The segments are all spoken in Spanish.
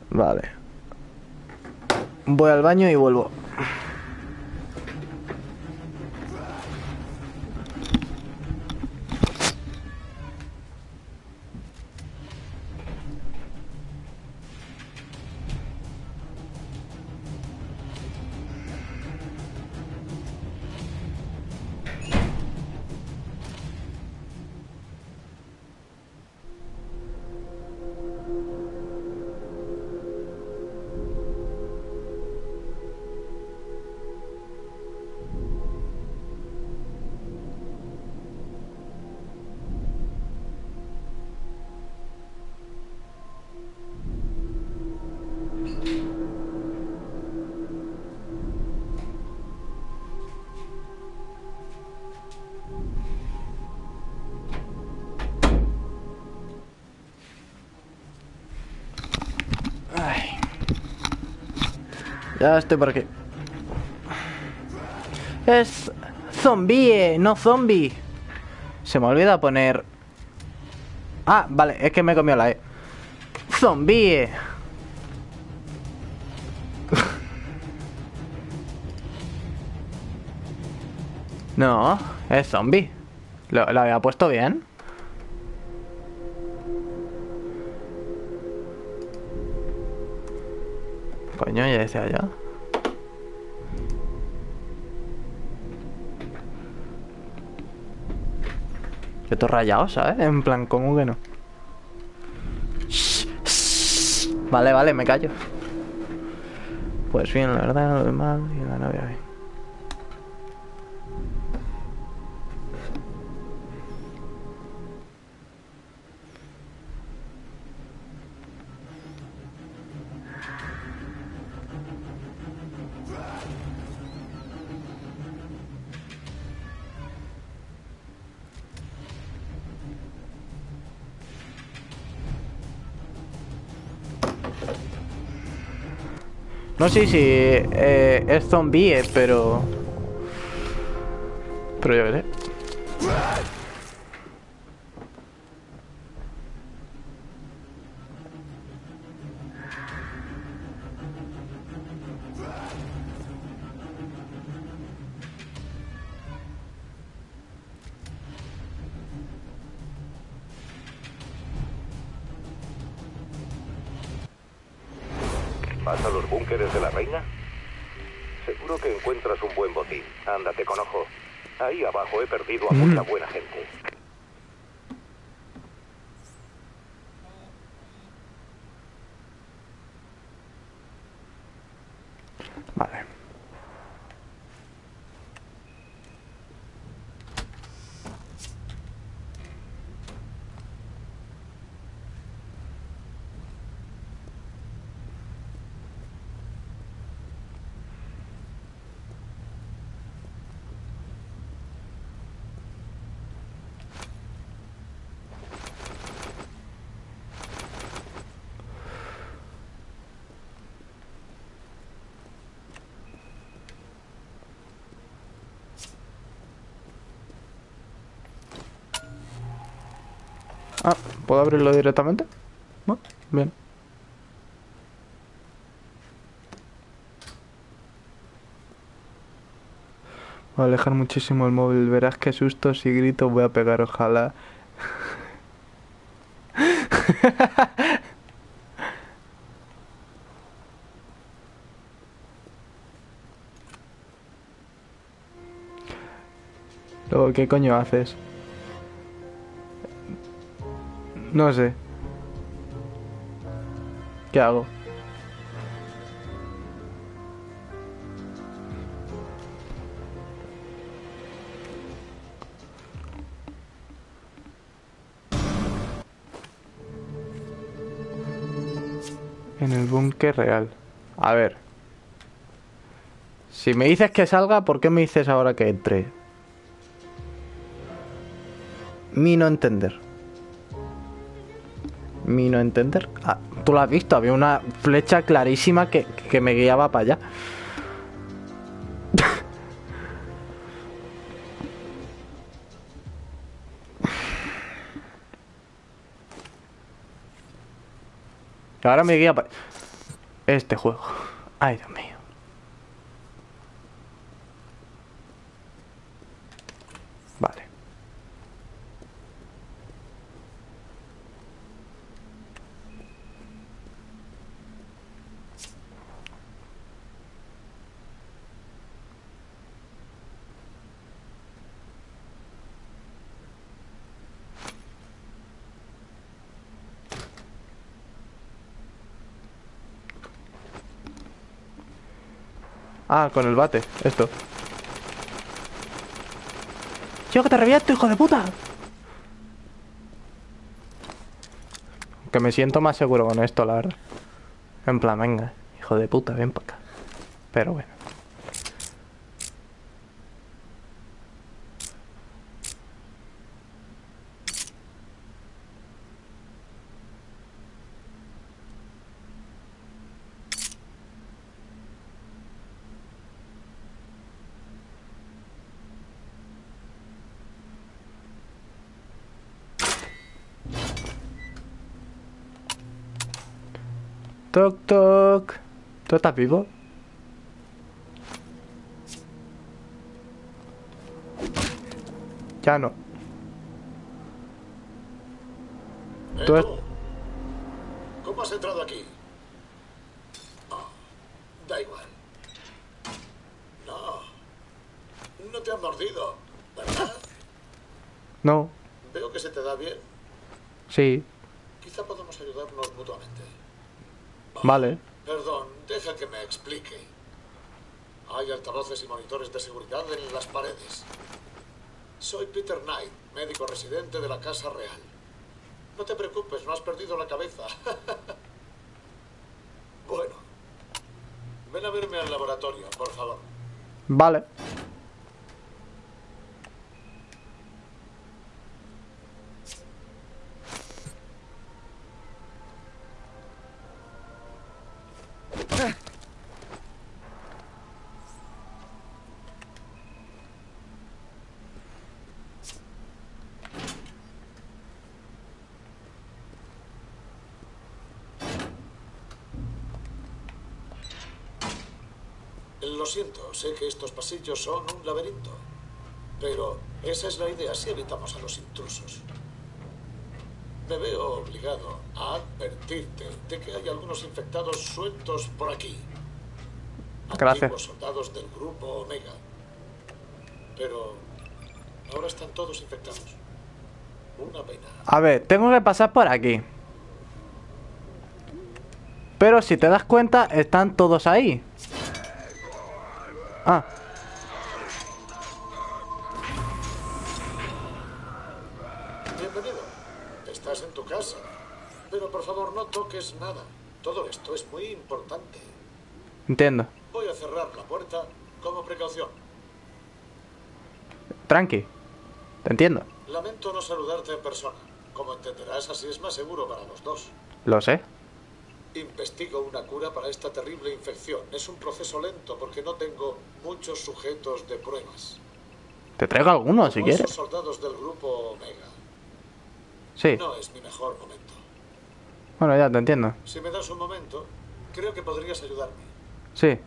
Vale. Voy al baño y vuelvo. Ay. Ya estoy por aquí. Es zombie, no zombie. Se me olvida poner... Ah, vale, es que me he comido la E. Zombie. No, es zombie. ¿Lo había puesto bien? Coño, ya decía yo. Que todo rayado, ¿sabes? En plan, ¿cómo que no? Vale, vale, me callo. Pues bien, la verdad, lo demás y la novia bien. No sé si es zombie, pero... Pero yo qué sé. ¿Vas a los búnkeres de la reina? Seguro que encuentras un buen botín. Ándate con ojo. Ahí abajo he perdido a mucha buena gente. Vale. Ah, ¿puedo abrirlo directamente? Bueno, bien. Voy a alejar muchísimo el móvil. Verás qué sustos y gritos voy a pegar, ojalá. Luego, ¿qué coño haces? No sé. ¿Qué hago? En el búnker real. A ver. Si me dices que salga, ¿por qué me dices ahora que entre? Mi no entender. Mi no entender. Ah, tú lo has visto, había una flecha clarísima que me guiaba para allá. Ahora me guía para... Este juego. Ay, Dios mío. Vale. Ah, con el bate, esto. ¡Yo que te reviento, hijo de puta! Que me siento más seguro con esto, la verdad. En plan, venga, hijo de puta, ven para acá. Pero bueno. Toc, toc. ¿Tú estás vivo? Ya no. Tú es- ¿Tú? ¿Cómo has entrado aquí? Oh, da igual. No. No te han mordido, ¿verdad? No. Veo que se te da bien. Sí. Quizá podamos ayudarnos mutuamente. Vale. Perdón, deja que me explique. Hay altavoces y monitores de seguridad en las paredes. Soy Peter Knight, médico residente de la Casa Real. No te preocupes, no has perdido la cabeza. Bueno. Ven a verme al laboratorio, por favor. Vale. Lo siento, sé que estos pasillos son un laberinto. Pero esa es la idea, si evitamos a los intrusos. Me veo obligado a advertirte de que hay algunos infectados sueltos por aquí. Gracias. Antiguos soldados del grupo Omega. Pero ahora están todos infectados. Una pena. A ver, tengo que pasar por aquí. Pero si te das cuenta, están todos ahí. Ah. Bienvenido. Estás en tu casa. Pero por favor no toques nada. Todo esto es muy importante. Entiendo. Voy a cerrar la puerta como precaución. Tranqui. Te entiendo. Lamento no saludarte en persona. Como entenderás, así es más seguro para los dos. Lo sé. Investigo una cura para esta terrible infección. Es un proceso lento porque no tengo muchos sujetos de pruebas. Te traigo alguno si Como esos quieres. soldados del grupo Omega. Sí. No es mi mejor momento. Bueno, ya te entiendo. Si me das un momento, creo que podrías ayudarme. Sí.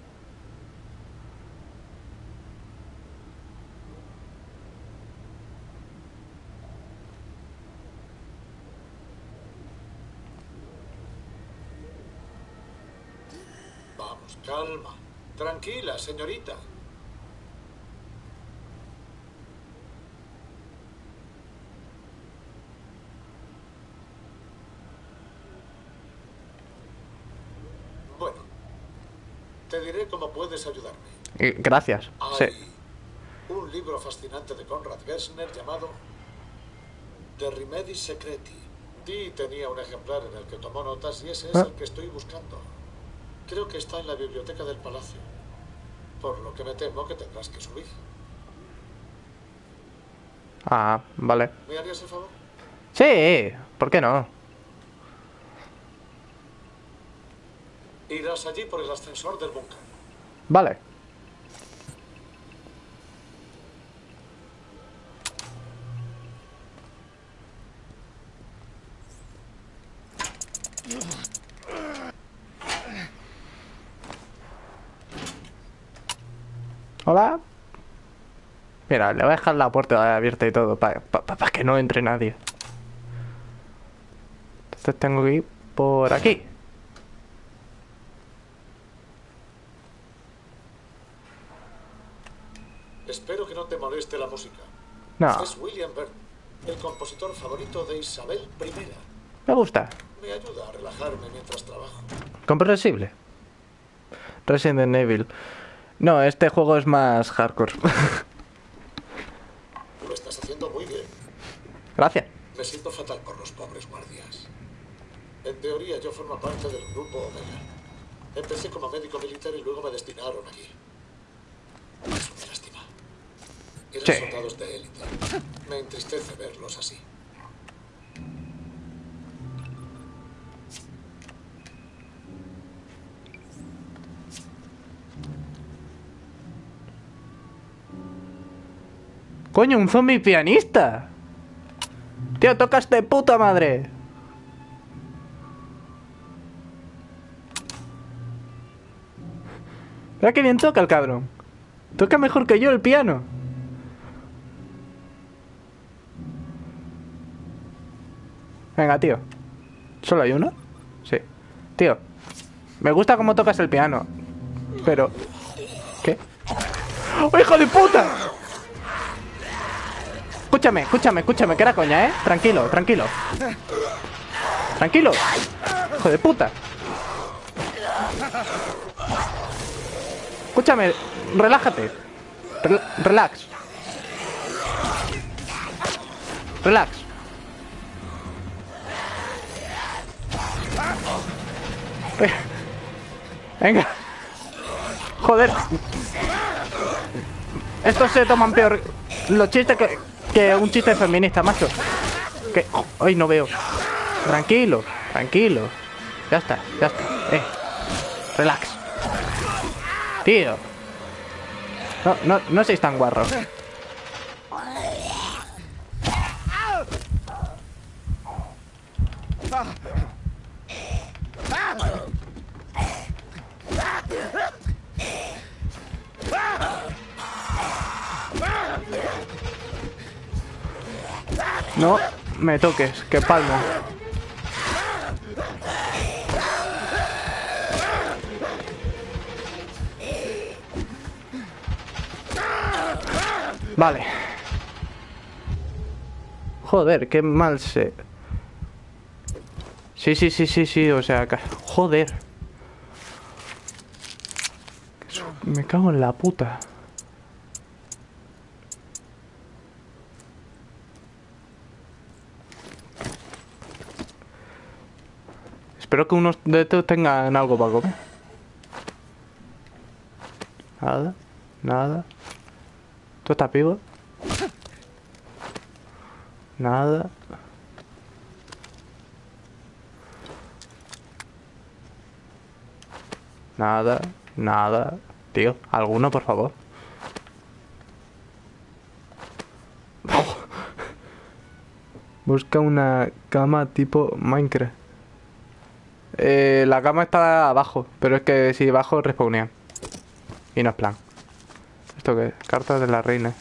Vamos, calma. Tranquila, señorita. Bueno, te diré cómo puedes ayudarme. Gracias. Sí. Hay un libro fascinante de Conrad Gessner llamado De Rimedi Secreti. Dee tenía un ejemplar en el que tomó notas y ese es el que estoy buscando. Creo que está en la biblioteca del palacio. Por lo que me temo que tendrás que subir. Ah, vale. ¿Me harías el favor? Sí, ¿por qué no? Irás allí por el ascensor del búnker. Vale. Hola. Mira, le voy a dejar la puerta abierta y todo para que no entre nadie. Entonces tengo que ir por aquí. Espero que no te moleste la música. No, Es William Byrne, el compositor favorito de Isabel I. me gusta. Me ayuda a relajarme mientras trabajo. Comprensible. Resident Evil. No, este juego es más hardcore. Lo estás haciendo muy bien. Gracias. Me siento fatal por los pobres guardias. En teoría yo formo parte del grupo Omega. Empecé como médico militar y luego me destinaron aquí. Es una lástima. Eran Sí. soldados de élite. Me entristece verlos así. Coño, un zombie pianista. Tío, tocas de puta madre. Mira que bien toca el cabrón. Toca mejor que yo el piano. Venga, tío. ¿Solo hay uno? Sí. Tío, me gusta cómo tocas el piano. Pero... ¿Qué? ¡Oh, hijo de puta! Escúchame, que era coña, ¿eh? Tranquilo. Tranquilo. Hijo de puta. Escúchame, relájate. Relax. Venga. Joder. Estos se toman peor los chistes que un chiste feminista, macho. Que hoy no veo. Tranquilo. Ya está. Relax. Tío. No seáis tan guarros. No me toques, que palmo. Vale. Joder, qué mal se... Sí, o sea... Joder. Me cago en la puta. Espero que unos de estos tengan algo para comer. Nada. ¿Tú estás vivo? Nada. Nada. Tío, ¿alguno, por favor? Oh. Busca una cama tipo Minecraft. La cama está abajo, pero es que si bajo respawnean. Y no es plan. ¿Esto qué es? Cartas de la reina.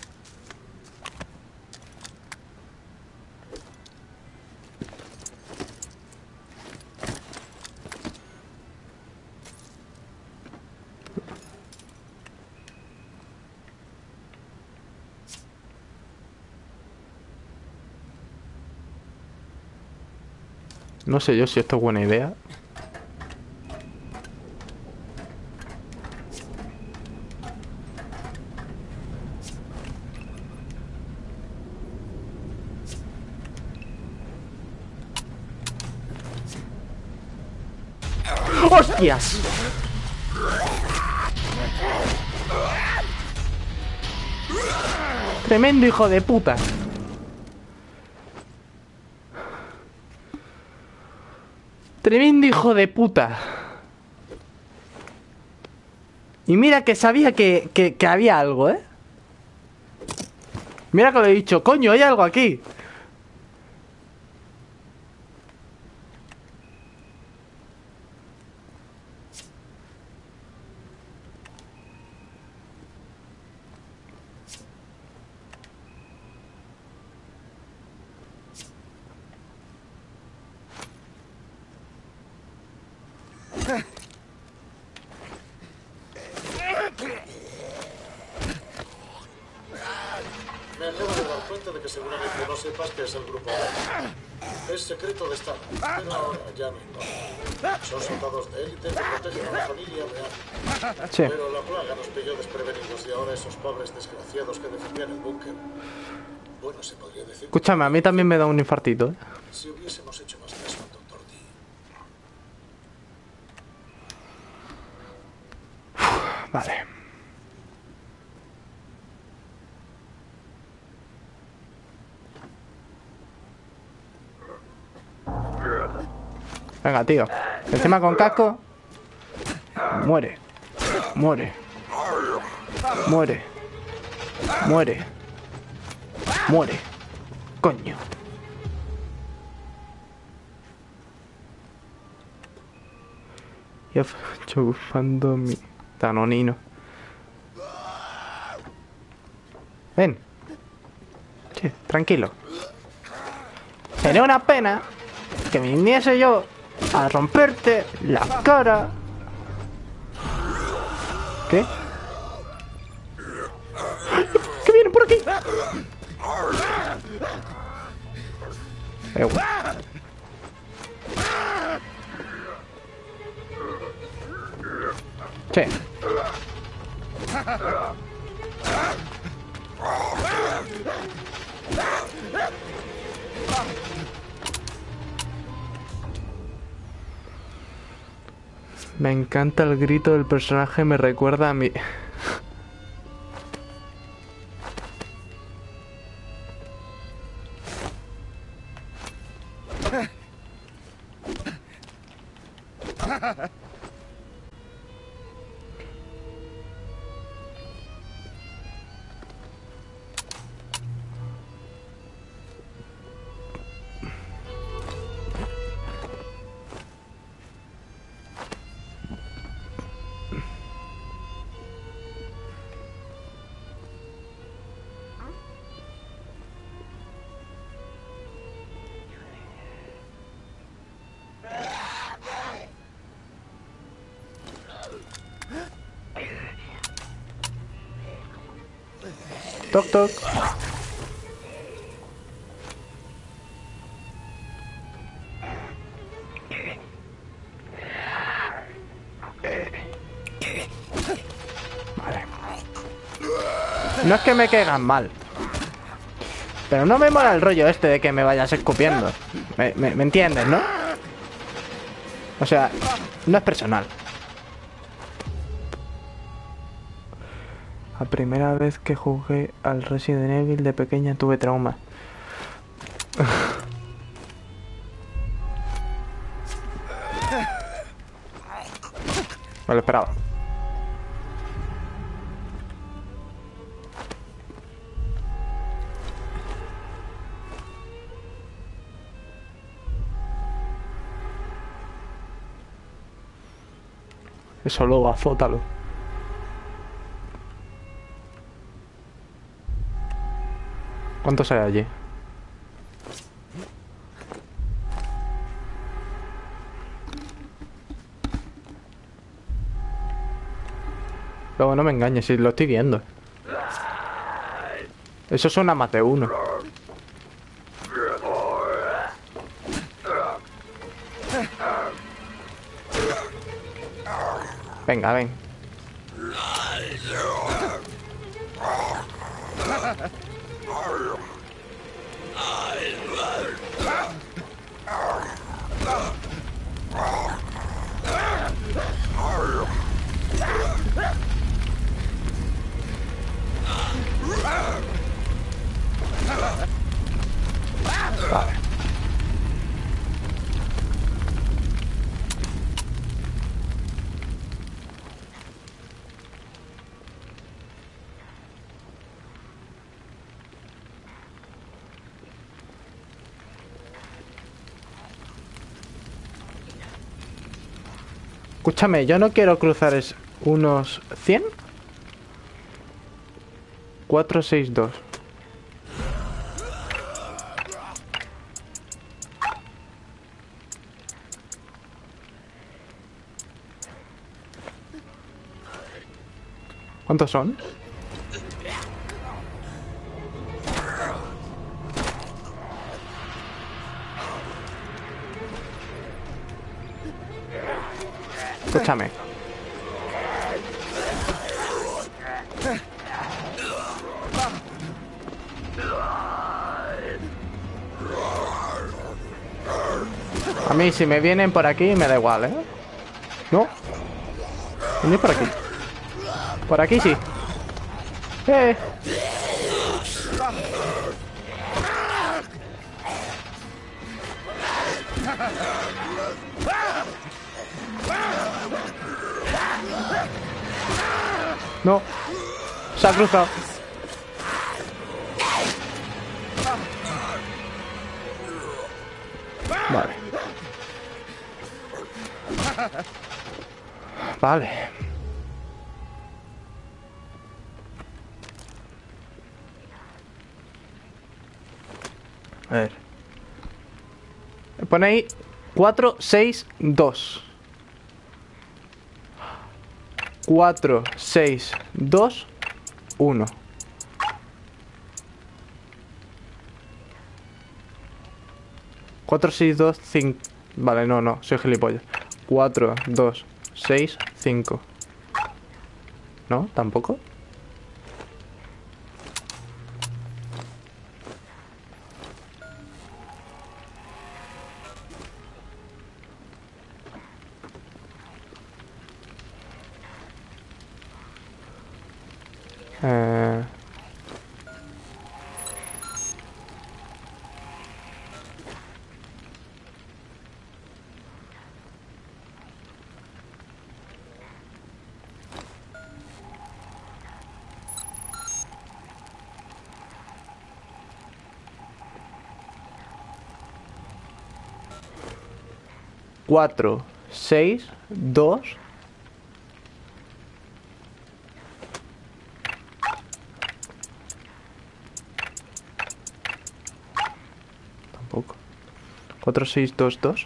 No sé yo si esto es buena idea. ¡Hostias! Tremendo hijo de puta. Tremendo hijo de puta. Y mira que sabía que había algo, ¿eh? Mira que lo he dicho, coño, hay algo aquí. Me acabo de dar cuenta de que seguramente no sepas que es el grupo A. Es secreto de Estado, pero ahora ya no importa. Son soldados de élite que protegen a la familia real. Sí. Pero la plaga nos pilló desprevenidos y ahora esos pobres desgraciados que defendían el búnker. Bueno, se podría decir... Escúchame, a mí también me da un infartito, ¿eh? Si hubiésemos hecho más caso al Dr. D. Vale. Venga, tío. Encima con casco. Muere. Muere. Muere. Muere. Muere. Coño. Y chufando mi tanonino. Ven. Che, tranquilo. Sería una pena que viniese yo a romperte la cara. ¿Qué? ¿Qué viene por aquí? Bueno. Che. Me encanta el grito del personaje, me recuerda a mi... Toc, toc. Vale. No es que me caigan mal, pero no me mola el rollo este de que me vayas escupiendo. ¿Me entiendes, no? O sea, no es personal. La primera vez que jugué al Resident Evil de pequeña tuve trauma. Me lo esperaba. Eso luego azótalo. ¿Cuántos hay allí? Luego no me engañes, si lo estoy viendo. Eso suena más de uno. Venga, ven. Vale. Escúchame, yo no quiero cruzar unos 100. 462. ¿Cuántos son? Escúchame. A mí si me vienen por aquí me da igual, ¿eh? No. Venid por aquí. Por aquí sí. ¡Eh! No. Se ha cruzado. Vale. Vale. A ver. Me pone ahí 4, 6, 2. 4, 6, 2, 1. Cuatro, 6, 2, 5. Vale, no, soy gilipollas. 4, 2, 6, 5. ¿No? ¿Tampoco? Eh... 4, 6, 2. Tampoco. 4, 6, 2, 2.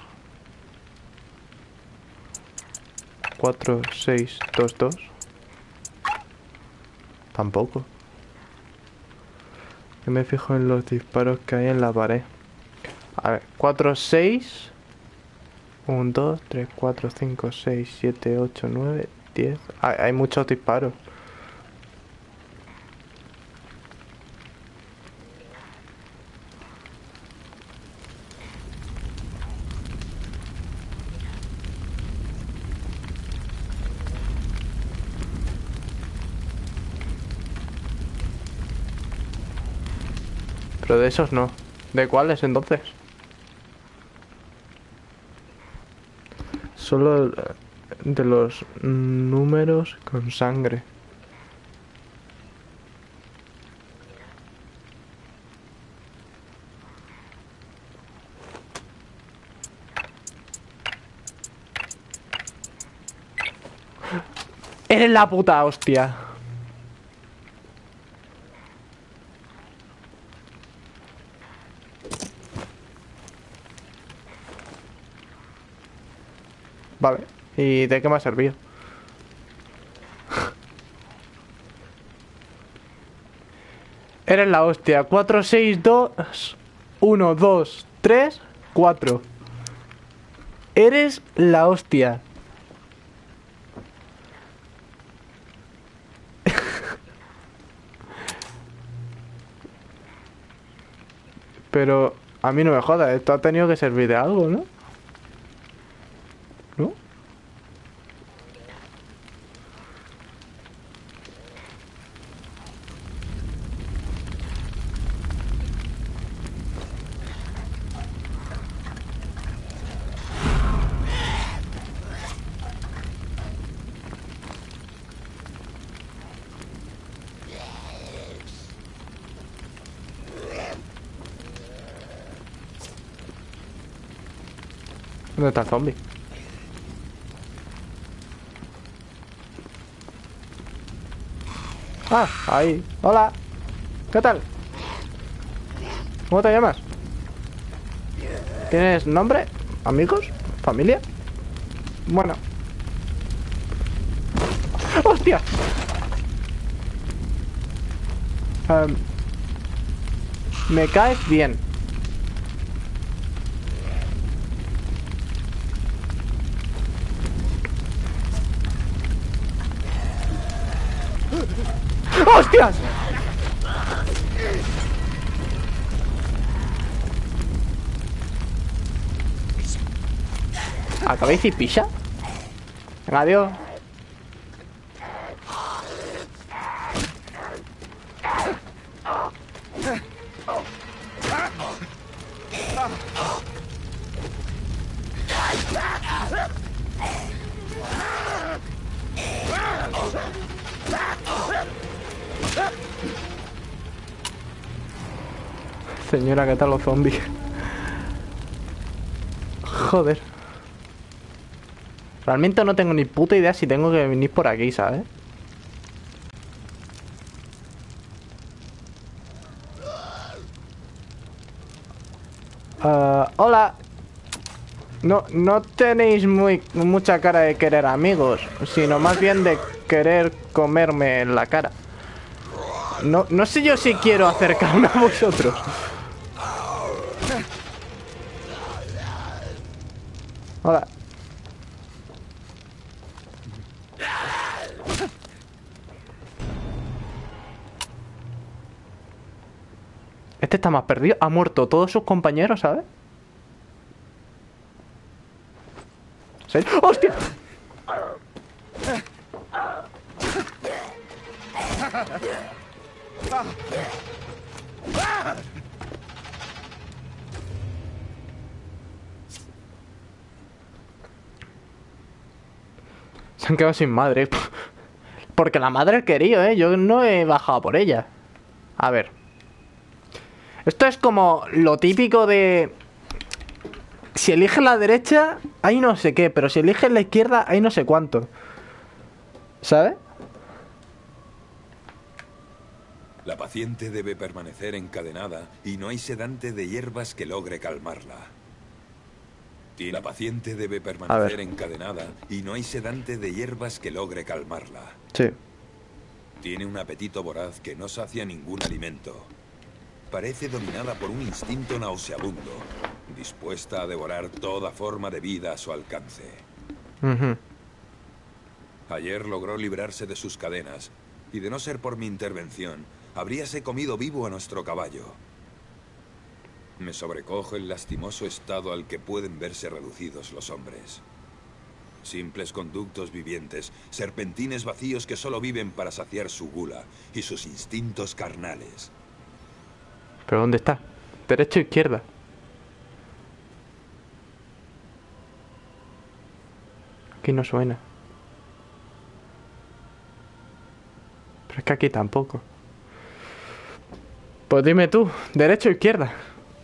4, 6, 2, 2. Tampoco. Yo me fijo en los disparos que hay en la pared. A ver, 4, 6. 1, 2, 3, 4, 5, 6, 7, 8, 9, 10. Hay muchos disparos. Pero de esos no. ¿De cuáles entonces? Solo de los números con sangre. Eres la puta hostia. Vale. ¿Y de qué me ha servido? Eres la hostia. 4, 6, 2, 1, 2, 3, 4. Eres la hostia. Pero a mí no me jodas, esto ha tenido que servir de algo, ¿no? ¿No? ¿Dónde está el zombie? Ah, ahí. Hola. ¿Qué tal? ¿Cómo te llamas? ¿Tienes nombre? ¿Amigos? ¿Familia? Bueno. ¡Hostia! Me caes bien. ¡Hostias! ¿Acabáis y pisa? Venga, adiós. Señora, ¿qué tal los zombies? Joder. Realmente no tengo ni puta idea si tengo que venir por aquí, ¿sabes? Hola. No tenéis mucha cara de querer amigos, sino más bien de querer comerme la cara. No sé yo si quiero acercarme a vosotros. Hola. Este está más perdido. Ha muerto todos sus compañeros, ¿sabes? ¿Sí? ¡Hostia! Se han quedado sin madre. Porque la madre quería, ¿eh? Yo no he bajado por ella. A ver. Esto es como lo típico de... Si eliges la derecha, hay no sé qué. Pero si eliges la izquierda, hay no sé cuánto. ¿Sabes? La paciente debe permanecer encadenada y no hay sedante de hierbas que logre calmarla. La paciente debe permanecer encadenada y no hay sedante de hierbas que logre calmarla. Sí. Tiene un apetito voraz que no sacia ningún alimento. Parece dominada por un instinto nauseabundo, dispuesta a devorar toda forma de vida a su alcance. Ayer logró librarse de sus cadenas, y de no ser por mi intervención, habríase comido vivo a nuestro caballo. Me sobrecoge el lastimoso estado al que pueden verse reducidos los hombres. Simples conductos vivientes, serpentines vacíos que solo viven para saciar su gula y sus instintos carnales. ¿Pero dónde está? ¿Derecha o izquierda? Aquí no suena. Pero es que aquí tampoco. Pues dime tú, ¿derecha o izquierda?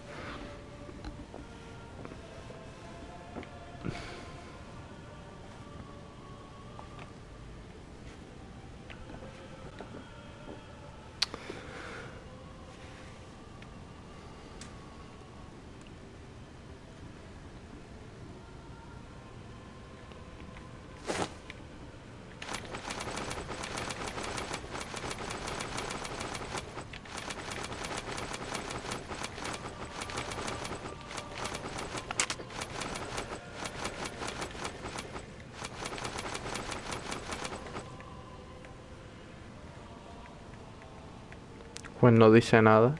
Pues no dice nada.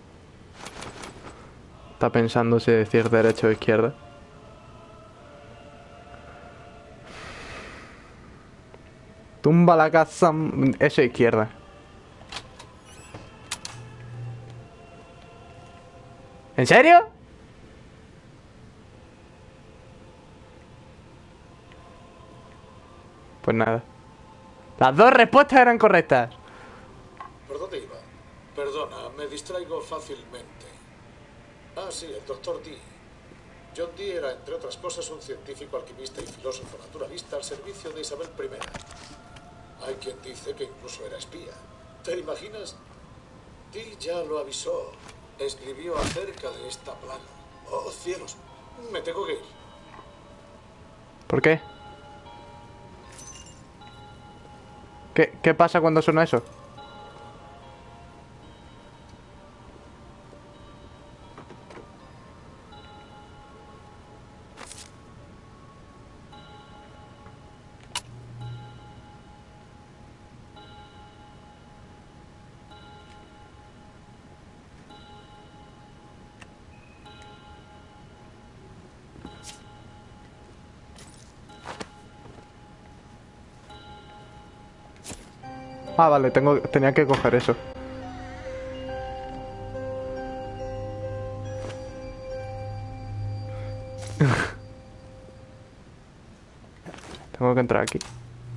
Está pensando si decir derecha o izquierda. Tumba la casa. Eso, izquierda. ¿En serio? Pues nada. Las dos respuestas eran correctas. ¿Por dónde iba? Perdona, me distraigo fácilmente. Ah, sí, el Dr. Dee. John Dee era, entre otras cosas, un científico, alquimista y filósofo naturalista al servicio de Isabel I. Hay quien dice que incluso era espía. ¿Te imaginas? Dee ya lo avisó. Escribió acerca de esta plaga. Oh, cielos. Me tengo que ir. ¿Por qué? ¿Qué pasa cuando suena eso? Ah, vale, tenía que coger eso. Tengo que entrar aquí.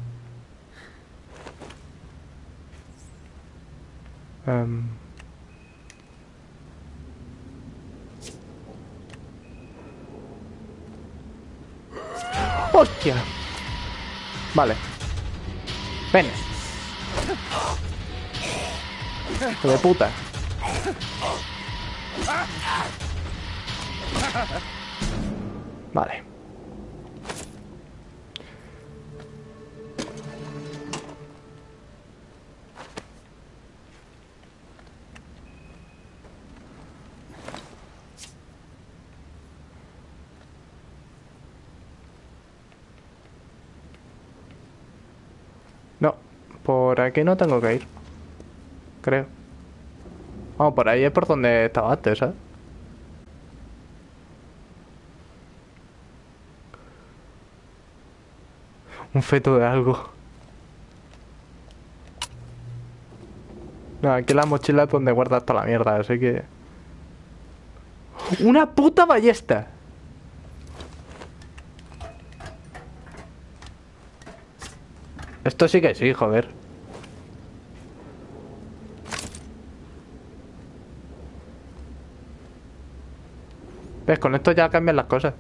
¡Hostia! Vale. Ven. Hijo de puta. Vale. No, por aquí no tengo que ir. Creo. Vamos, por ahí es por donde estaba antes, ¿sabes? Un feto de algo. No, aquí la mochila es donde guardas toda la mierda, así que... ¡Una puta ballesta! Esto sí que sí, joder. ¿Ves? Con esto ya cambian las cosas.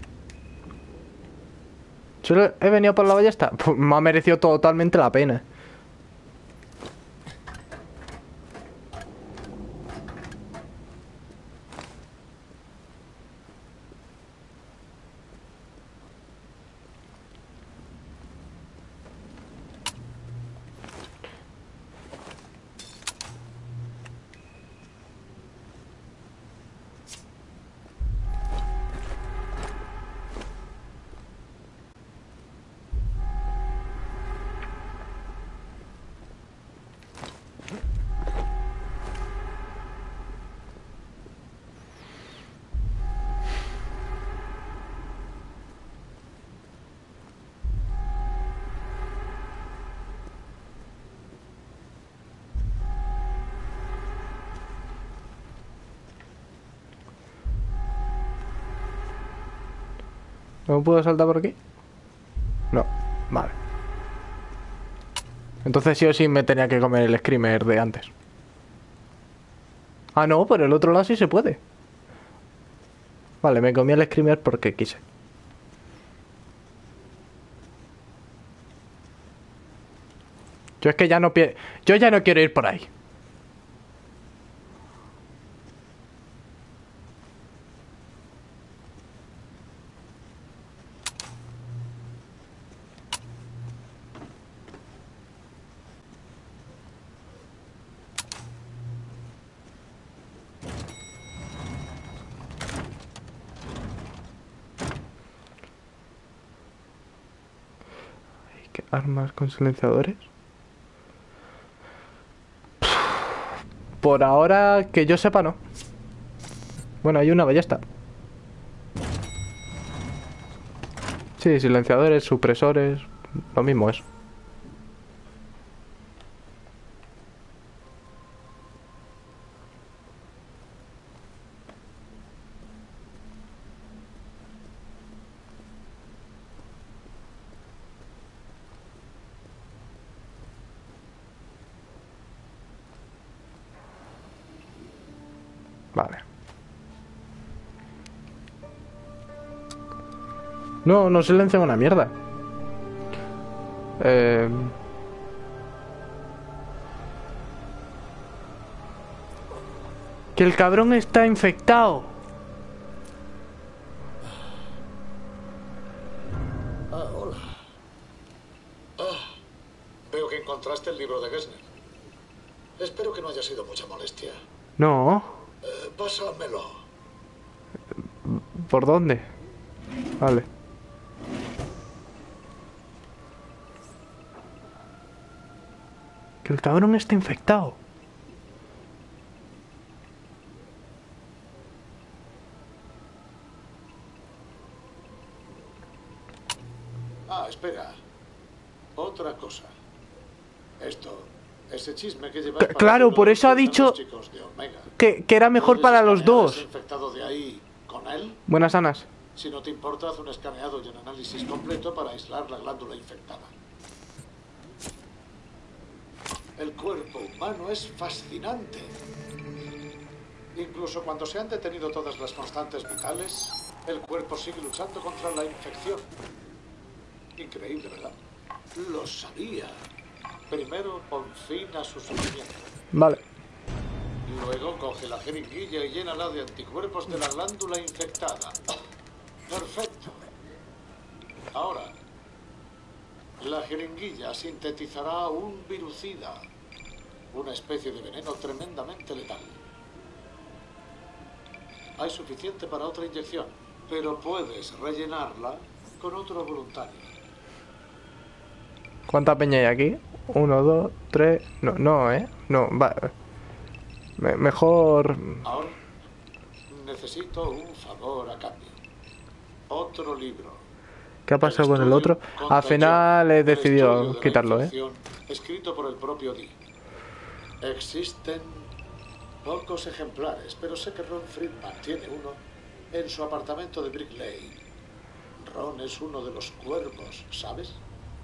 ¿Solo he venido por la ballesta? Pues me ha merecido totalmente la pena. ¿No puedo saltar por aquí? No, vale. Entonces sí o sí me tenía que comer el screamer de antes. Ah, no, por el otro lado sí se puede. Vale, me comí el screamer porque quise. Yo es que ya no yo ya no quiero ir por ahí. ¿Qué armas con silenciadores? Por ahora, que yo sepa, no. Bueno, hay una ballesta. Sí, silenciadores, supresores, lo mismo es. Vale. No, no silencia una mierda. Que el cabrón está infectado. Hola. Veo que encontraste el libro de Gessner. Espero que no haya sido mucha molestia. No. Pásamelo. ¿Por dónde? Vale. Que el cabrón está infectado. Espera. Otra cosa. Esto Ese chisme que llevas para Claro, uno por de eso ha los dicho chicos de Omega. que era mejor ¿Puedes para los escanear ese dos. infectado de ahí con él? Buenas, Anas. Si no te importa, haz un escaneado y un análisis completo para aislar la glándula infectada. El cuerpo humano es fascinante. Incluso cuando se han detenido todas las constantes vitales, el cuerpo sigue luchando contra la infección. Increíble, ¿verdad? Lo sabía. Primero pon fin a su sufrimiento. Vale. Luego coge la jeringuilla y llénala de anticuerpos de la glándula infectada. Perfecto. Ahora, la jeringuilla sintetizará un virucida, una especie de veneno tremendamente letal. Hay suficiente para otra inyección, pero puedes rellenarla con otro voluntario. ¿Cuánta peña hay aquí? 1, 2, 3... No, no, va. Mejor... Ahora, necesito un favor a cambio. Otro libro. ¿Qué ha pasado con el otro? Al final he decidido quitarlo, Escrito por el propio Dee. Existen pocos ejemplares, pero sé que Ron Friedman tiene uno en su apartamento de Brick Lane. Ron es uno de los cuervos, ¿sabes?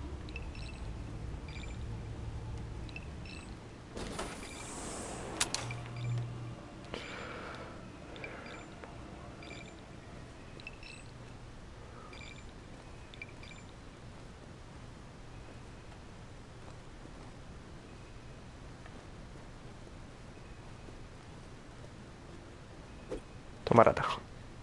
Tomar atajo.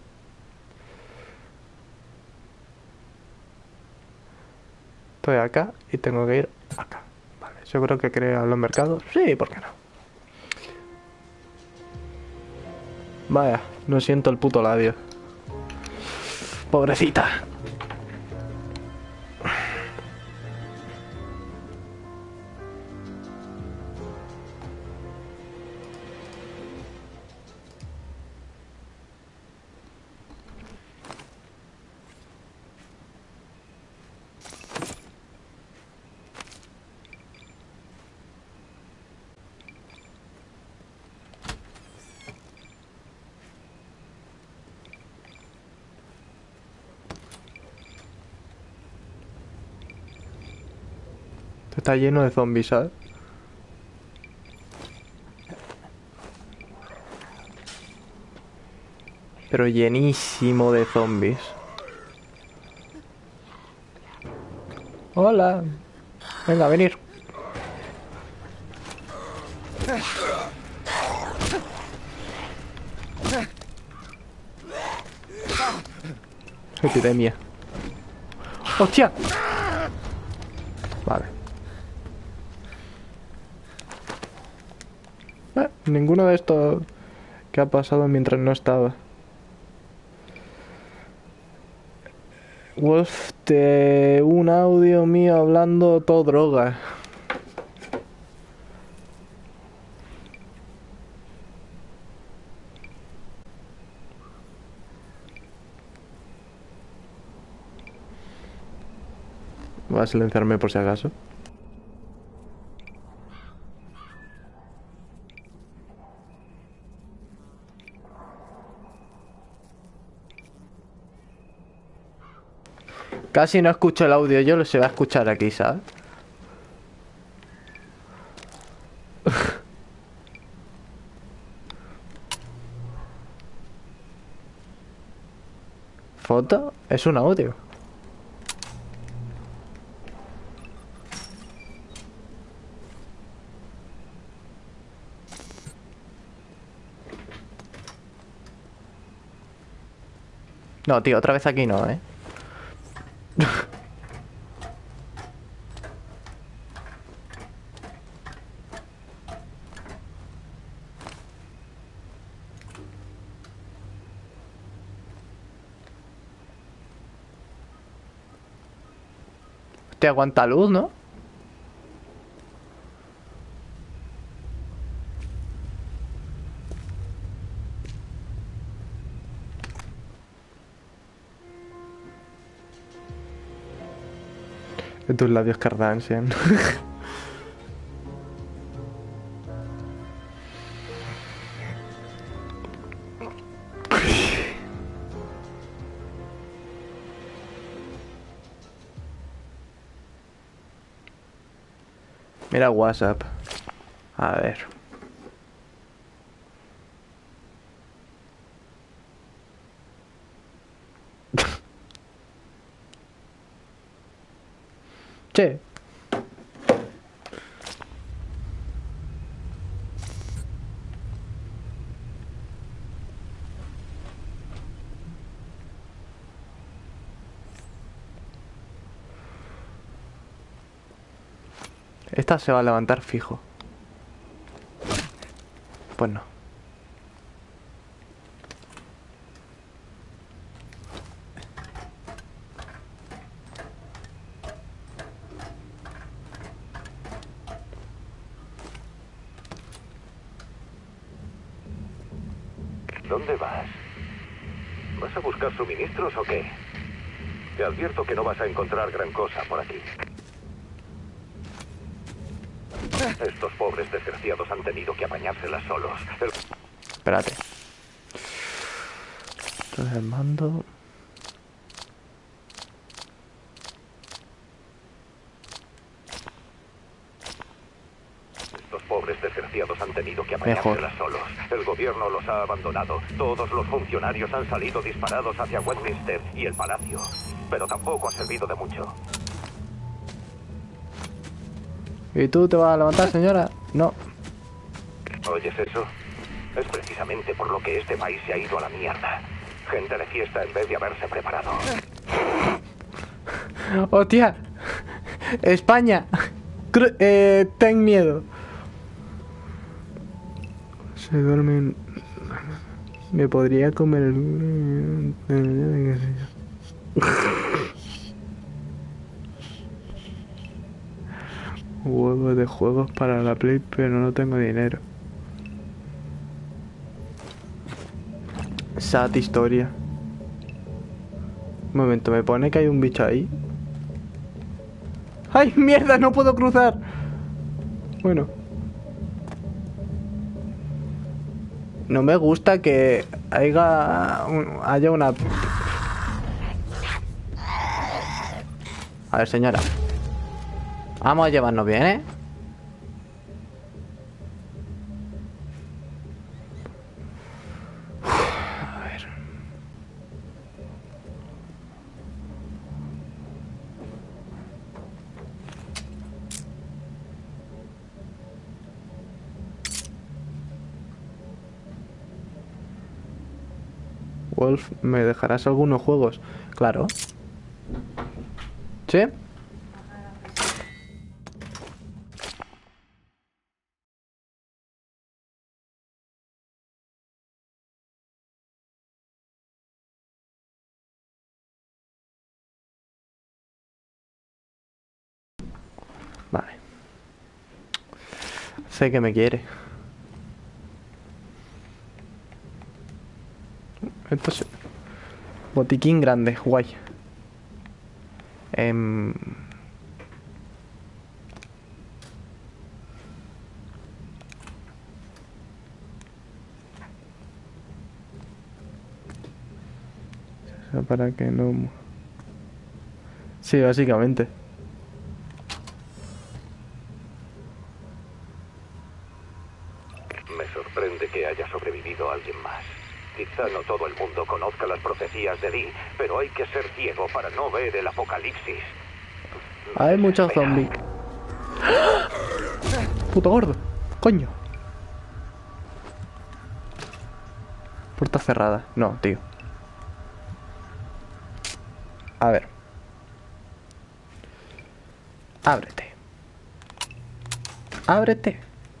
Estoy acá y tengo que ir acá. Vale, yo creo que quería los mercados. Sí, ¿por qué no? Vaya, no siento el puto labio. Pobrecita. Está lleno de zombies, ¿sabes? Pero llenísimo de zombies. Hola. Venga, a venir. Epidemia. ¡Hostia! Vale. Ninguno de estos que ha pasado mientras no estaba. Wolf, un audio mío hablando todo droga. Voy a silenciarme por si acaso. Casi no escucho el audio, yo lo se va a escuchar aquí, ¿sabes? ¿Foto? Es un audio. No, tío, otra vez aquí no, ¿eh? Te aguanta luz, ¿no? De tus labios Kardashian. Mira WhatsApp. A ver. Che. Esta se va a levantar fijo. Pues no. ¿Dónde vas? ¿Vas a buscar suministros o qué? Te advierto que no vas a encontrar gran cosa por aquí. Estos pobres desgraciados han tenido que apañárselas solos. Espérate. Entonces el mando. Estos pobres desgraciados han tenido que apañárselas solos. El gobierno los ha abandonado. Todos los funcionarios han salido disparados hacia Westminster y el palacio. Pero tampoco ha servido de mucho. ¿Y tú te vas a levantar, señora? No. ¿Oyes eso? Es precisamente por lo que este país se ha ido a la mierda. Gente de fiesta en vez de haberse preparado. ¡Hostia! España. Ten miedo. Se duermen. Me podría comer el... qué sé yo. Huevos de juegos para la Play, pero no tengo dinero. Sad historia. Un momento, me pone que hay un bicho ahí. ¡Ay, mierda! No puedo cruzar. Bueno. No me gusta que haya una... A ver, señora. Vamos a llevarnos bien, ¿eh? A ver. Wolf, ¿me dejarás algunos juegos? Claro. ¿Sí? Vale. Sé que me quiere. Esto es... Botiquín grande, guay. Para que no... Sí, básicamente. Me sorprende que haya sobrevivido alguien más. Quizá no todo el mundo conozca las profecías de Lee, pero hay que ser ciego para no ver el apocalipsis. Hay muchos zombies. Puto gordo. Coño. Puerta cerrada. No, tío. A ver. Ábrete. Ábrete.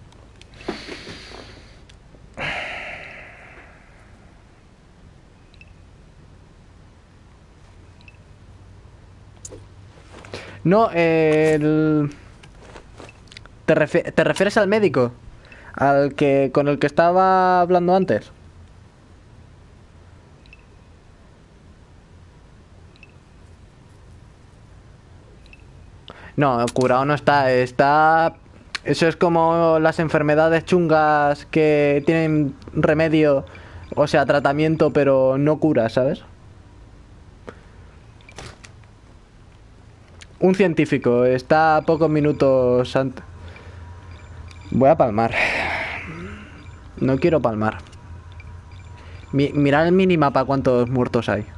No, ¿Te refieres al médico? ¿Al que con el que estaba hablando antes? No, curado no está. Está... Eso es como las enfermedades chungas que tienen remedio, o sea, tratamiento, pero no cura, ¿sabes? Un científico, está a pocos minutos antes. Voy a palmar. No quiero palmar. Mirad el minimapa cuántos muertos hay.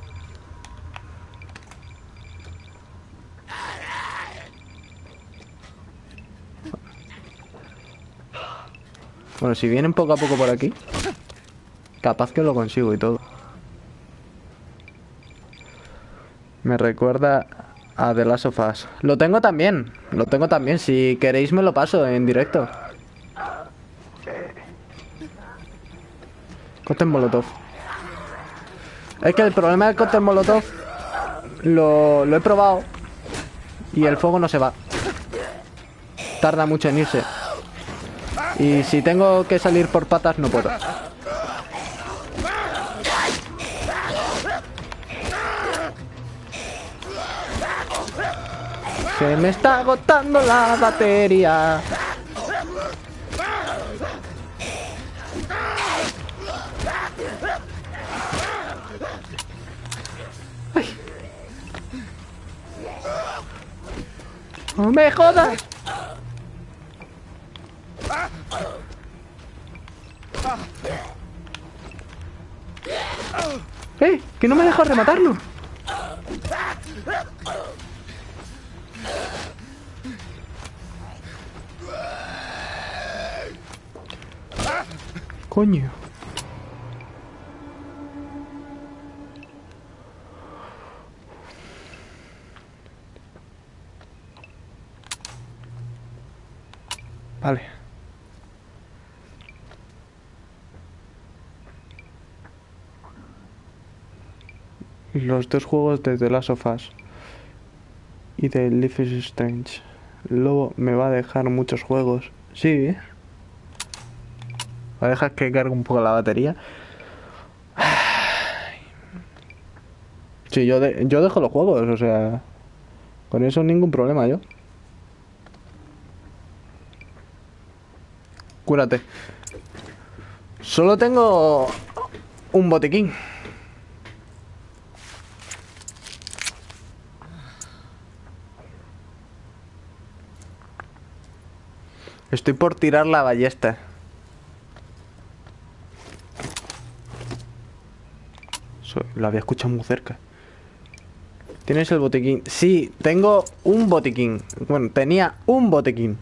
Bueno, si vienen poco a poco por aquí, capaz que lo consigo y todo. Me recuerda a The Last of Us. Lo tengo también. Si queréis me lo paso en directo. Cóctel Molotov. Es que el problema del cóctel Molotov lo he probado y el fuego no se va. Tarda mucho en irse. Y si tengo que salir por patas no puedo. Se me está agotando la batería. Ay. ¡No me jodas! ¡Que no me deja rematarlo! Coño. Vale. Los dos juegos de The Last of Us y de Life is Strange. Luego me va a dejar muchos juegos. Sí, ¿eh? Va a dejar que cargue un poco la batería. Sí, yo dejo los juegos, o sea, con eso ningún problema yo. Cúrate. Solo tengo un botiquín. Estoy por tirar la ballesta. Lo había escuchado muy cerca. ¿Tienes el botiquín? Sí, tengo un botiquín. Bueno, tenía un botiquín.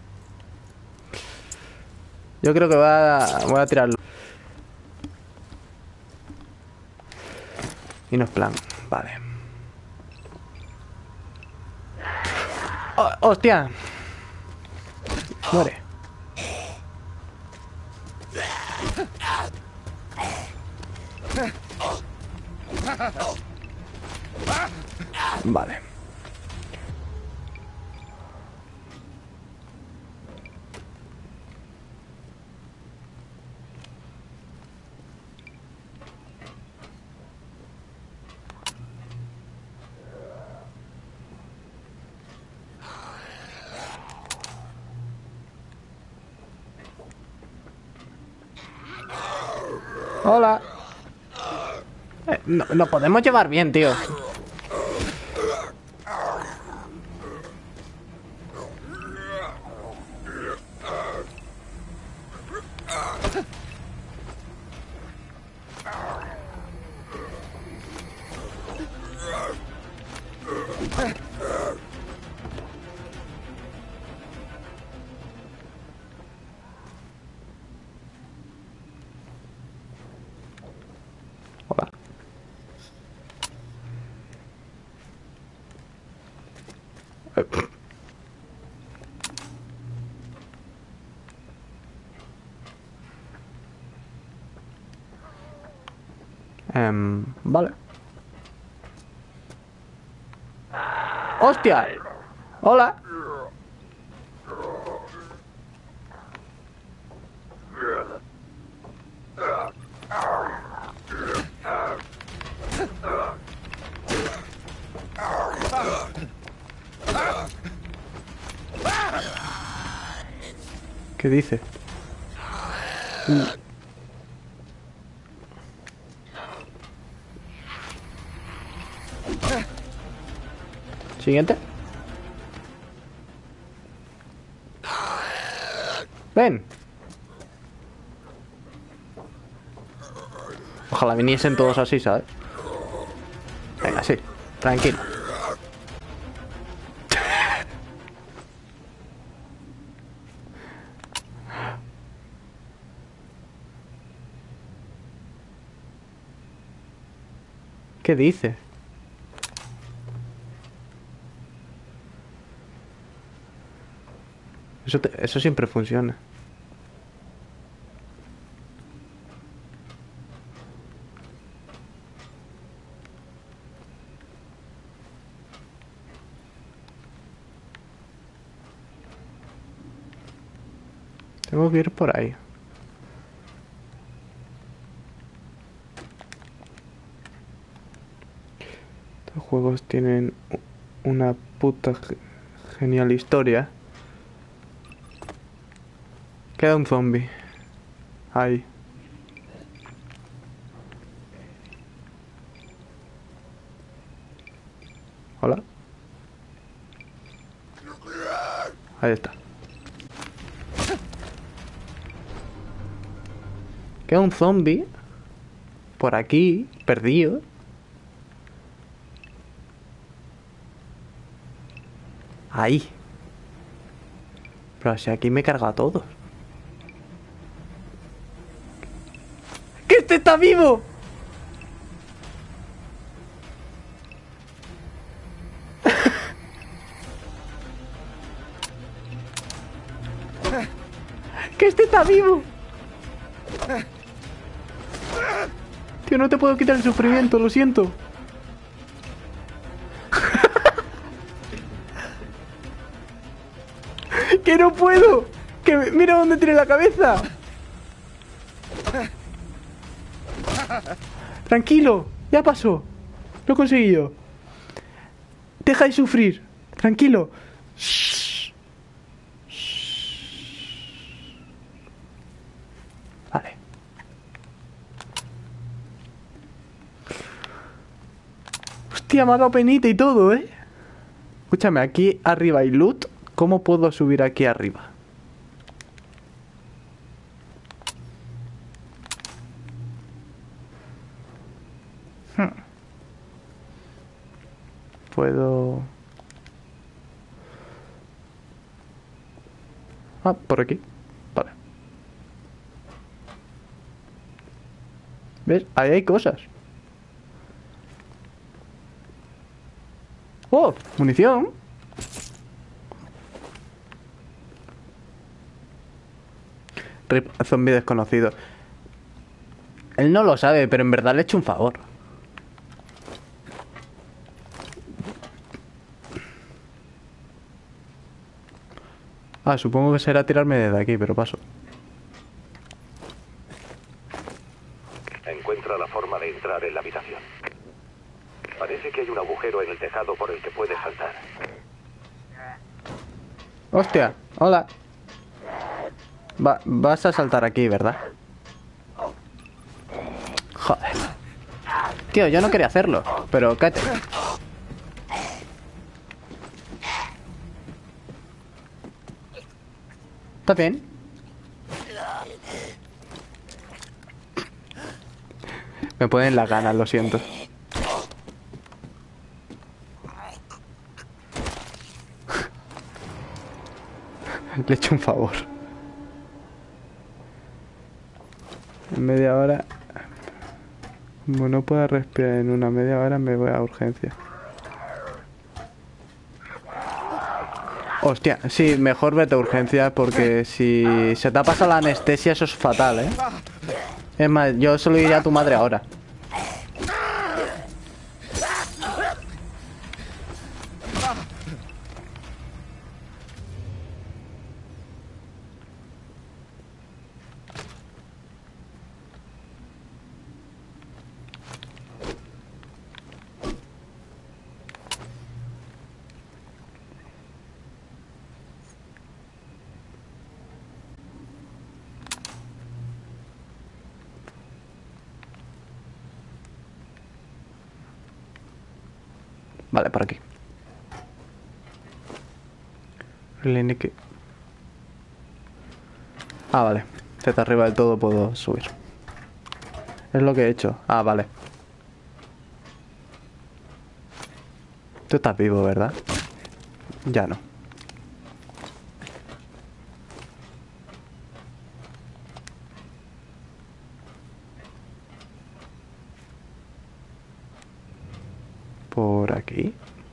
Yo creo que voy a tirarlo. Y no es plan. Vale. Oh, ¡hostia! Muere. Vale. Hola. Nos podemos llevar bien, tío. Hola. Vale. ¡Hostia! Hola. ¿Qué dice? Siguiente. Ven. Ojalá viniesen todos así, ¿sabes? Venga, sí. Tranquilo. ¿Qué dice? Eso siempre funciona. Tengo que ir por ahí. Estos juegos tienen una puta genial historia. Queda un zombie. Ahí. Hola. Ahí está. Queda un zombie por aquí, perdido. Ahí. Pero si aquí me carga a todos. ¡Que este está vivo! ¡Que este está vivo! Tío, no te puedo quitar el sufrimiento, lo siento. ¡Que no puedo! ¡Que mira dónde tiene la cabeza! Tranquilo, ya pasó. Lo he conseguido. Deja de sufrir. Tranquilo. Vale. Hostia, me ha dado penita y todo, ¿eh? Escúchame, aquí arriba hay loot. ¿Cómo puedo subir aquí arriba? Puedo... Ah, por aquí. Vale. ¿Ves? Ahí hay cosas. ¡Oh! ¡Munición! Rip, zombie desconocido. Él no lo sabe, pero en verdad le he hecho un favor. Ah, supongo que será tirarme desde aquí, pero paso. Encuentra la forma de entrar en la habitación. Parece que hay un agujero en el tejado por el que puedes saltar. Hostia, hola. Vas a saltar aquí, ¿verdad? Joder. Tío, yo no quería hacerlo, pero cállate. ¿Está bien? Me ponen las ganas, lo siento. Le he hecho un favor. En media hora... Como no puedo respirar en una media hora, me voy a urgencia. Hostia, sí, mejor vete a urgencias porque si se te ha pasado la anestesia eso es fatal, ¿eh? Es más, yo se lo diría a tu madre ahora. Vale, por aquí. Ah, vale. Z arriba del todo puedo subir. Es lo que he hecho. Ah, vale. Tú estás vivo, ¿verdad? Ya no. Por aquí.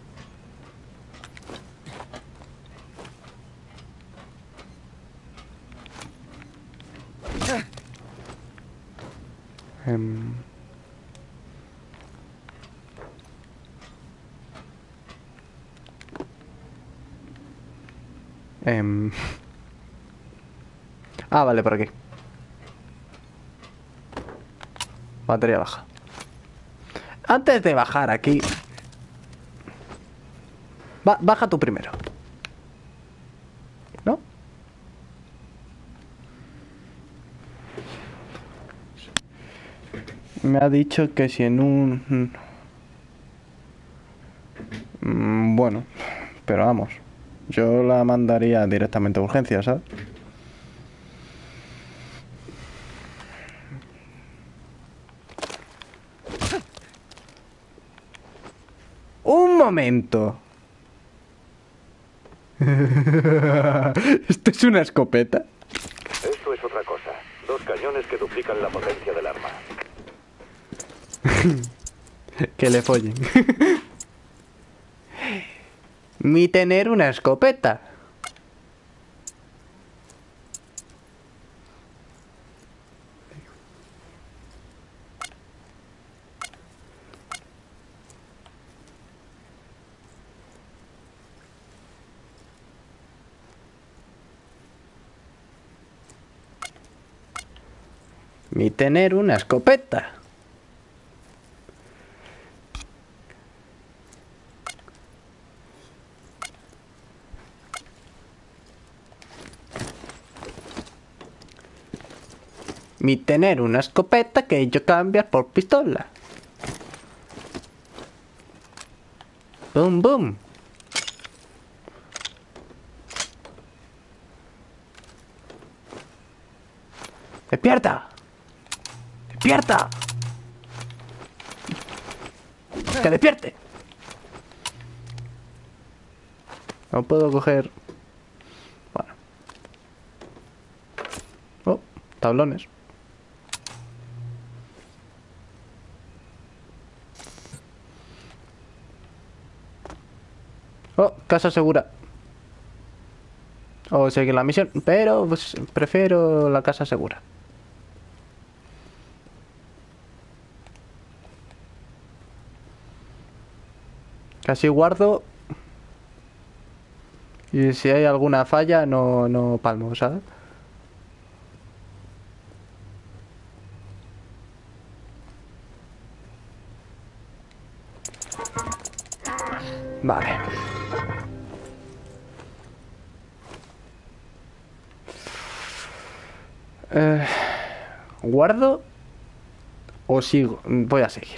Em. Ah, vale, por aquí. Batería baja. Antes de bajar aquí... baja tú primero. ¿No? Me ha dicho que si en un... bueno, pero vamos. Yo la mandaría directamente a urgencias, ¿sabes? ¡Un momento! ¿Esto es una escopeta? Esto es otra cosa. 2 cañones que duplican la potencia del arma. Que le follen. Mi tener una escopeta. Mi tener una escopeta. Mi tener una escopeta que yo cambiar por pistola. Boom, boom. ¡Despierta! ¡Despierta! ¡Que despierte! No puedo coger... Bueno. Oh, tablones. Oh, casa segura. O seguir la misión, pero pues, prefiero la casa segura. Casi guardo. Y si hay alguna falla, no palmo, ¿sabes? Vale. ¿Guardo? ¿O sigo? Voy a seguir.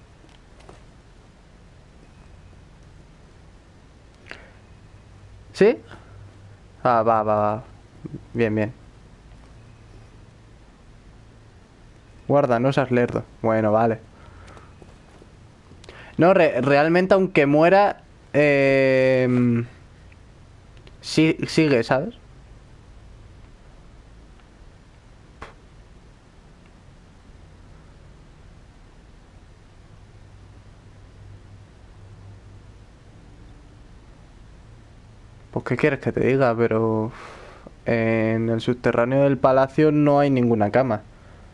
¿Sí? Ah, va. Bien, bien. Guarda, no seas lerdo. Bueno, vale. No, realmente aunque muera... sí, sigue, ¿sabes? Pues qué quieres que te diga, pero... En el subterráneo del palacio no hay ninguna cama.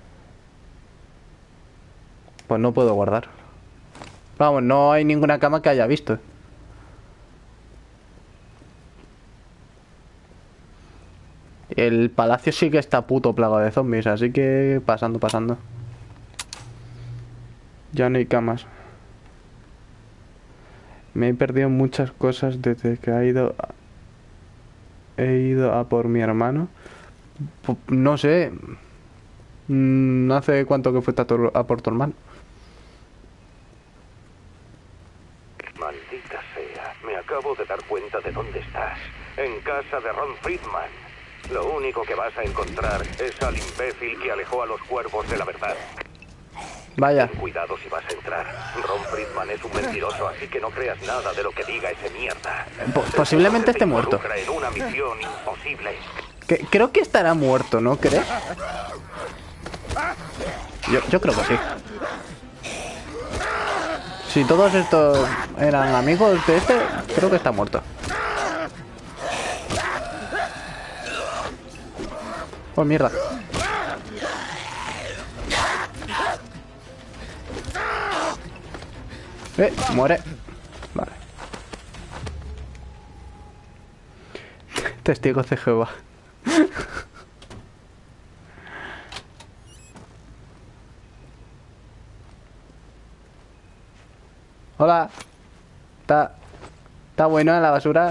Pues no puedo guardar. Vamos, no hay ninguna cama que haya visto. El palacio sí que está puto plagado de zombies, así que pasando. Ya no hay camas. Me he perdido muchas cosas desde que he ido a por mi hermano. No sé. ¿Hace cuánto que fuiste a por tu hermano? Maldita sea, me acabo de dar cuenta de dónde estás. En casa de Ron Friedman. Lo único que vas a encontrar es al imbécil que alejó a los cuervos de la verdad. Vaya. Ten cuidado si vas a entrar. Ron Friedman es un mentiroso, así que no creas nada de lo que diga ese mierda. Posiblemente esté muerto. En una misión imposible. Creo que estará muerto, ¿no crees? Yo creo que sí. Si todos estos eran amigos de este, creo que está muerto. Oh, mierda. Muere. Vale. Testigos de Jehová. Hola. Está bueno en la basura.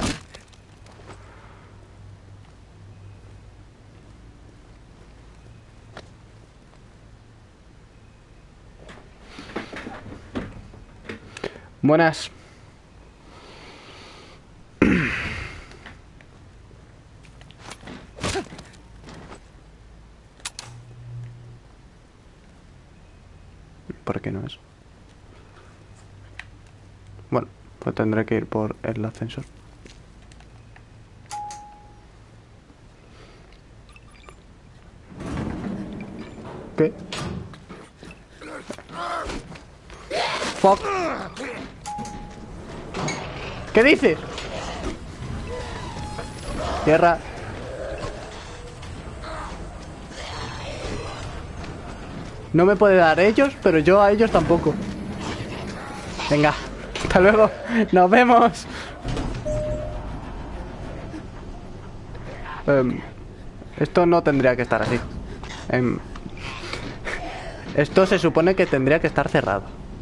Buenas. ¿Por qué no es? Bueno, pues tendré que ir por el ascensor. ¿Qué? Fuck. ¿Qué dices? Tierra. No me puede dar ellos, pero yo a ellos tampoco. Venga, hasta luego. Nos vemos. Esto no tendría que estar así. Esto se supone que tendría que estar cerrado.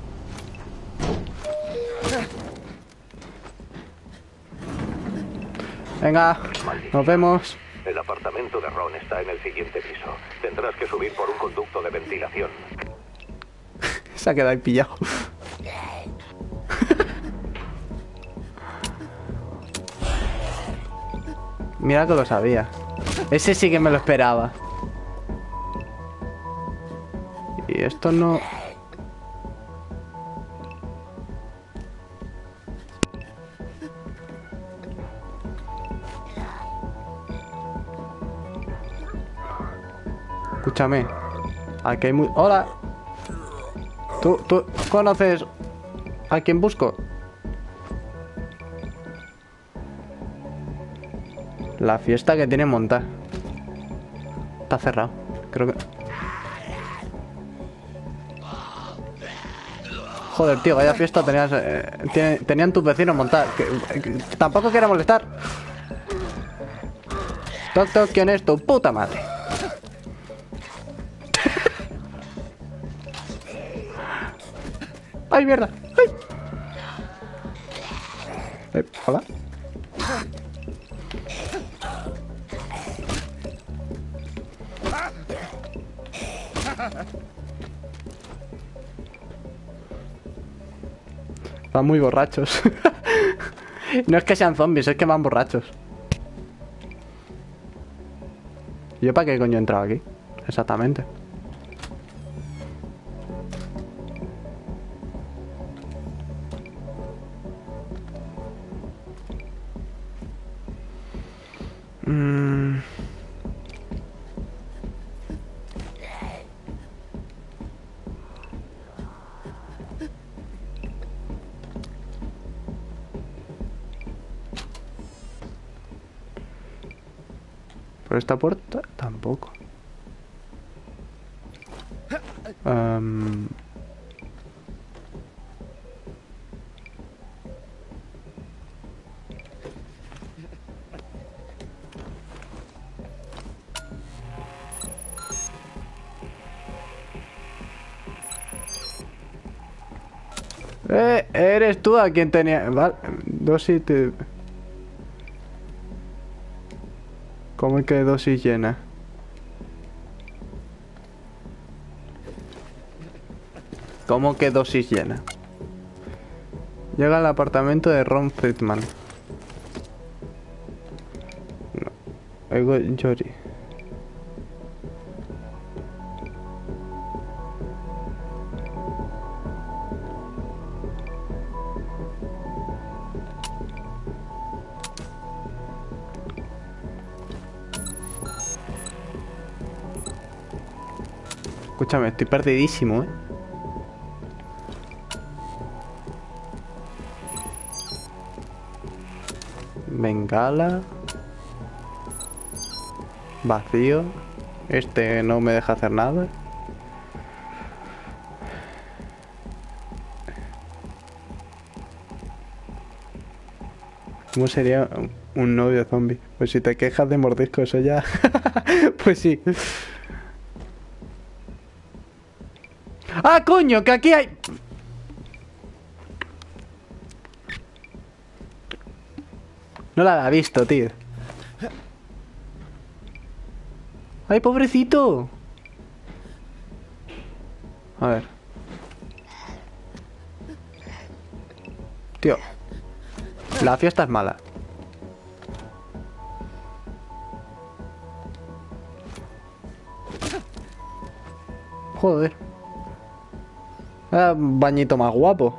Venga, nos vemos. El apartamento de Ron está en el siguiente piso. Tendrás que subir por un conducto de ventilación. Se ha quedado ahí pillado. Mira que lo sabía. Ese sí que me lo esperaba. Y esto no... Escúchame. Aquí hay muy... ¡Hola! ¿Tú conoces a quién busco? La fiesta que tiene montada. Está cerrado. Creo que... Joder, tío, vaya fiesta tenías... tenían tus vecinos montadas. Que tampoco quiero molestar. Toc, toc, ¿quién es tu puta madre? ¡Ay, mierda! ¡Ay! ¿Hola? Van muy borrachos. No es que sean zombies, es que van borrachos. ¿Yo para qué coño he entrado aquí? Exactamente. ¿Por esta puerta? Tampoco. Eres tú a quien tenía... Vale, dosis de... ¿Cómo que dosis llena? ¿Cómo que dosis llena? Llega al apartamento de Ron Friedman. No. Ego Yori. Escúchame, estoy perdidísimo, ¿eh? Bengala. Vacío. Este no me deja hacer nada. ¿Cómo sería un novio zombie? Pues si te quejas de mordisco, eso ya... Pues sí. ¡Ah, coño! Que aquí hay... No la había visto, tío. ¡Ay, pobrecito! A ver. Tío. La fiesta es mala. Joder. Un bañito más guapo.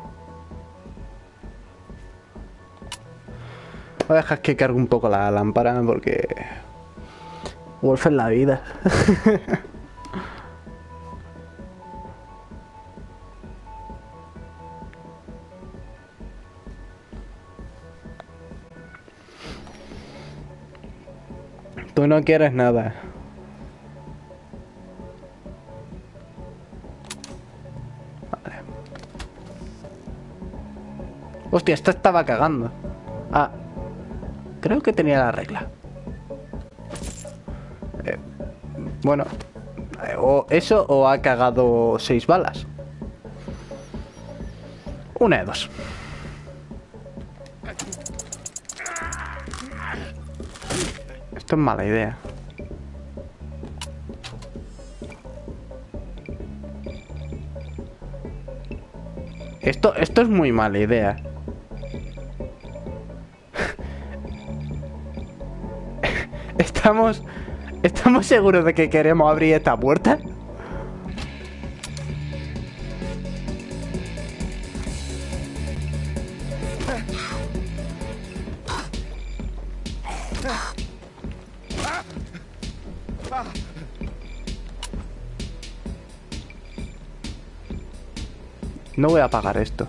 Voy a dejar que cargue un poco la lámpara porque... Wolf es la vida. Tú no quieres nada. Vale. Hostia, esta estaba cagando. Ah. Creo que tenía la regla. Bueno. O eso o ha cagado 6 balas. Una de dos. Esto es mala idea. Esto es muy mala idea. ¿Estamos seguros de que queremos abrir esta puerta? No voy a apagar esto.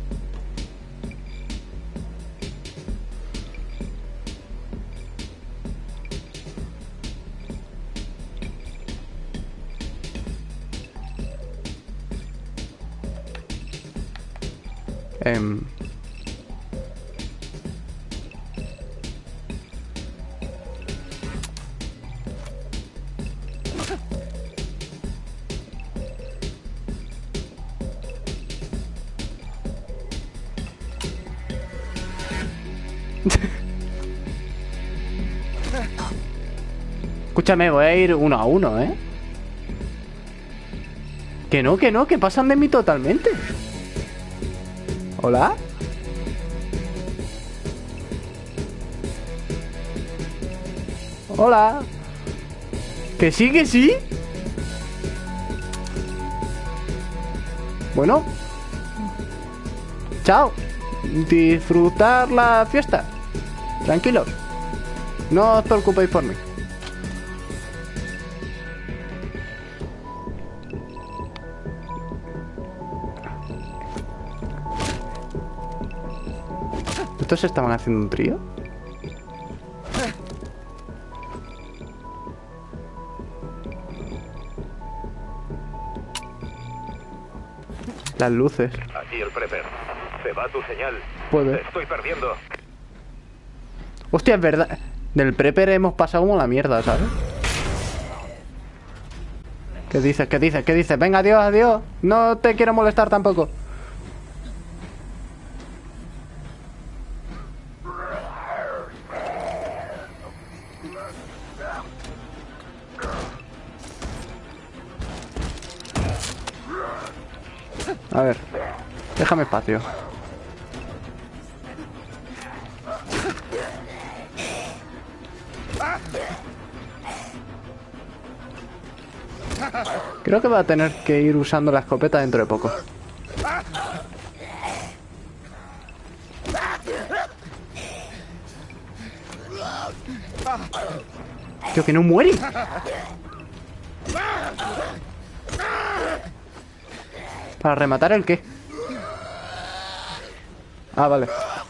Escúchame, voy a ir 1 a 1, ¿eh? Que no, que pasan de mí totalmente. ¿Hola? Hola. ¿Que sí, que sí? Bueno. Chao. Disfrutar la fiesta. Tranquilos. No os preocupéis por mí. ¿Estos estaban haciendo un trío? Las luces. Aquí el prepper. Se va tu señal. Puede. Te estoy perdiendo. Hostia, es verdad. Del prepper hemos pasado como la mierda, ¿sabes? ¿Qué dices? ¿Qué dices? ¿Qué dices? Venga, adiós, adiós. No te quiero molestar tampoco. A ver, déjame espacio. Creo que va a tener que ir usando la escopeta dentro de poco. Tío, que no muere. ¿Para rematar el qué? Ah, vale.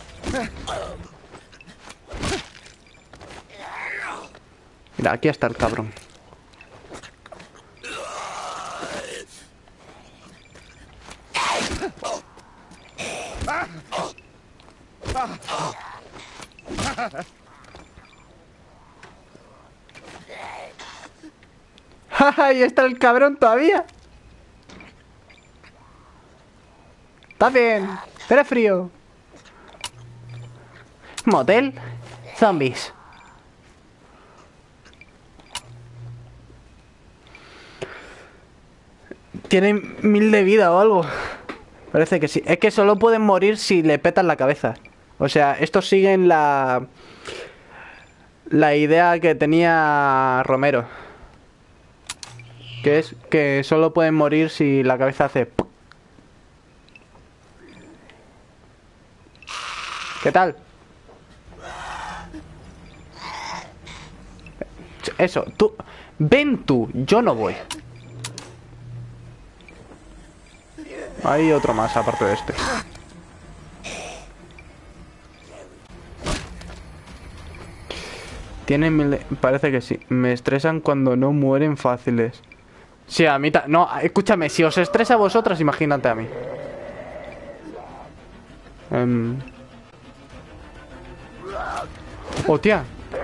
Mira, aquí está el cabrón. Ahí está el cabrón todavía. Está bien. Pero frío. Motel. Zombies. Tienen 1000 de vida o algo. Parece que sí. Es que solo pueden morir si le petan la cabeza. O sea, estos siguen la idea que tenía Romero. Que es que solo pueden morir si la cabeza hace... ¿Qué tal? Eso, tú... Ven tú, yo no voy. Hay otro más aparte de este. Tienen... Parece que sí. Me estresan cuando no mueren fáciles. Sí, a mí... No, escúchame, si os estresa a vosotras, imagínate a mí. ¡Hostia!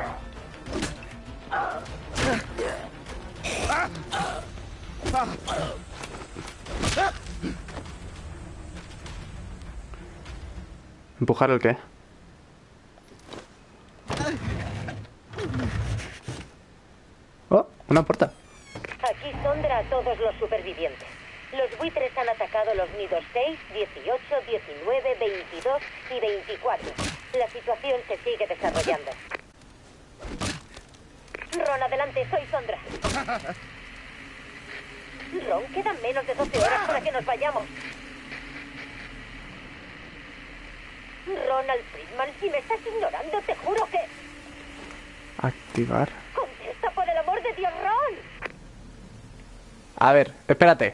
¿Empujar el qué? Oh, una puerta. Aquí Sondra a todos los supervivientes. Los buitres han atacado los nidos 6, 18, 19, 22 y 24. La situación se sigue desarrollando. Ron, adelante, soy Sondra. Ron, quedan menos de 12 horas para que nos vayamos. Ronald Friedman, si me estás ignorando, te juro que... Activar. ¡Contesta, por el amor de Dios, Ron! A ver, espérate.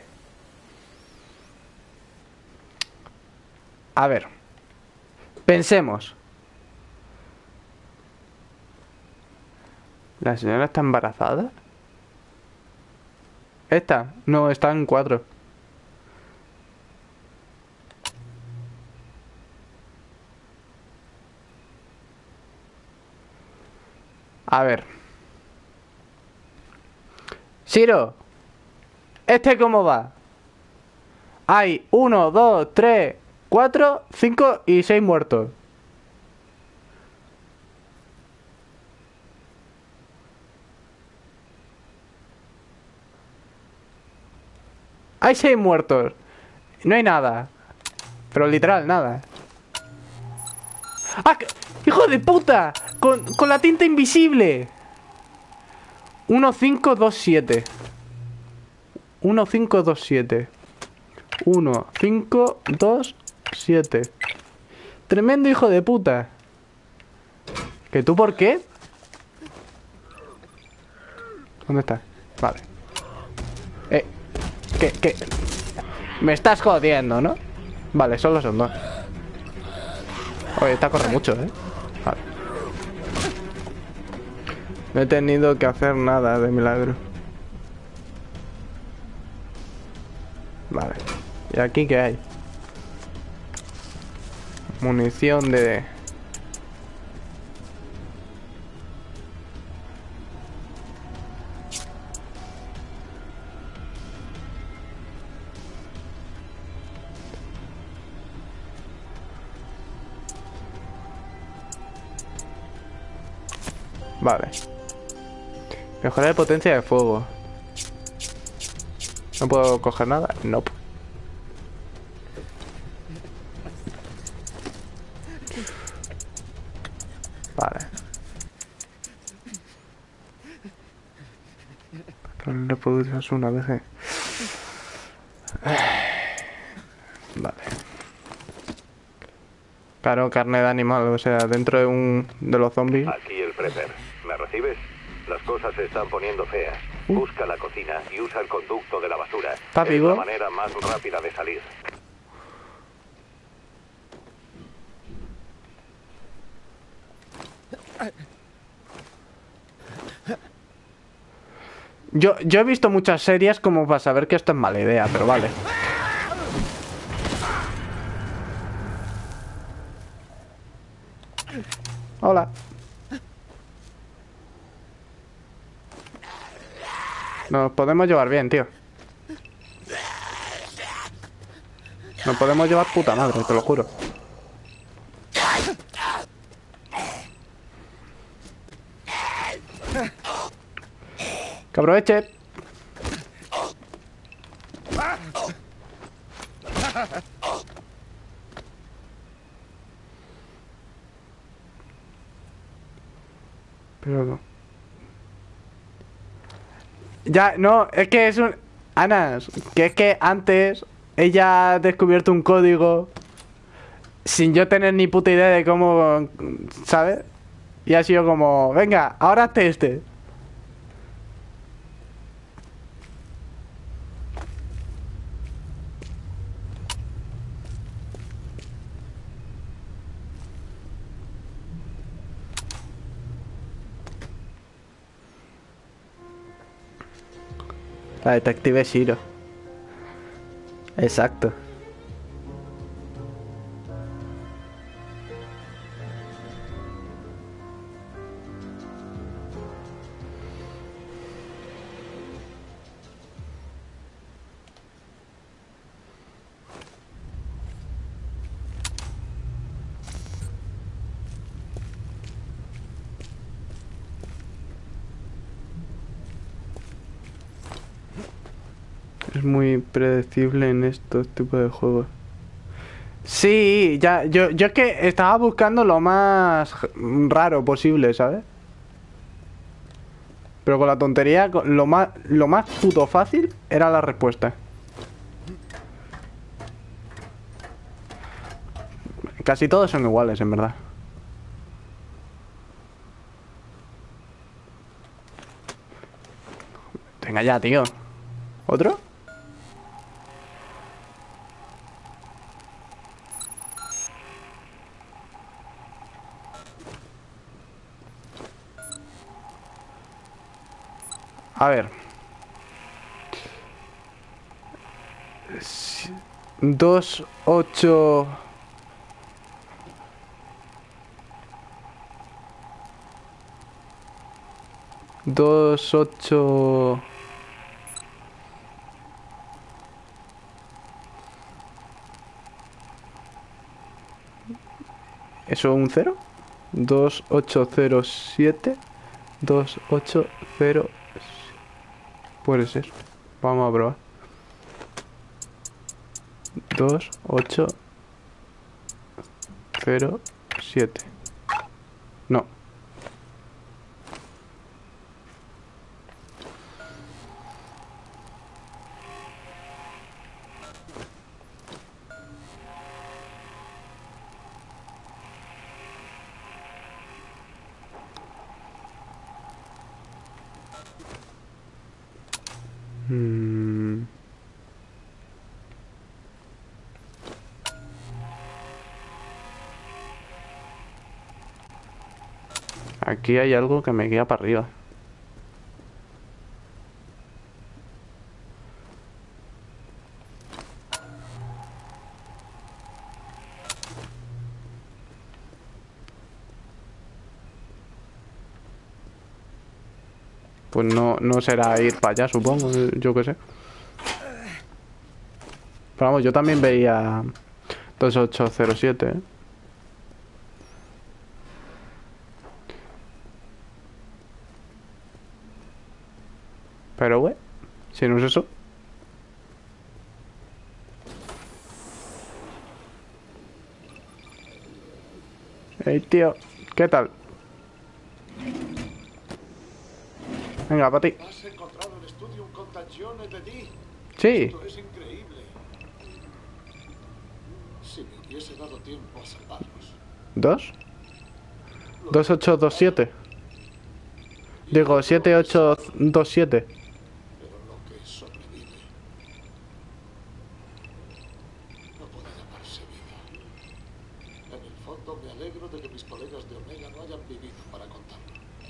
A ver. Pensemos. ¿La señora está embarazada? ¿Esta? No, está en 4. A ver. Shiro. ¿Este cómo va? Hay 1, 2, 3, 4, 5 y 6 muertos. Hay 6 muertos. No hay nada. Pero literal, nada. ¡Ah! ¡Hijo de puta! Con la tinta invisible. 1, 5, 2, 7. 1, 5, 2, 7. 1, 5, 2, 7. Tremendo hijo de puta. ¿Que tú por qué? ¿Dónde está? Vale. ¿Qué? Me estás jodiendo, ¿no? Vale, solo son 2. Oye, esta corre mucho, ¿eh? Vale. No he tenido que hacer nada de milagro. Vale. ¿Y aquí qué hay? Munición de... Vale. Mejorar la potencia de fuego. ¿No puedo coger nada? No. Vale. Solo le puedo usar una vez. Vale. Claro, carne de animal, o sea, dentro de los zombies. Aquí el prepper. ¿Me recibes? Las cosas se están poniendo feas. Busca la cocina y usa el conducto de la basura. ¿Está Es vivo? la manera más rápida de salir. Yo he visto muchas series como para saber que esto es mala idea, pero vale. Hola. Nos podemos llevar bien, tío. Nos podemos llevar puta madre, te lo juro. Que aproveche. Pero no. Ya, no, es que es un... Ana, que es que antes ella ha descubierto un código sin yo tener ni puta idea de cómo... ¿Sabes? Y ha sido como... Venga, ahora hazte este. La detective Shiro. Exacto. Es muy predecible en estos tipos de juegos. Sí, ya, yo es que estaba buscando lo más raro posible, ¿sabes? Pero con la tontería, lo más puto fácil era la respuesta. Casi todos son iguales, en verdad. Venga ya, tío. ¿Otro? A ver. 2, 8... Dos, 8... ¿Eso es un 0? 2807 2807. Puede ser. Vamos a probar. 2807. No. Aquí hay algo que me guía para arriba. Pues no será ir para allá, supongo, yo qué sé. Pero vamos, yo también veía 2807, ¿eh? Pero, güey, si no es eso. Hey, tío, ¿qué tal? Venga, para ti. Has encontrado el estudio un contagione de Dee. Sí. Esto es increíble. Si me hubiese dado tiempo a salvarlos. ¿2? 2827. Digo, 7827. Pero lo que sobrevive no puede llamarse vida. En el fondo me alegro de que mis colegas de Omega no hayan vivido para contarlo.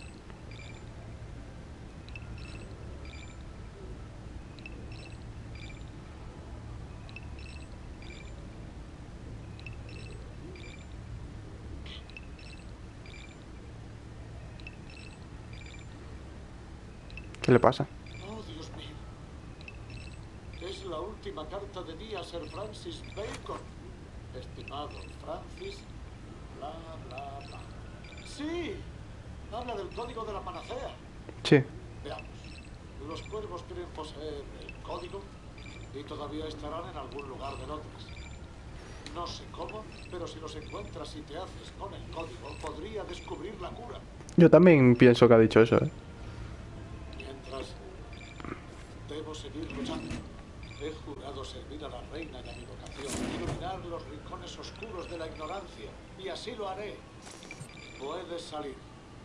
¿Qué le pasa? Oh, Dios mío. Es la última carta de Dee a Sir Francis Bacon. Estimado Francis, bla, bla, bla. ¡Sí! Habla del código de la panacea. Sí. Veamos. Los cuervos creen poseer el código y todavía estarán en algún lugar de Londres. No sé cómo, pero si los encuentras y te haces con el código, podría descubrir la cura. Yo también pienso que ha dicho eso, ¿eh? Mientras, debo seguir luchando. He jurado servir a la reina y a mi vocación, iluminar los rincones oscuros de la ignorancia, y así lo haré. Puedes salir.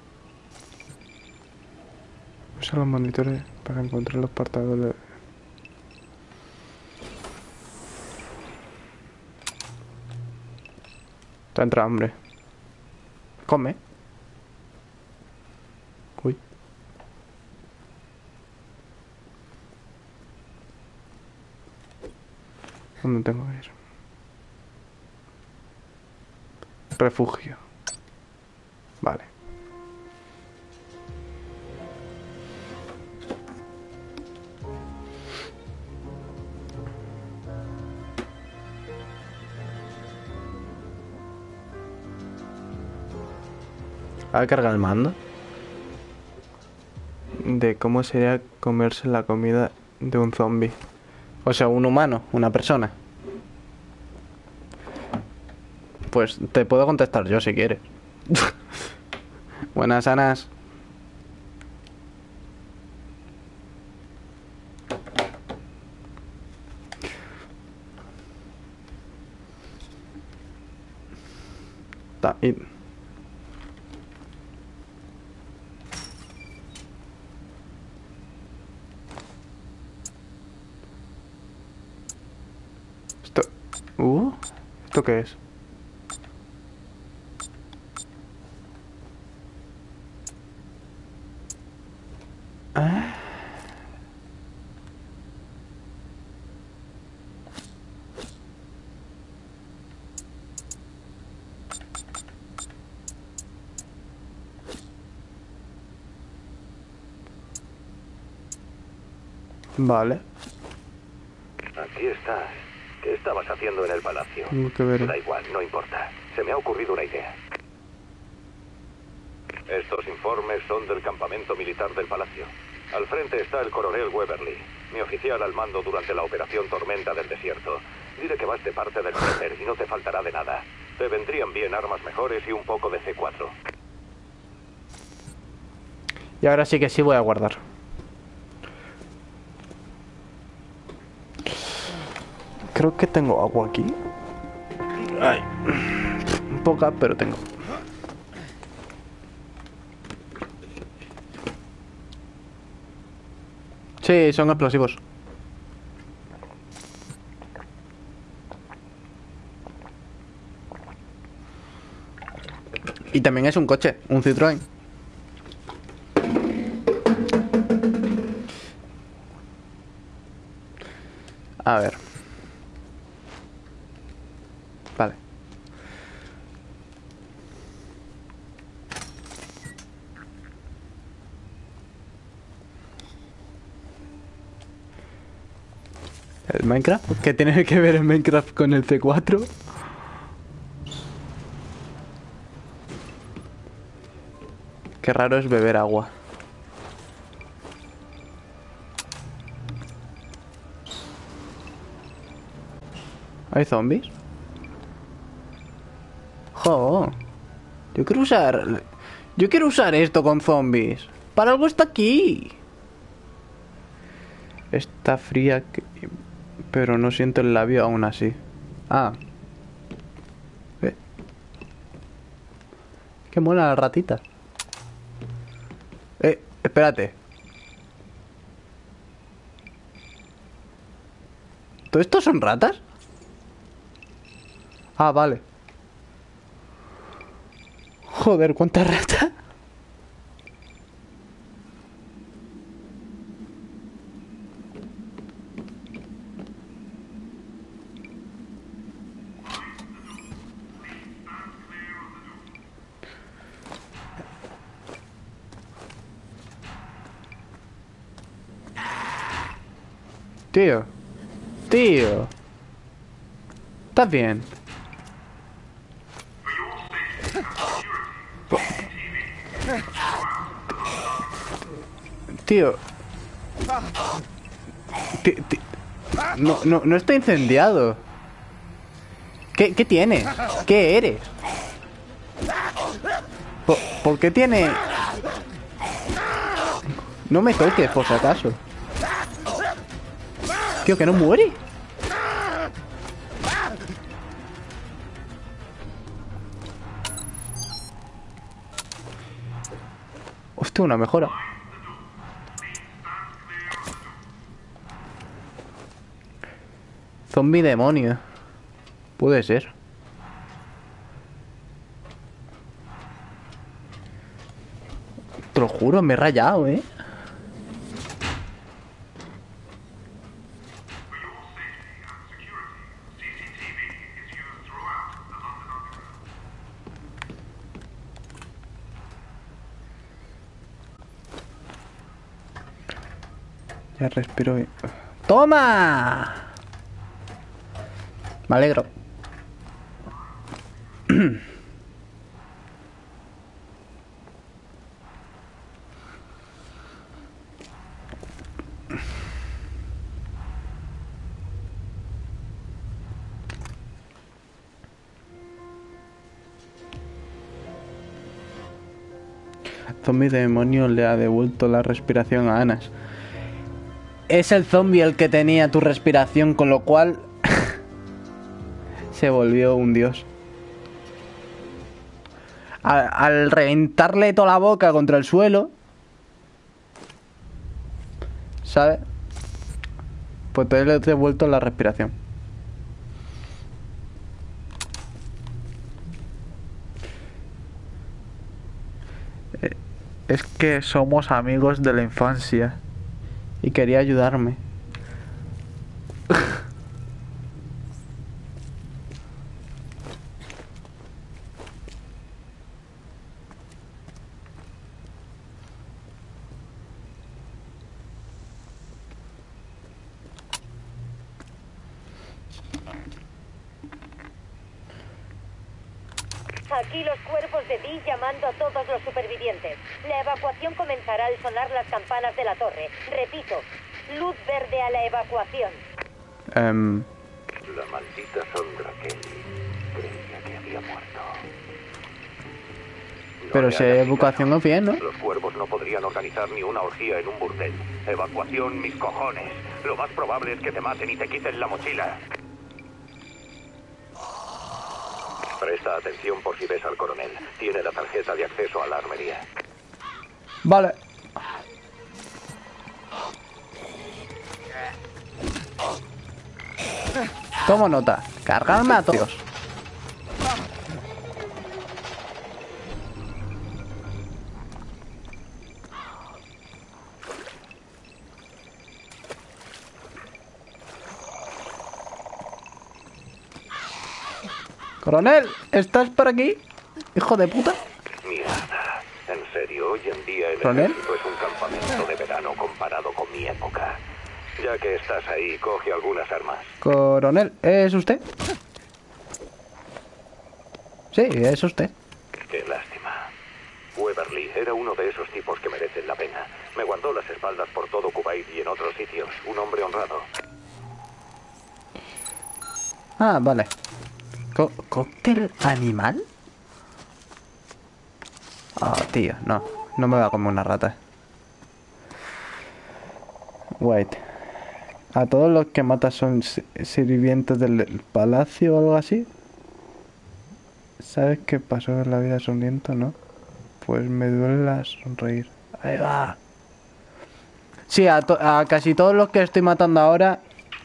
Usa los monitores para encontrar los portadores. Te entra hambre. Come. Uy. ¿Dónde tengo que ir? Refugio. Vale. ¿Ha cargado el mando? De cómo sería comerse la comida de un zombie. O sea, un humano, una persona. Pues te puedo contestar yo si quieres. Buenas, Anas. Y... Esto... ¿Esto qué es? ¿Ah? Vale. Aquí estás. ¿Qué estabas haciendo en el palacio? Tengo que ver. Da igual, no importa. Se me ha ocurrido una idea. Estos informes son del campamento militar del palacio. Al frente está el coronel Weberly, mi oficial al mando durante la operación Tormenta del Desierto. Dile que vas de parte del Reaper y no te faltará de nada. Te vendrían bien armas mejores y un poco de C4. Y ahora sí que sí voy a guardar. Creo que tengo agua aquí. Ay. Poca, pero tengo. Sí, son explosivos. Y también es un coche, un Citroën. A ver. Vale. ¿El Minecraft? ¿Qué tiene que ver el Minecraft con el C4? Qué raro es beber agua. ¿Hay zombies? Jo. Yo quiero usar esto con zombies. Para algo está aquí. Está fría, pero no siento el labio aún así. Ah. Qué mola la ratita. Espérate. ¿Todo esto son ratas? Ah, vale. Joder, ¿cuántas ratas? Tío. Tío. ¿Estás bien? Tío. No está incendiado. ¿Qué tiene? ¿Qué eres? ¿Por qué tiene...? No me toques, por si acaso. Tío, que no muere. Hostia, una mejora. Zombie demonio. Puede ser. Te lo juro, me he rayado, ¿eh? Ya respiro bien. ¡Toma! Me alegro. Zombie demonio le ha devuelto la respiración a Anas. Es el zombie el que tenía tu respiración, con lo cual se volvió un dios. Al reventarle toda la boca contra el suelo, ¿sabes? Pues te le he devuelto la respiración. Es que somos amigos de la infancia y quería ayudarme. Aquí los cuerpos de Dee llamando a todos los supervivientes. La evacuación comenzará al sonar las campanas de la torre. Repito, luz verde a la evacuación. La maldita Sondra Kelly creía que había muerto. No pero le si hagas evacuación no es bien, ¿no? Los cuervos no podrían organizar ni una orgía en un burdel. Evacuación, mis cojones. Lo más probable es que te maten y te quiten la mochila. Presta atención por si ves al coronel. Tiene la tarjeta de acceso a la armería. Vale. Tomo nota. Cargarme a todos. Coronel, ¿estás por aquí? Hijo de puta. Mierda. En serio, hoy en día el ¿Coronel? ejército es un campamento de verano comparado con mi época. Ya que estás ahí, coge algunas armas. Coronel, ¿es usted? Sí, es usted. Qué lástima. Weberly era uno de esos tipos que merecen la pena. Me guardó las espaldas por todo Kuwait y en otros sitios. Un hombre honrado. Ah, vale. ¿Cóctel animal? Oh, tío, no. No me va a comer una rata. Wait. A todos los que matas son sirvientes del palacio o algo así. ¿Sabes qué pasó en la vida sonriente, no? Pues me duele la sonreír. Ahí va. Sí, a casi todos los que estoy matando ahora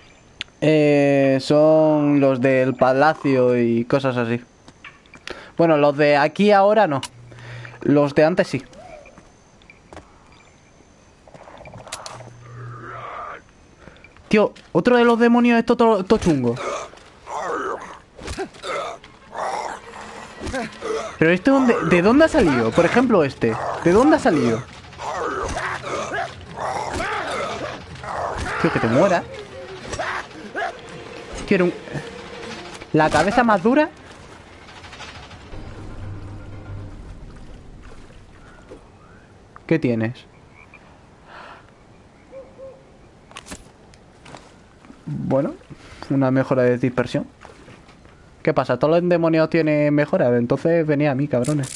son los del palacio y cosas así. Bueno, los de aquí ahora no. Los de antes sí. Tío, otro de los demonios esto todo chungo. Pero este, ¿de dónde ha salido? Por ejemplo este. ¿De dónde ha salido? Tío, que te muera. Quiero la cabeza más dura. ¿Qué tienes? Bueno, una mejora de dispersión. ¿Qué pasa? Todos los endemoniados tienen mejora. Entonces venía a mí, cabrones.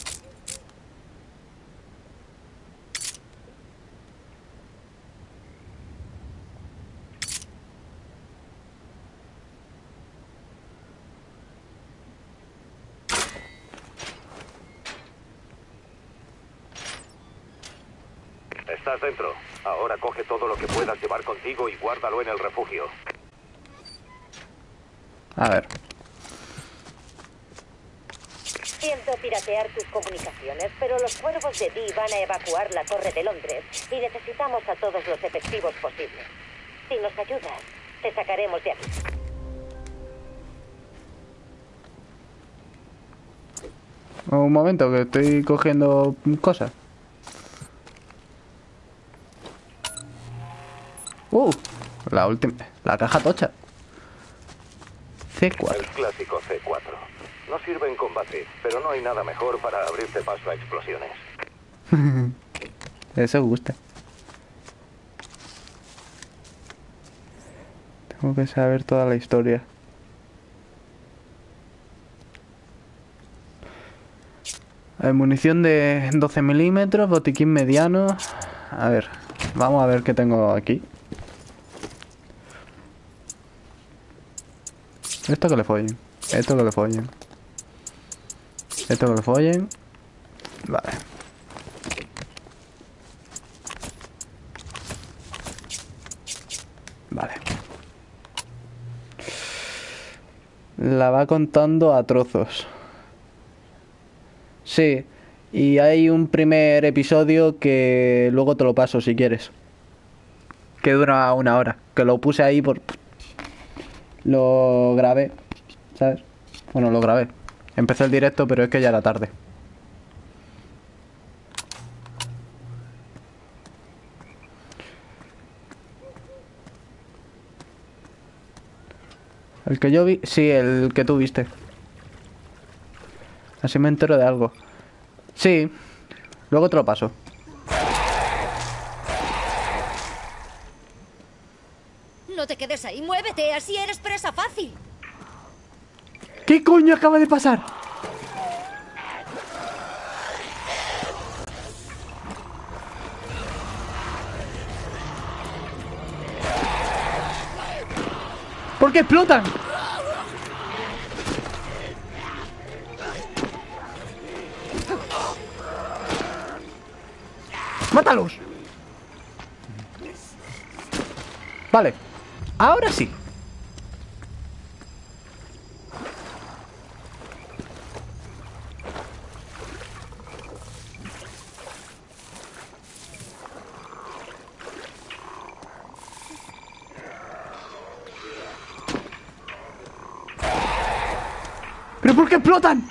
Estás dentro. Ahora coge todo lo que puedas llevar contigo y guárdalo en el refugio. A ver. Siento piratear tus comunicaciones, pero los cuervos de Dee van a evacuar la Torre de Londres y necesitamos a todos los efectivos posibles. Si nos ayudas, te sacaremos de aquí. Un momento, que estoy cogiendo cosas. La última. La caja tocha. C4. El clásico C4. No sirve en combate, pero no hay nada mejor para abrirte paso a explosiones. Eso gusta. Tengo que saber toda la historia. Hay munición de 12 milímetros, botiquín mediano. A ver, vamos a ver qué tengo aquí. Esto que le follen. Esto que le follen. Esto que le follen. Vale. Vale. La va contando a trozos. Sí. Y hay un primer episodio que luego te lo paso si quieres. Que dura 1 hora. Que lo puse ahí por... Lo grabé, ¿sabes? Bueno, lo grabé. Empecé el directo, pero es que ya era tarde. El que yo vi... Sí, el que tú viste. Así me entero de algo. Sí. Luego te lo paso. No te quedes ahí, muévete, así eres presa fácil. ¿Qué coño acaba de pasar? ¿Por qué explotan? ¡Mátalos! Vale. Ahora sí. ¿Pero por qué explotan?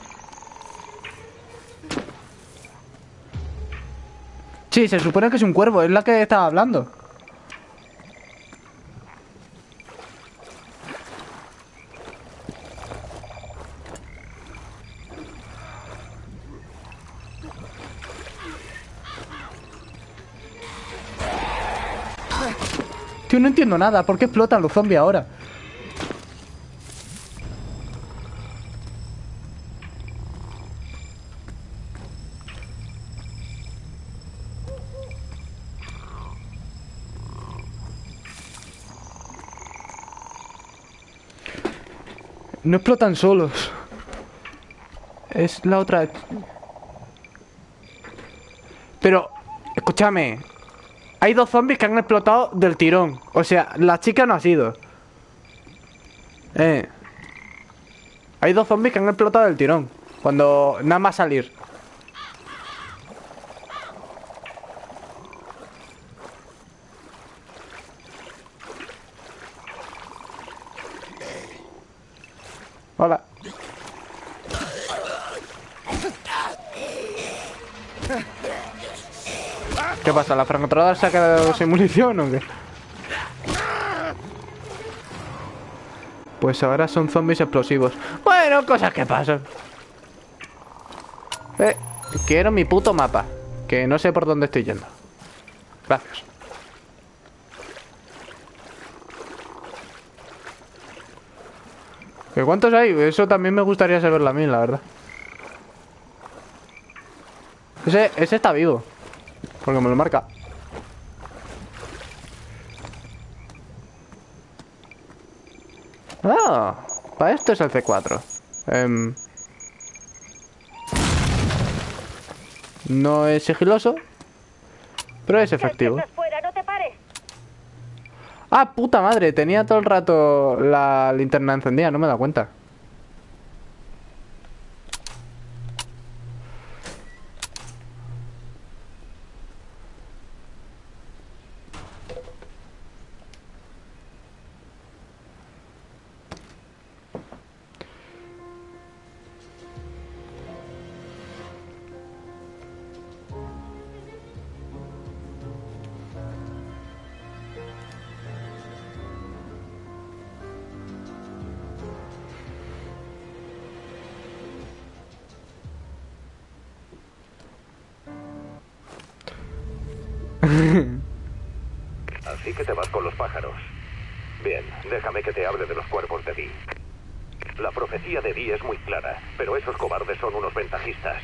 Sí, se supone que es un cuervo, es la que estaba hablando. Tío, no entiendo nada. ¿Por qué explotan los zombies ahora? No explotan solos. Es la otra. Pero, escúchame. Hay 2 zombies que han explotado del tirón. O sea, la chica no ha sido. Hay 2 zombies que han explotado del tirón. Cuando nada más salir. Hola. ¿Qué pasa? ¿La francotiradora se ha quedado sin munición o qué? Pues ahora son zombies explosivos. Bueno, cosas que pasan. Quiero mi puto mapa. Que no sé por dónde estoy yendo. Gracias. ¿Qué cuántos hay? Eso también me gustaría saberlo a mí, la verdad. Ese está vivo. Porque me lo marca. Ah, para esto es el C4. No es sigiloso, pero es efectivo. Fuera, no te pares. Ah, puta madre, tenía todo el rato la linterna encendida, no me he dado cuenta. Así que te vas con los pájaros. Bien, déjame que te hable de los cuervos de Dee. La profecía de Dee es muy clara, pero esos cobardes son unos ventajistas.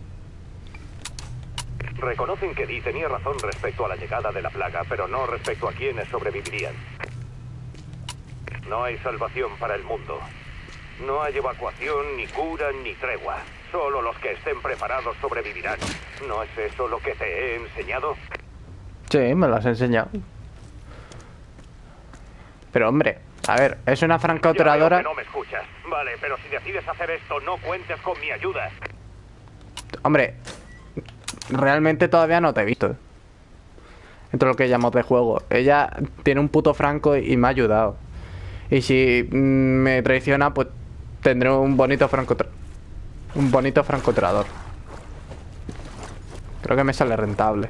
Reconocen que Dee tenía razón respecto a la llegada de la plaga, pero no respecto a quienes sobrevivirían. No hay salvación para el mundo. No hay evacuación, ni cura, ni tregua. Solo los que estén preparados sobrevivirán. ¿No es eso lo que te he enseñado? Sí, me lo has enseñado. Pero hombre, a ver, es una francotiradora. Ya veo que no me escuchas. Vale, pero si decides hacer esto, no cuentes con mi ayuda. Hombre, realmente todavía no te he visto. Entre lo que llamamos de juego. Ella tiene un puto franco y me ha ayudado. Y si me traiciona, pues tendré un bonito francotirador. Creo que me sale rentable.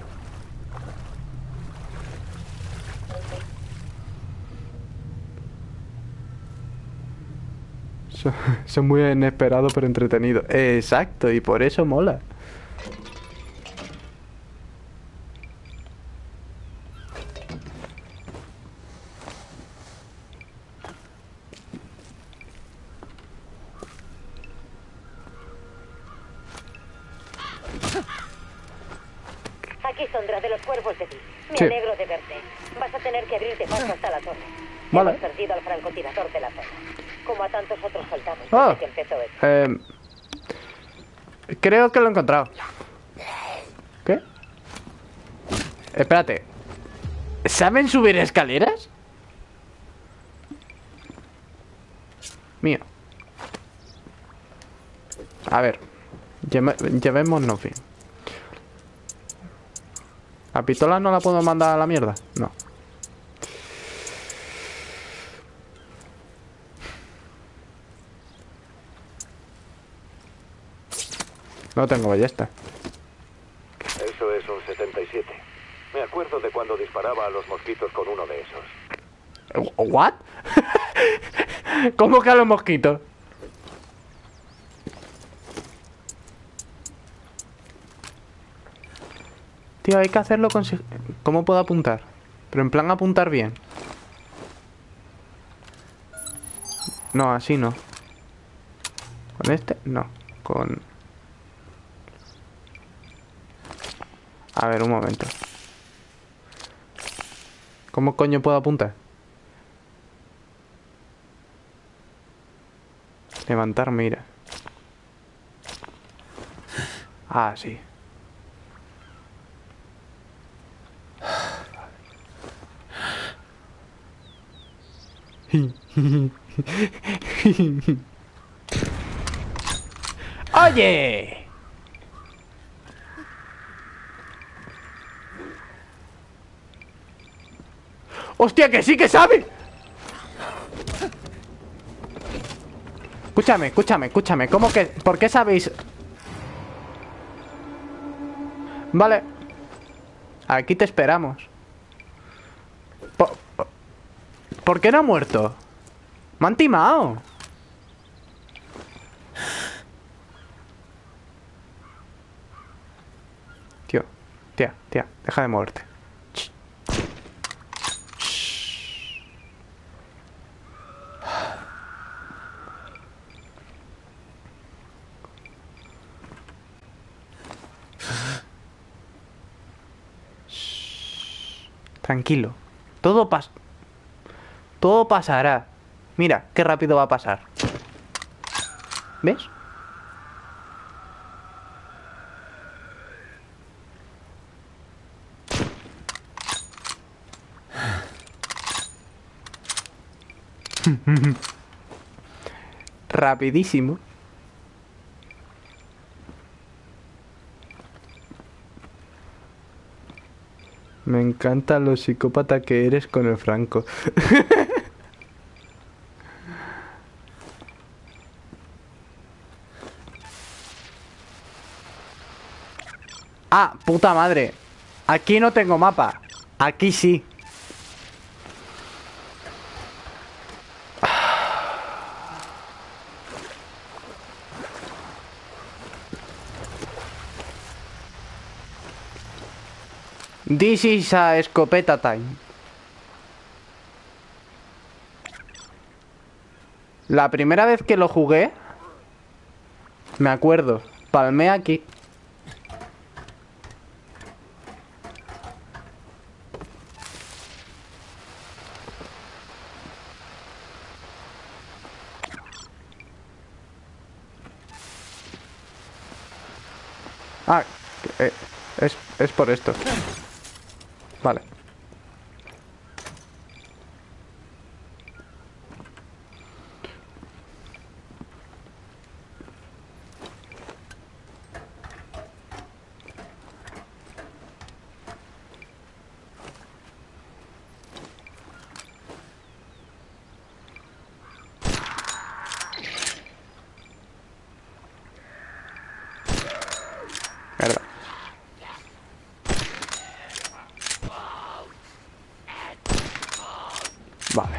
Son muy inesperados pero entretenidos. Exacto, y por eso mola. Aquí Sondra, de los cuervos de Dee. Me Sí. alegro de verte. Vas a tener que abrirte paso hasta la torre. Vale. Hemos perdido al francotirador de la zona. Como a tantos otros soldados Ah. desde que empezó esto. Creo que lo he encontrado. ¿Qué? Espérate. ¿Saben subir escaleras? Mío. A ver. Llevémonos bien. ¿La pistola no la puedo mandar a la mierda? No. No tengo ballesta. Eso es un 77. Me acuerdo de cuando disparaba a los mosquitos con uno de esos. ¿What? ¿Cómo que a los mosquitos? Tío, hay que hacerlo con... ¿Cómo puedo apuntar? Pero en plan apuntar bien. No, así no. ¿Con este? No. Con... A ver, un momento. ¿Cómo coño puedo apuntar? Levantar mira. Ah, sí. ¡Oye! ¡Hostia, que sí que sabe! Escúchame. ¿Cómo que...? ¿Por qué sabéis? Vale. Aquí te esperamos. ¿Por qué no ha muerto? Me han timado. Tío, tía, deja de moverte. Tranquilo. Todo pasará. Mira, qué rápido va a pasar. ¿Ves? Rapidísimo. Me encanta lo psicópata que eres con el Franco. Ah, puta madre. Aquí no tengo mapa. Aquí sí. This is a escopeta time. La primera vez que lo jugué, me acuerdo, palmé aquí. Ah, es por esto. Vale. Mierda. Vale.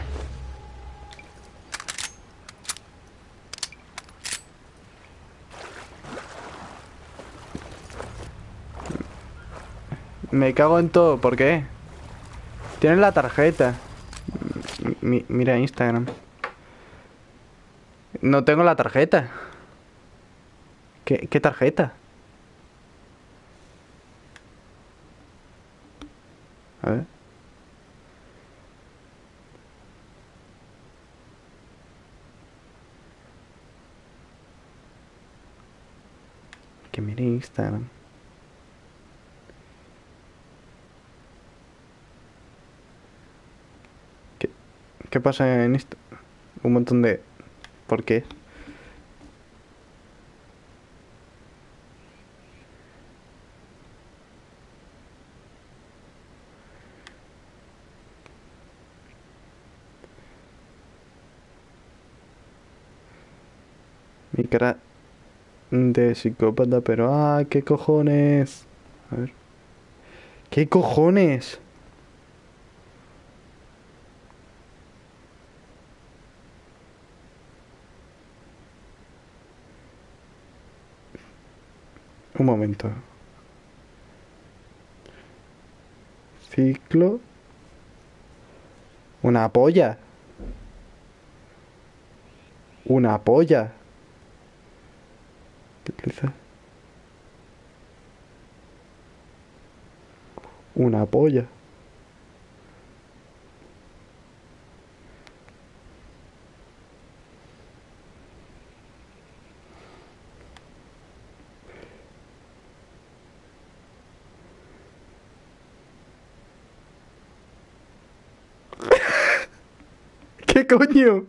Me cago en todo, ¿por qué? Tienes la tarjeta. Mira Instagram. No tengo la tarjeta. ¿Qué tarjeta? A ver. Que mire Instagram. ¿Qué pasa en esto? Un montón de... ¿Por qué? Mi cara de psicópata, pero... ¡Ah! ¿Qué cojones? A ver. ¿Qué cojones? Un momento. Ciclo. Una polla. Una polla. ¿Qué utiliza? Una polla. coño.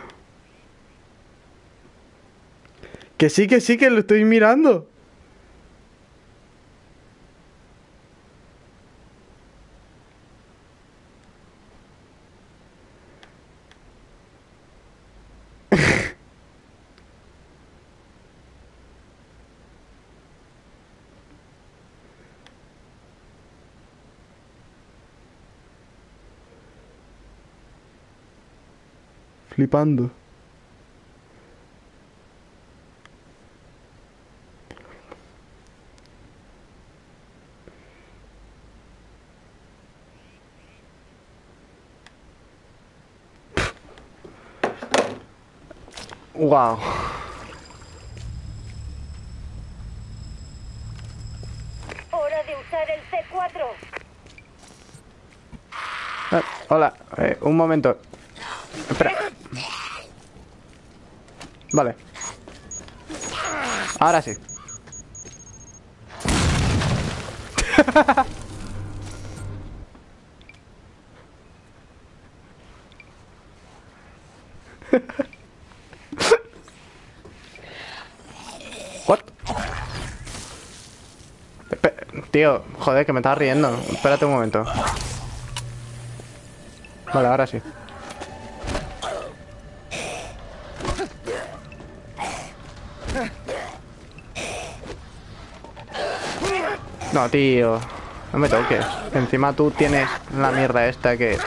Que sí, que lo estoy mirando. Flipando. Wow. Hora de usar el C4. Hola, un momento. Espera. Vale. Ahora sí. What? Tío, joder, que me estaba riendo. Espérate un momento. Vale, ahora sí. No, tío. No me toques. Encima tú tienes la mierda esta que...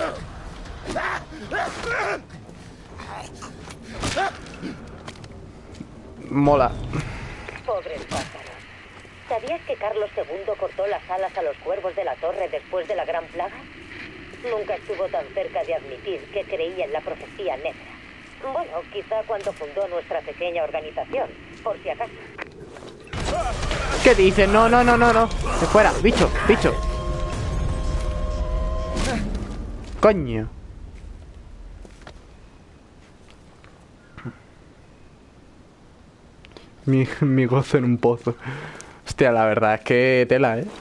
mola. Pobres pájaros. ¿Sabías que Carlos II cortó las alas a los cuervos de la torre después de la Gran Plaga? Nunca estuvo tan cerca de admitir que creía en la profecía negra. Bueno, quizá cuando fundó nuestra pequeña organización, por si acaso. ¿Qué dices? No, no, no, no, no. Fuera, bicho, bicho. Coño. Mi gozo en un pozo. Hostia, la verdad es que tela, ¿eh?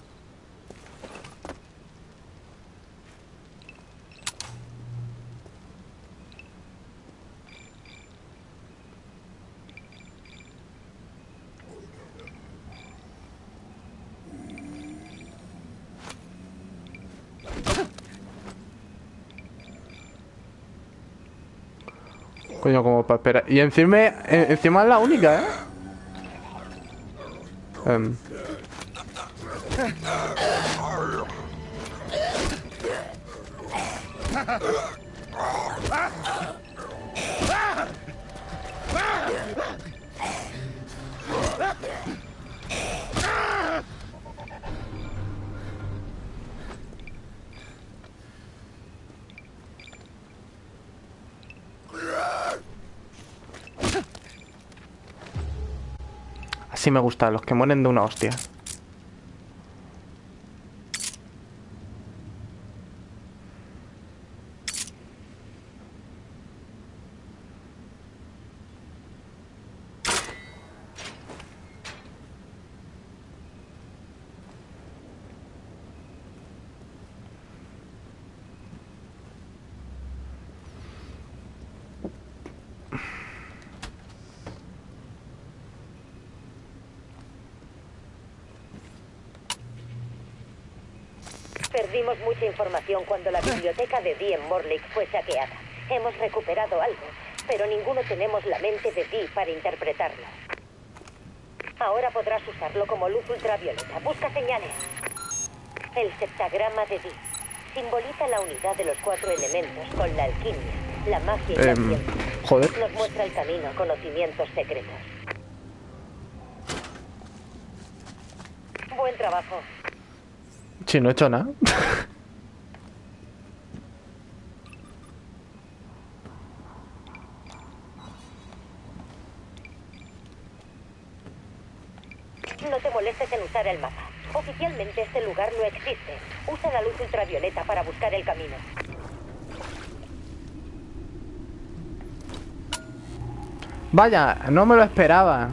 Coño, como para esperar. Y encima es la única, ¿eh? Así me gustan, los que mueren de una hostia. Perdimos mucha información cuando la biblioteca de Dee en Morley fue saqueada. Hemos recuperado algo, pero ninguno tenemos la mente de Dee para interpretarlo. Ahora podrás usarlo como luz ultravioleta. Busca señales. El septagrama de Dee simboliza la unidad de los 4 elementos con la alquimia, la magia y la ciencia. Joder. Nos muestra el camino a conocimientos secretos. Buen trabajo. Si no he hecho nada. No te molestes en usar el mapa. Oficialmente este lugar no existe. Usa la luz ultravioleta para buscar el camino. Vaya, no me lo esperaba.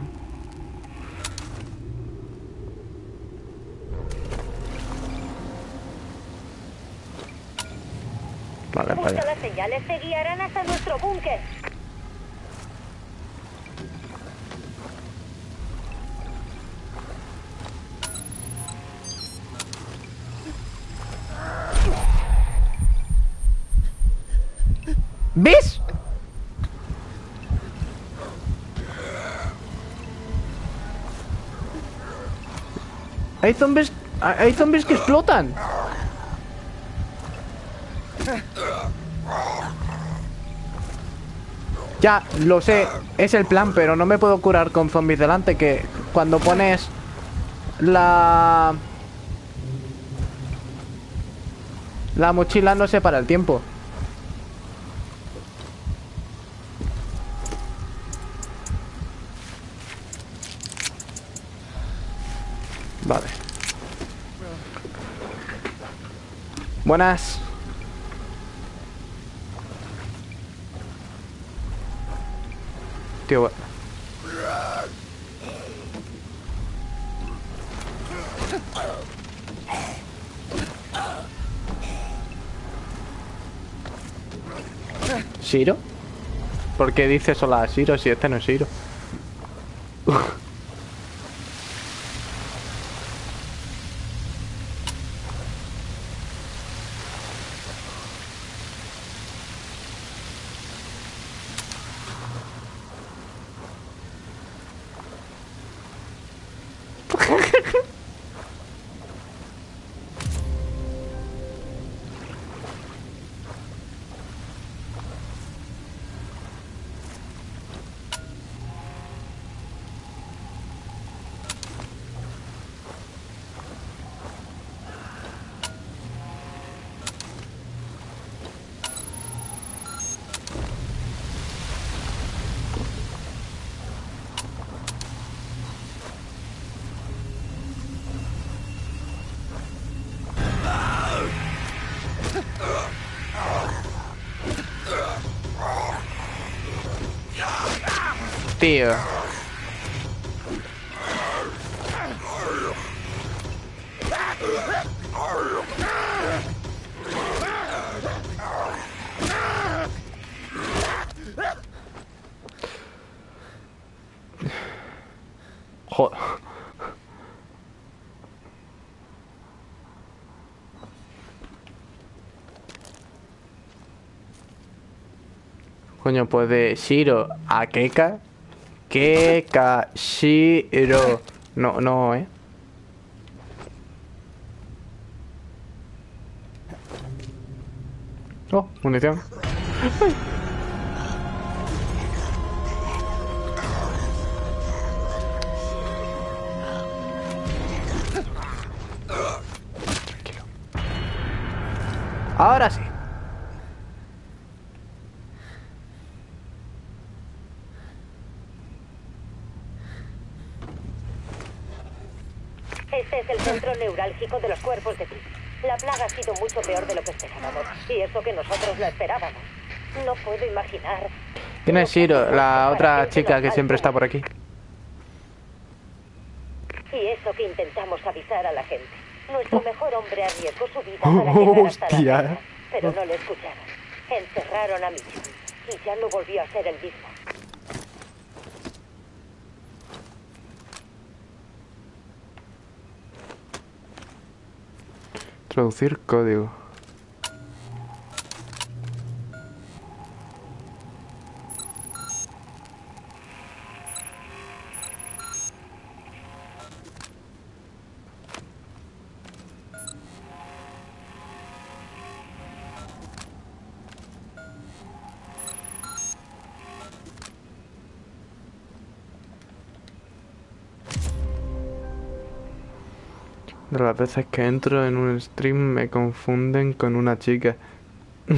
Vale, Busca vaya. las señales, te guiarán hasta nuestro búnker. ¿Ves? Hay zombies que explotan. Ya, lo sé, es el plan, pero no me puedo curar con zombies delante, que cuando pones la mochila no se para el tiempo. Vale. Buenas. Tío. ¿Shiro? ¿Por qué dices hola a Shiro si este no es Shiro? Tío. Joder. Coño, pues de Shiro a Keka. Keka, Shiro. No, no, Oh, munición. Ay. Tranquilo. Ahora sí. Este es el centro neurálgico de los cuerpos de Ti. La plaga ha sido mucho peor de lo que esperábamos. Y eso que nosotros la esperábamos. No puedo imaginar. ¿Quién es Shiro? La otra chica que siempre está por aquí. Y eso que intentamos avisar a la gente. Nuestro mejor hombre arriesgó su vida para llegar hasta la Hostia. plaga, pero no le escucharon. Encerraron a Michonne y ya no volvió a ser el mismo. Traducir código. De las veces que entro en un stream me confunden con una chica. Me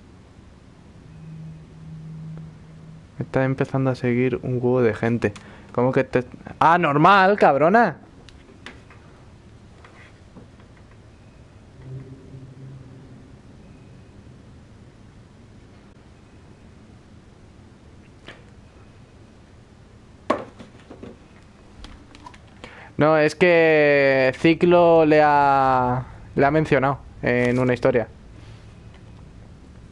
está empezando a seguir un huevo de gente. ¿Cómo que te...? ¡Ah, normal, cabrona! No, es que Ciclo le ha mencionado en una historia.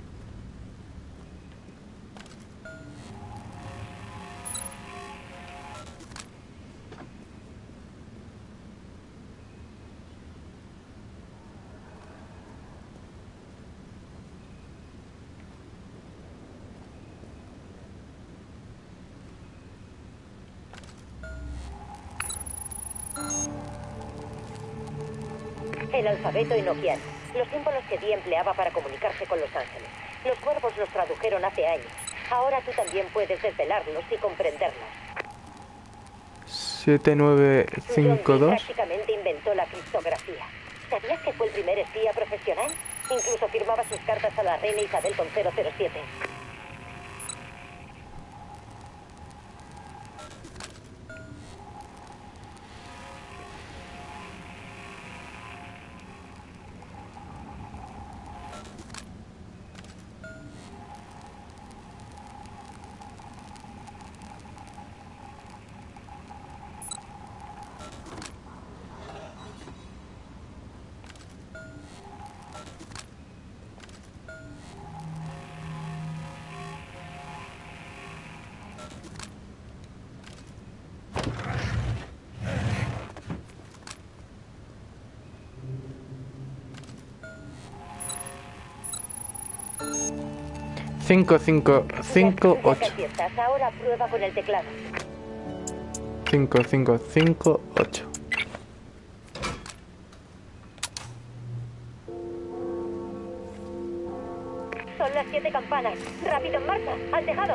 El alfabeto enoquiano, los símbolos que Dee empleaba para comunicarse con los ángeles. Los cuervos los tradujeron hace años. Ahora tú también puedes desvelarlos y comprenderlos. 7952. Prácticamente inventó la criptografía. ¿Sabías que fue el primer espía profesional? Incluso firmaba sus cartas a la reina Isabel con 007. Cinco, cinco, cinco, Ya ocho. casi estás. Ahora prueba con el teclado. 5, 5, 5, 8. Son las 7 campanas. Rápido, en marcha. Al tejado.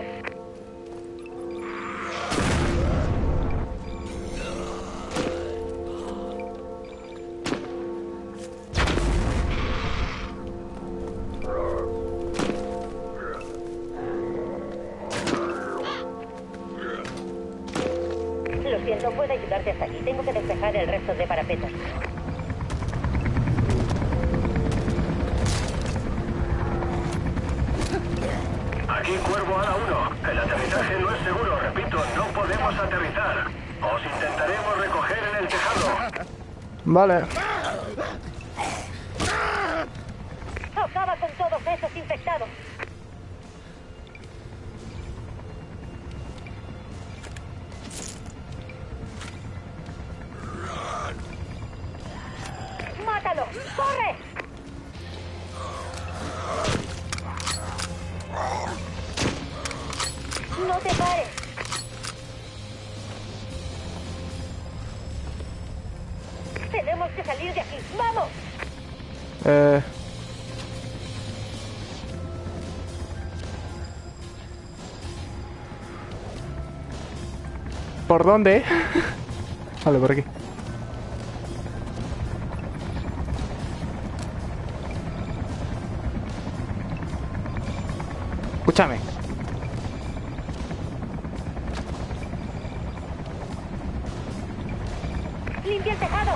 Lo siento, no puedo ayudarte hasta aquí. Tengo que despejar el resto de parapetos. Aquí Cuervo Ala 1. El aterrizaje no es seguro, repito, no podemos aterrizar. Os intentaremos recoger en el tejado. Vale. Acaba con todos esos infectados. ¡Mátalo! ¡Corre! ¡No te pares! Tenemos que salir de aquí. ¡Vamos! ¿Por dónde? Vale, por aquí. Escúchame. ¡Limpia el tejado!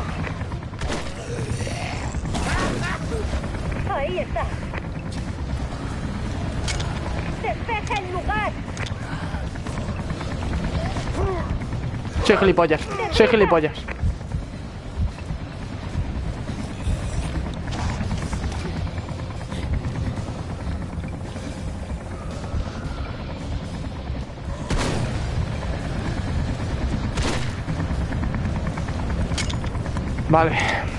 Ahí está. ¡Despeja el lugar! Soy gilipollas. Soy gilipollas. Vale.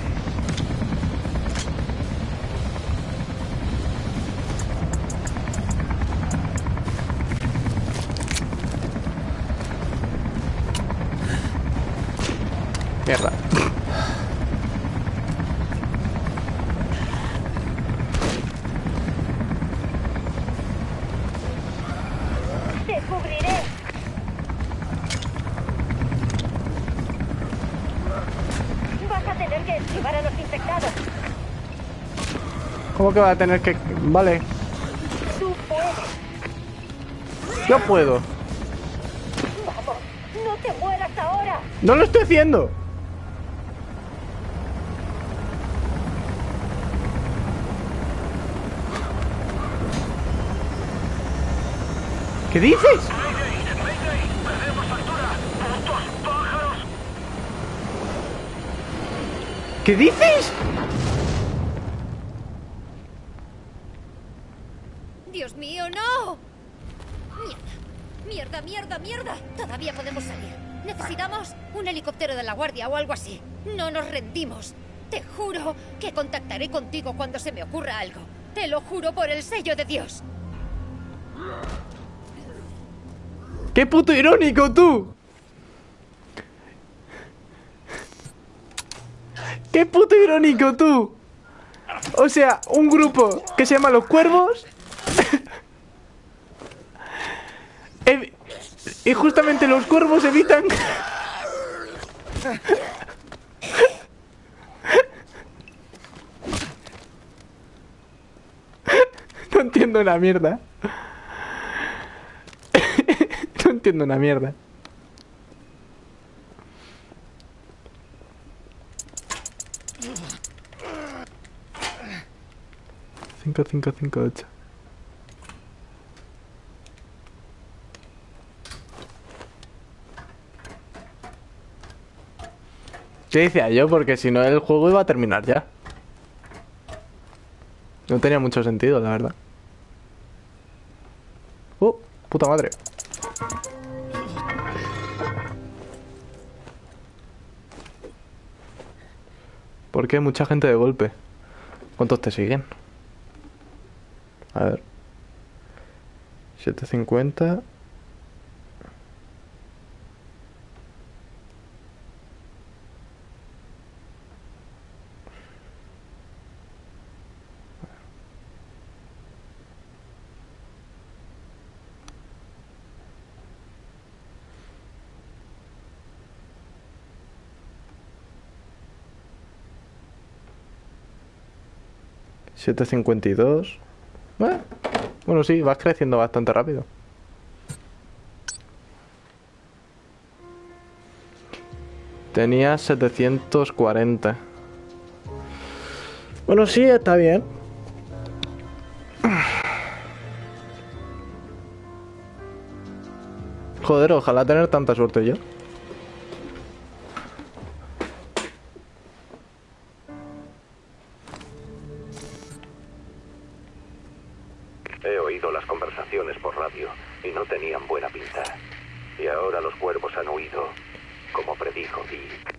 Mierda. ¡Te cubriré! Vas a tener que esquivar a los infectados. ¿Cómo que va a tener que...? Vale. Tú puedes. Yo puedo. Vamos, no te mueras ahora. ¡No lo estoy haciendo! ¿Qué dices? ¡Perdemos altura! ¡Putos pájaros! ¿Qué dices? ¡Dios mío, no! ¡Mierda! ¡Mierda, mierda, mierda! Todavía podemos salir. Necesitamos un helicóptero de la guardia o algo así. No nos rendimos. Te juro que contactaré contigo cuando se me ocurra algo. Te lo juro por el sello de Dios. ¡Qué puto irónico tú! ¡Qué puto irónico, tú! O sea, un grupo que se llama Los Cuervos. Y justamente los cuervos evitan... No entiendo una mierda. No entiendo una mierda. 5558. ¿Qué decía yo? Porque si no el juego iba a terminar ya. No tenía mucho sentido, la verdad. Puta madre. ¿Por qué mucha gente de golpe? ¿Cuántos te siguen? A ver. 750. $7.52. Bueno, sí, vas creciendo bastante rápido. Tenía 740. Bueno, sí, está bien. Joder, ojalá tener tanta suerte yo. He oído las conversaciones por radio y no tenían buena pinta. Y ahora los cuervos han huido, como predijo Dick.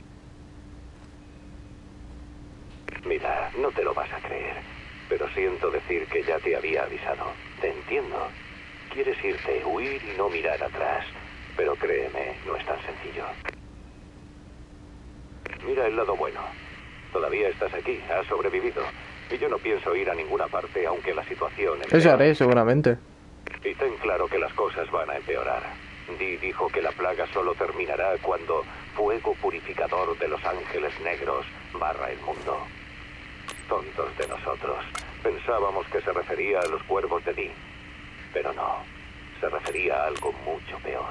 Mira, no te lo vas a creer, pero siento decir que ya te había avisado. Te entiendo. Quieres irte, huir y no mirar atrás. Pero créeme, no es tan sencillo. Mira el lado bueno. Todavía estás aquí, has sobrevivido. Y yo no pienso ir a ninguna parte, aunque la situación empeore. Eso haré, seguramente. Y ten claro que las cosas van a empeorar. Dee dijo que la plaga solo terminará cuando fuego purificador de los ángeles negros barra el mundo. Tontos de nosotros. Pensábamos que se refería a los cuervos de Dee. Pero no. Se refería a algo mucho peor.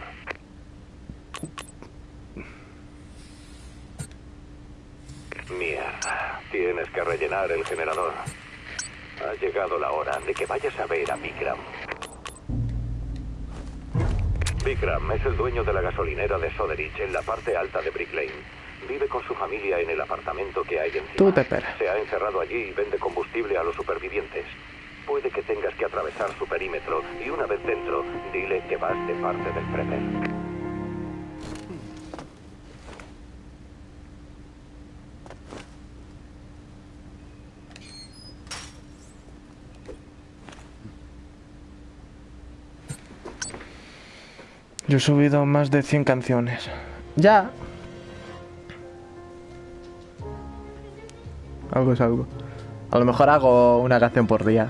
Mierda. Tienes que rellenar el generador. Ha llegado la hora de que vayas a ver a Vikram. Vikram es el dueño de la gasolinera de Soderich en la parte alta de Brick Lane. Vive con su familia en el apartamento que hay encima. Tú te esperas. Se ha encerrado allí y vende combustible a los supervivientes. Puede que tengas que atravesar su perímetro y una vez dentro, dile que vas de parte del Prepper. Yo he subido más de 100 canciones. Ya. Algo es algo. A lo mejor hago una canción por día.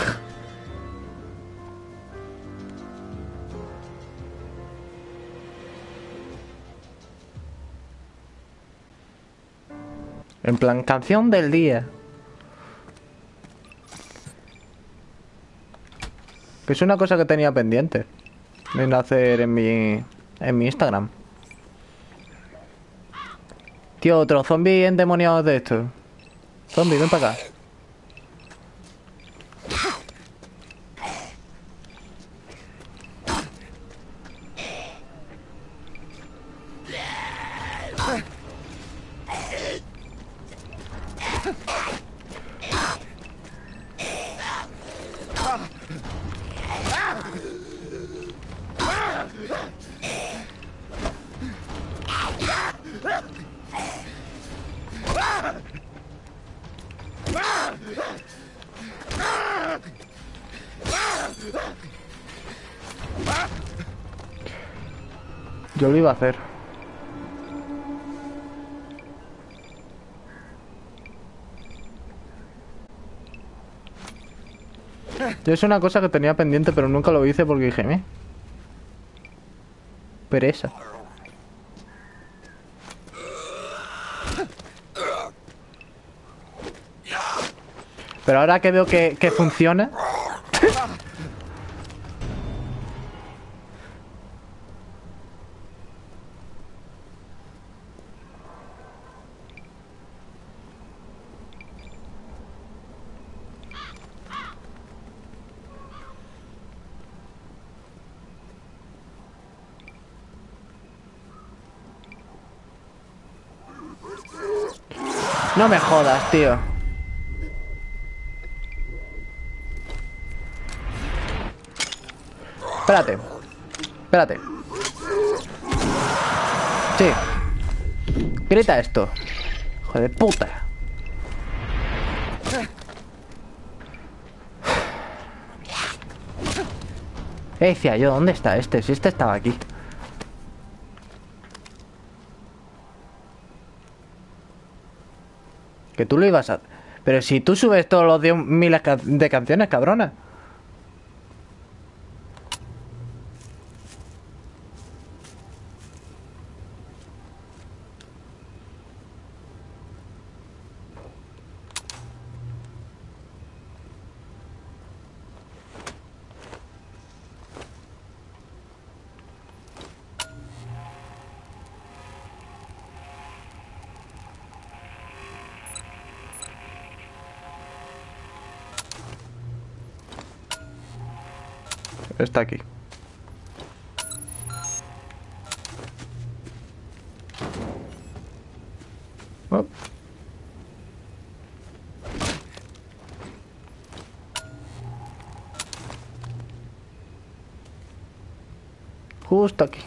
En plan, canción del día. Que es una cosa que tenía pendiente de hacer en mi Instagram. Tío, otro zombie endemoniado de esto. Zombie, ven para acá. Yo lo iba a hacer. Yo es una cosa que tenía pendiente, pero nunca lo hice porque dije, pereza. Pero ahora que veo que funciona... No me jodas, tío. Espérate. Espérate. Sí. Grita esto. Hijo de puta. Decía yo, ¿dónde está este? Si este estaba aquí. Que tú lo ibas a... Pero si tú subes todos los días miles de canciones, cabrona. Está aquí. Oh. Justo aquí.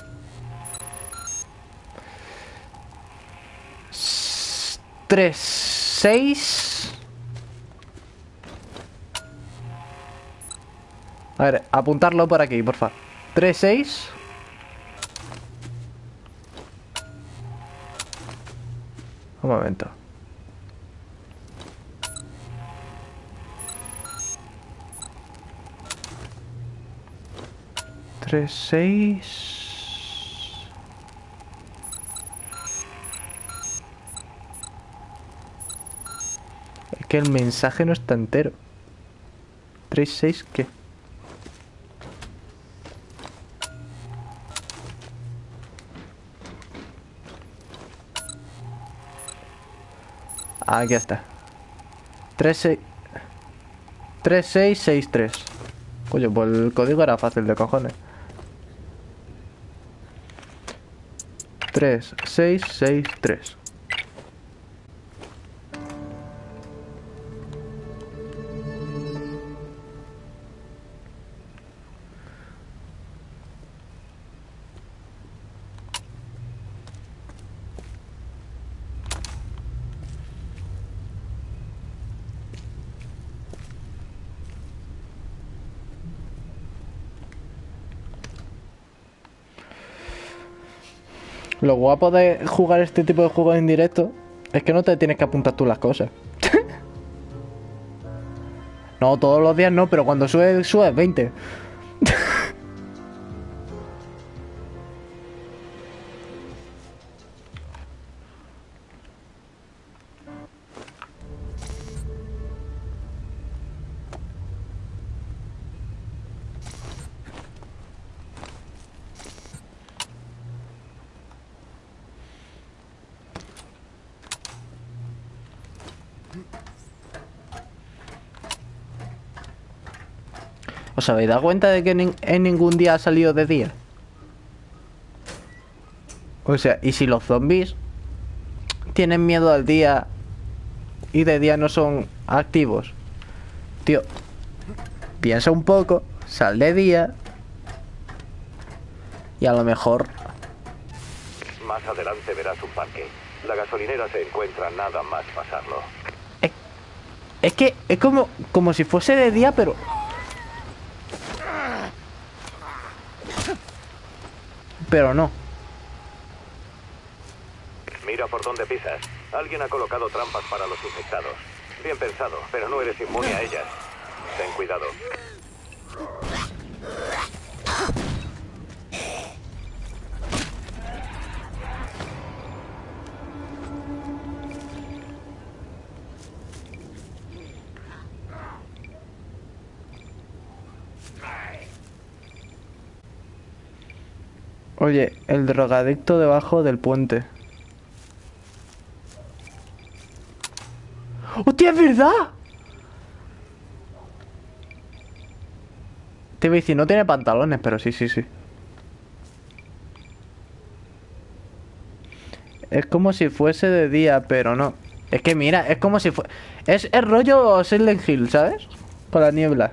Tres, 6. A ver, apuntarlo por aquí, por favor. 3, 6. Un momento. Tres, 6. Es que el mensaje no está entero. 3, 6, ¿qué? Aquí está. 3, 6. 3, 6, 6, 3. Coño, pues el código era fácil de cojones. 3, 6, 6, 3. Lo guapo de jugar este tipo de juegos en directo es que no te tienes que apuntar tú las cosas. No, todos los días no, pero cuando subes 20. ¿Os habéis dado cuenta de que en ningún día ha salido de día? O sea, ¿y si los zombies tienen miedo al día y de día no son activos? Tío, piensa un poco, sal de día y a lo mejor... Más adelante verás un parque. La gasolinera se encuentra nada más pasarlo. Es que es como si fuese de día, pero... Pero no. Mira por dónde pisas. Alguien ha colocado trampas para los infectados. Bien pensado, pero no eres inmune a ellas. Ten cuidado. Oye, el drogadicto debajo del puente. ¡Hostia, es verdad! Te iba a decir, no tiene pantalones, pero sí, sí, sí. Es como si fuese de día, pero no. Es que mira, es como si fuese... Es el rollo Silent Hill, ¿sabes? Con la niebla.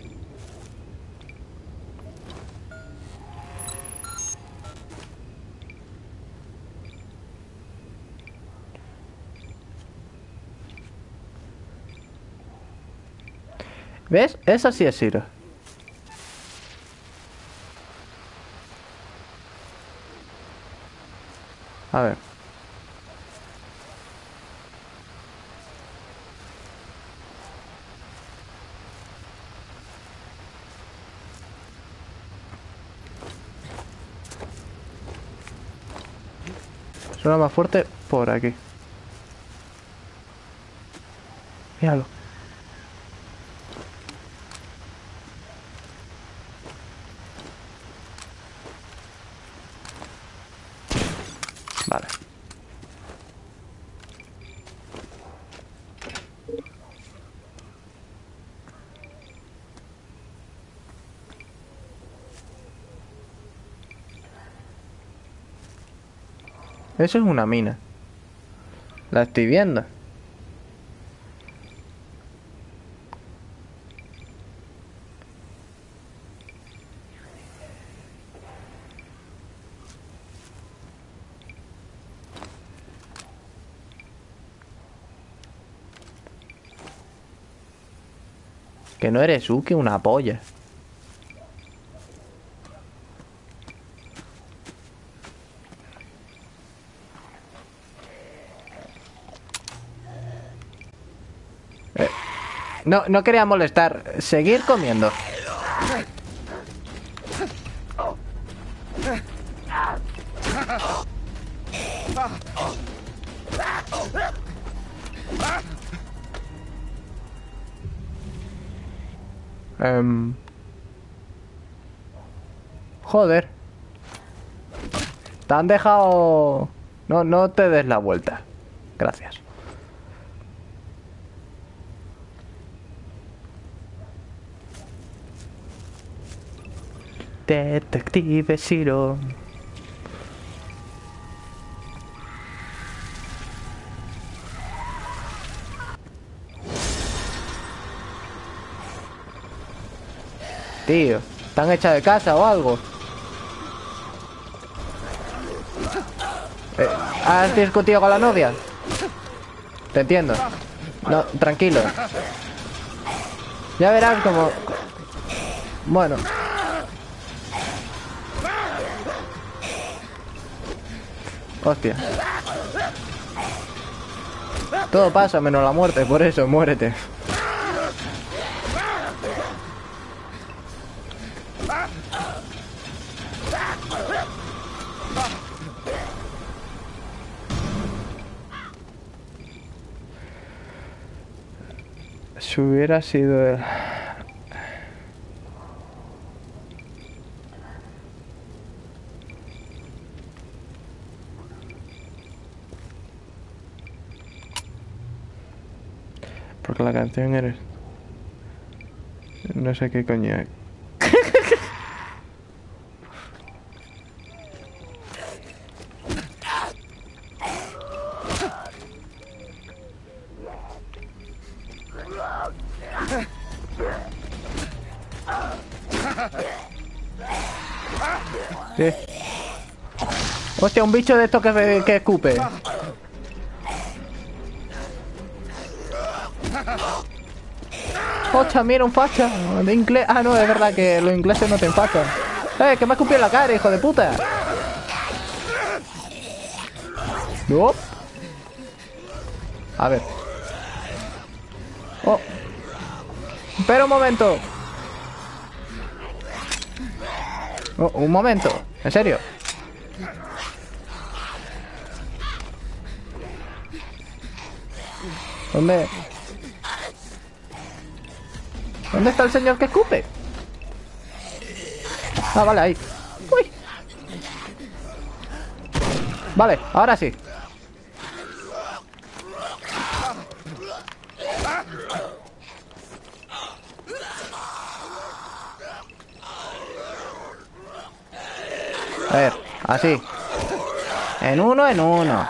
¿Ves? Eso sí es Siro. A ver. Suena más fuerte por aquí. Míralo. Vale. Eso es una mina. La estoy viendo. Que no eres Uki, una polla. No, no quería molestar. Seguir comiendo. Joder. Te han dejado... No, no te des la vuelta. Gracias. Detective Shiro. Tío, ¿están hechas de casa o algo? ¿Has discutido con la novia? Te entiendo. No, tranquilo. Ya verás como... Bueno. Hostia. Todo pasa menos la muerte, por eso, muérete. Si hubiera sido el... Porque la canción eres... No sé qué coño es. Sí. Hostia, un bicho de estos que escupe. Hostia, mira, un facha de inglés. Ah, no, es verdad que los ingleses no te enfachan. Que me ha escupido en la cara, hijo de puta. No. A ver. Oh. Espera un momento. Oh, un momento. ¿En serio? ¿Dónde? ¿Dónde está el señor que escupe? Ah, vale, ahí. Uy. Vale, ahora sí. A ver, así. En uno, en uno.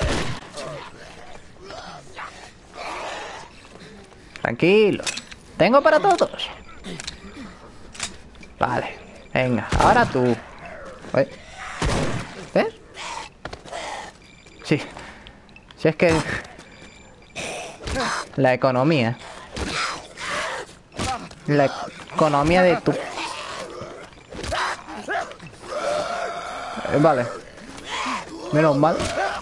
Tranquilos. Tengo para todos. Vale. Venga, ahora tú. ¿Ves? Sí. Si es que... La economía. La economía de tu... Vale. Menos mal.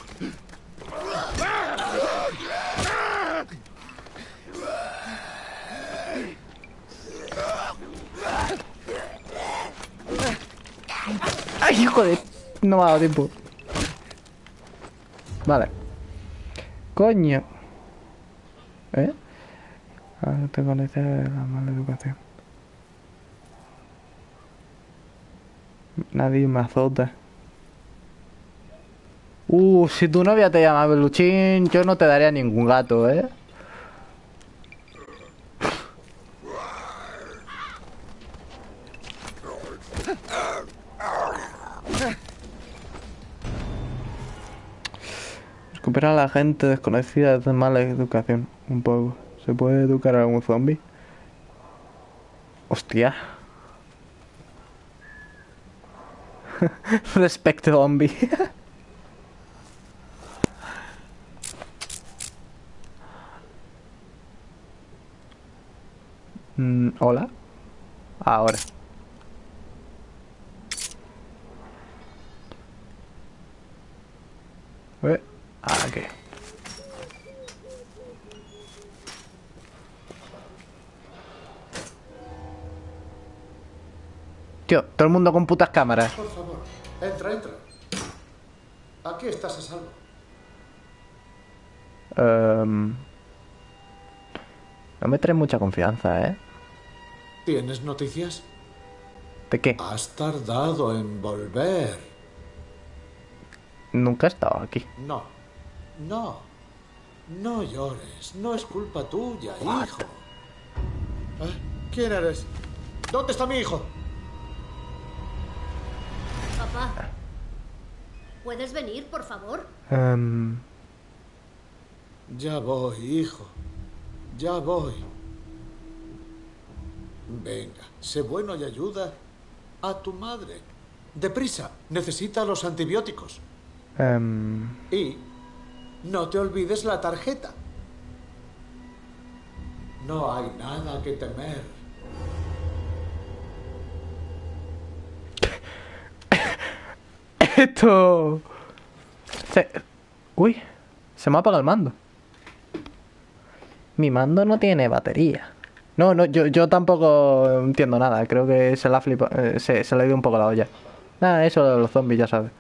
¡Ay, hijo de... No me ha dado tiempo. Vale. Coño. ¿Eh? Ahora te conoces la mala educación. Nadie me azota. Si tu novia te llama peluchín, yo no te daría ningún gato, ¿eh? Recuperar a la gente desconocida es de mala educación. Un poco. ¿Se puede educar a un zombie? Hostia. Respect zombie. Hola. Ahora. Aquí. Tío, todo el mundo con putas cámaras. Por favor, entra, entra. Aquí estás a salvo. No me traes mucha confianza, ¿eh? ¿Tienes noticias? ¿De qué? Has tardado en volver. Nunca he estado aquí. No, no. No llores. No es culpa tuya, hijo. ¿Eh? ¿Quién eres? ¿Dónde está mi hijo? Papá, ¿puedes venir, por favor? Ya voy, hijo. Ya voy. Venga, sé bueno y ayuda a tu madre. Deprisa, necesita los antibióticos. Y no te olvides la tarjeta. No hay nada que temer. Esto... Uy, se me apaga el mando. Mi mando no tiene batería. No, yo tampoco entiendo nada. Creo que se la ha flipado, se le ha ido un poco la olla. Nada, eso de los zombies, ya sabes.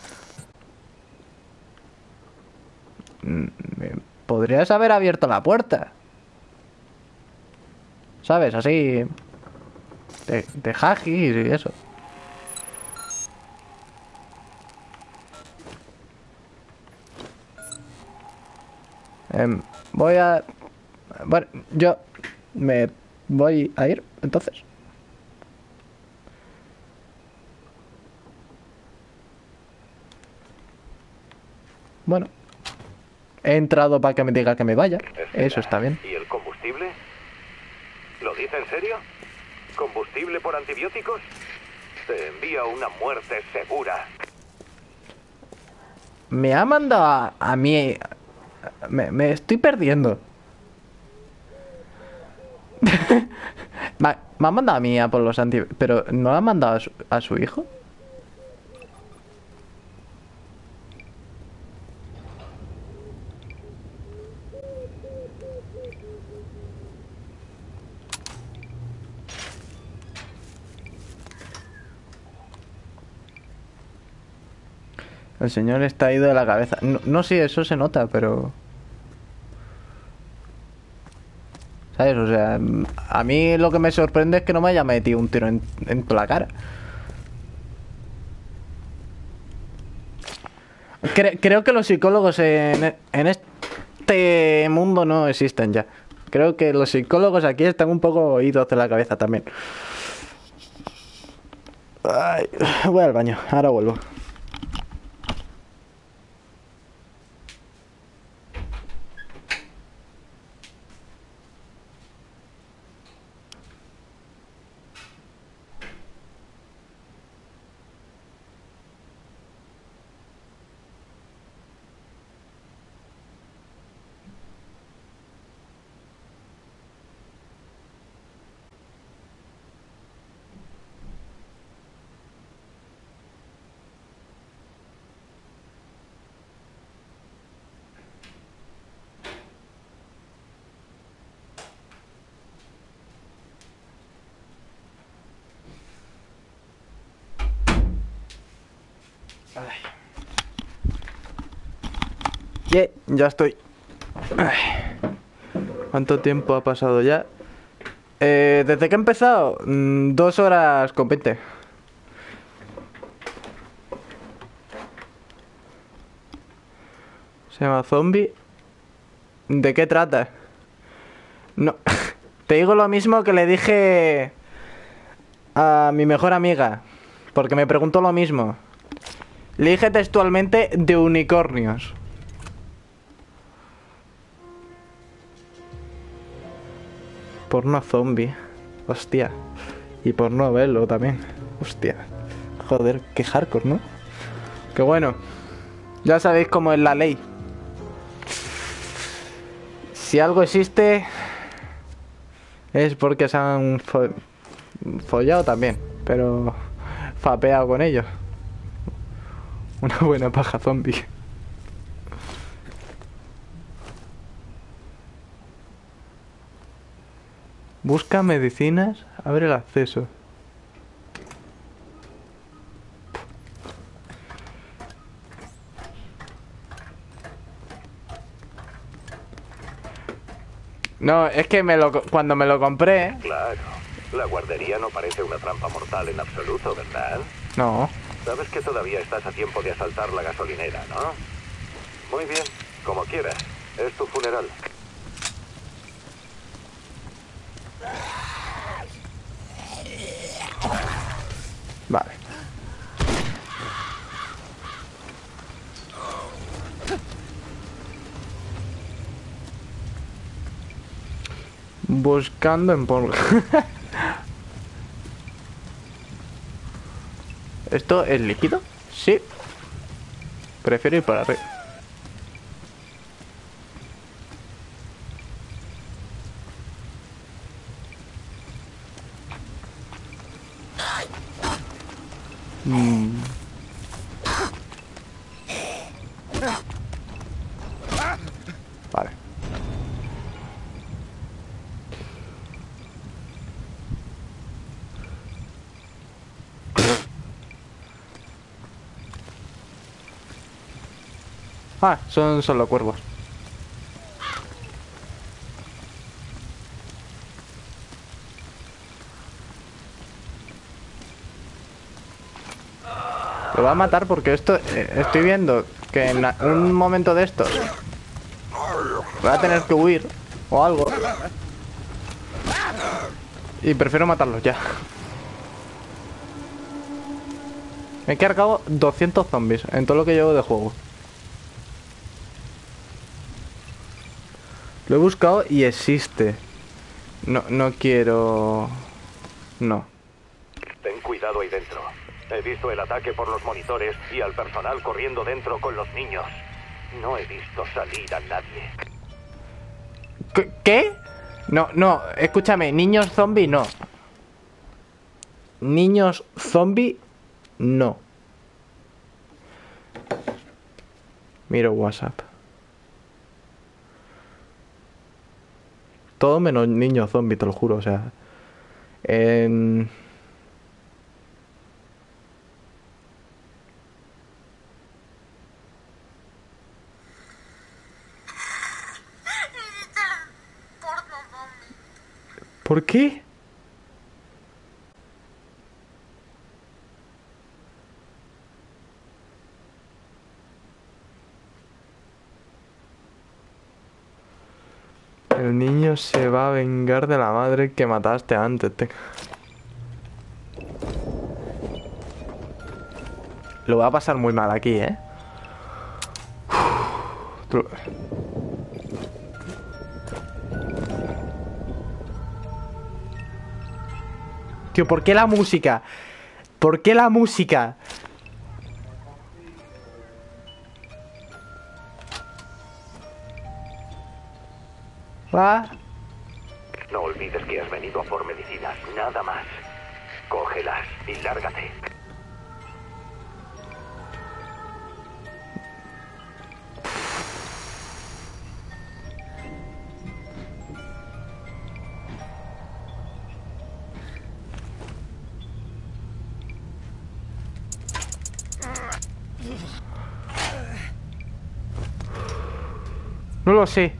Podrías haber abierto la puerta. ¿Sabes? Así... De hagis y eso. Voy a... Bueno, yo me voy a ir, entonces. Bueno. He entrado para que me diga que me vaya. Espera, eso está bien. ¿Y el combustible? ¿Lo dice en serio? ¿Combustible por antibióticos? Te envía una muerte segura. Me ha mandado a mí... Me estoy perdiendo. Me ha mandado a mí a por los antibióticos. Pero ¿no ha mandado a su hijo? El señor está ido de la cabeza. No, no sí, eso se nota, pero... ¿Sabes? O sea, a mí lo que me sorprende es que no me haya metido un tiro en toda la cara. Creo que los psicólogos en este mundo no existen ya. Creo que los psicólogos aquí están un poco idos de la cabeza también. Ay, voy al baño, ahora vuelvo. Ya estoy. Ay. ¿Cuánto tiempo ha pasado ya? Desde que he empezado, 2 horas con 20. Se llama Zombie. ¿De qué trata? No. Te digo lo mismo que le dije a mi mejor amiga, porque me preguntó lo mismo. Le dije textualmente de unicornios. Porno zombie. Hostia. Y porno velo también. Hostia. Joder, qué hardcore, ¿no? Qué bueno. Ya sabéis cómo es la ley. Si algo existe, es porque se han follado también. Pero fapeado con ellos. Una buena paja zombie. Busca medicinas, abre el acceso. No, es que cuando me lo compré... Claro. La guardería no parece una trampa mortal en absoluto, ¿verdad? No. Sabes que todavía estás a tiempo de asaltar la gasolinera, ¿no? Muy bien, como quieras. Es tu funeral. Vale. Buscando en porno. ¿Esto es líquido? Sí. Prefiero ir para arriba. Vale. Ah, son solo cuervos. Lo va a matar porque esto... estoy viendo que en un momento de estos voy a tener que huir o algo. Y prefiero matarlos ya. Me he cargado 200 zombies en todo lo que llevo de juego. Lo he buscado y existe. No quiero... No. Ten cuidado ahí dentro. He visto el ataque por los monitores y al personal corriendo dentro con los niños. No he visto salir a nadie. ¿Qué? No, escúchame, niños zombie no. Niños zombie no. Miro WhatsApp. Todo menos niños zombie, te lo juro, o sea. ¿Por qué? El niño se va a vengar de la madre que mataste antes. Lo va a pasar muy mal aquí, ¿eh? Tío, ¿por qué la música? ¿Por qué la música? ¿Va? No olvides que has venido a por medicinas, nada más. Cógelas y lárgate. No lo sé.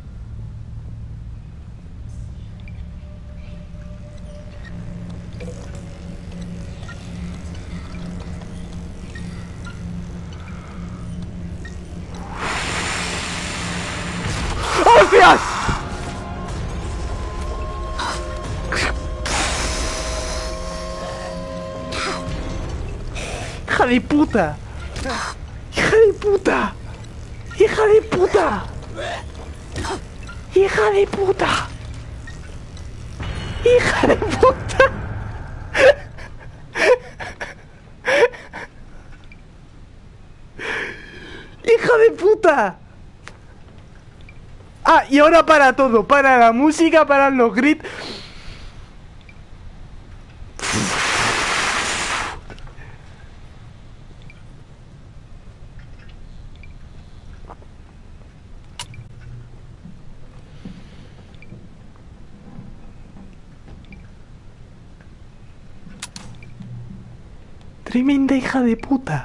¡Hostias! ¡Hija de puta! ¡Hija de puta! ¡Hija de puta! ¡Hija de puta! ¡Hija de puta! ¡Hija de puta! Ah, y ahora para todo, para la música, para los gritos. Tremenda hija de puta.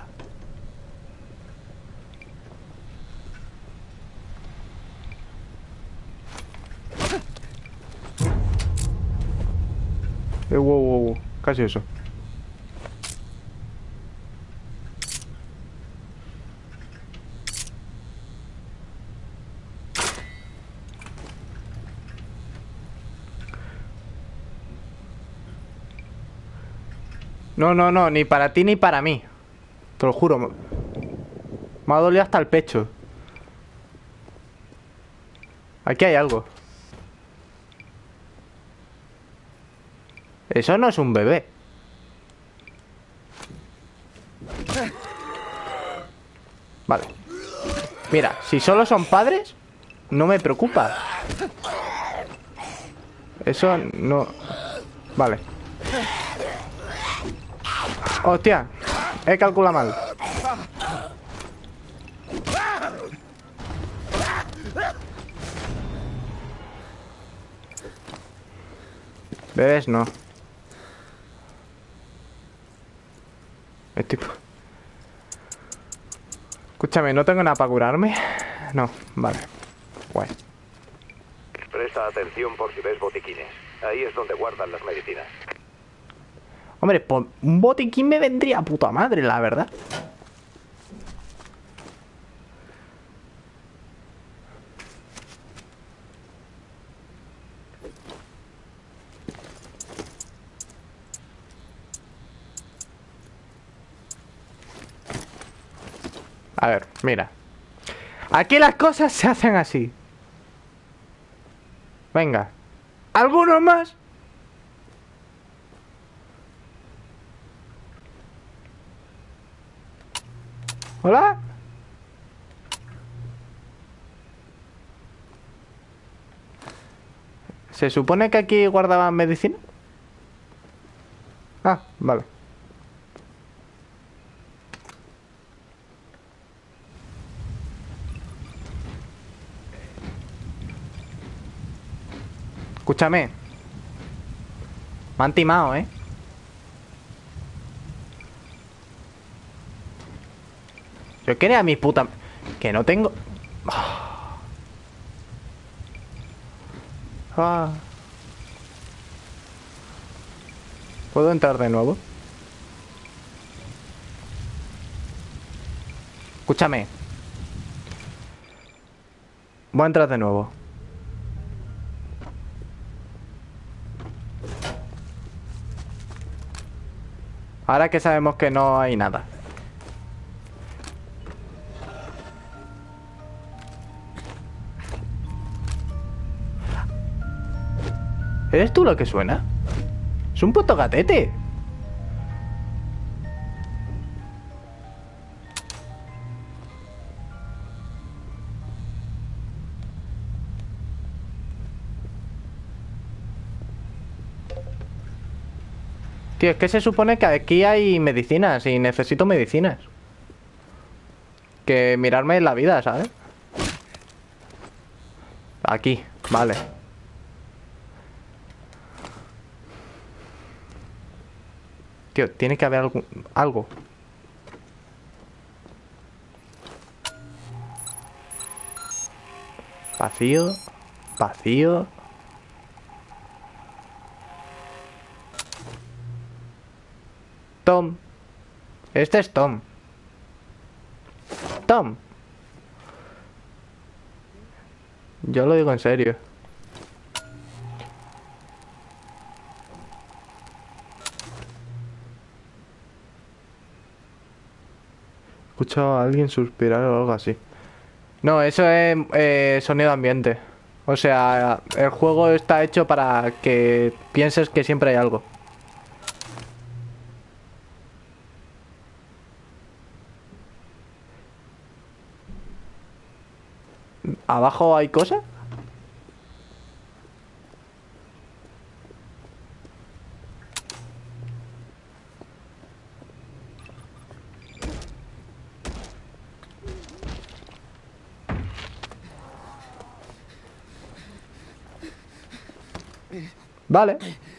Wow. Casi eso. No, ni para ti ni para mí. Te lo juro. Me ha dolido hasta el pecho. Aquí hay algo. Eso no es un bebé. Vale. Mira, si solo son padres, no me preocupa. Eso no... Vale. Hostia, he calculado mal. Bebés no. Escúchame, ¿no tengo nada para curarme? No, vale. Guay. Presta atención por si ves botiquines. Ahí es donde guardan las medicinas. Hombre, por un botiquín me vendría a puta madre, la verdad. A ver, mira. Aquí las cosas se hacen así. Venga. ¿Alguno más? ¿Hola? ¿Se supone que aquí guardaban medicina? Ah, vale. Escúchame. Me han timado, ¿eh? Yo quería mi puta... Que no tengo... Ah. ¿Puedo entrar de nuevo? Escúchame. Voy a entrar de nuevo. Ahora que sabemos que no hay nada. ¿Eres tú lo que suena? Es un puto gatete. Tío, es que se supone que aquí hay medicinas y necesito medicinas. Que mirarme la vida, ¿sabes? Aquí, vale. Tío, tiene que haber algo. Vacío. Vacío. Tom. Este es Tom. Tom. Yo lo digo en serio. Escucho a alguien suspirar o algo así. No, eso es sonido ambiente. O sea, el juego está hecho para que pienses que siempre hay algo. ¿Abajo hay cosas? Vale.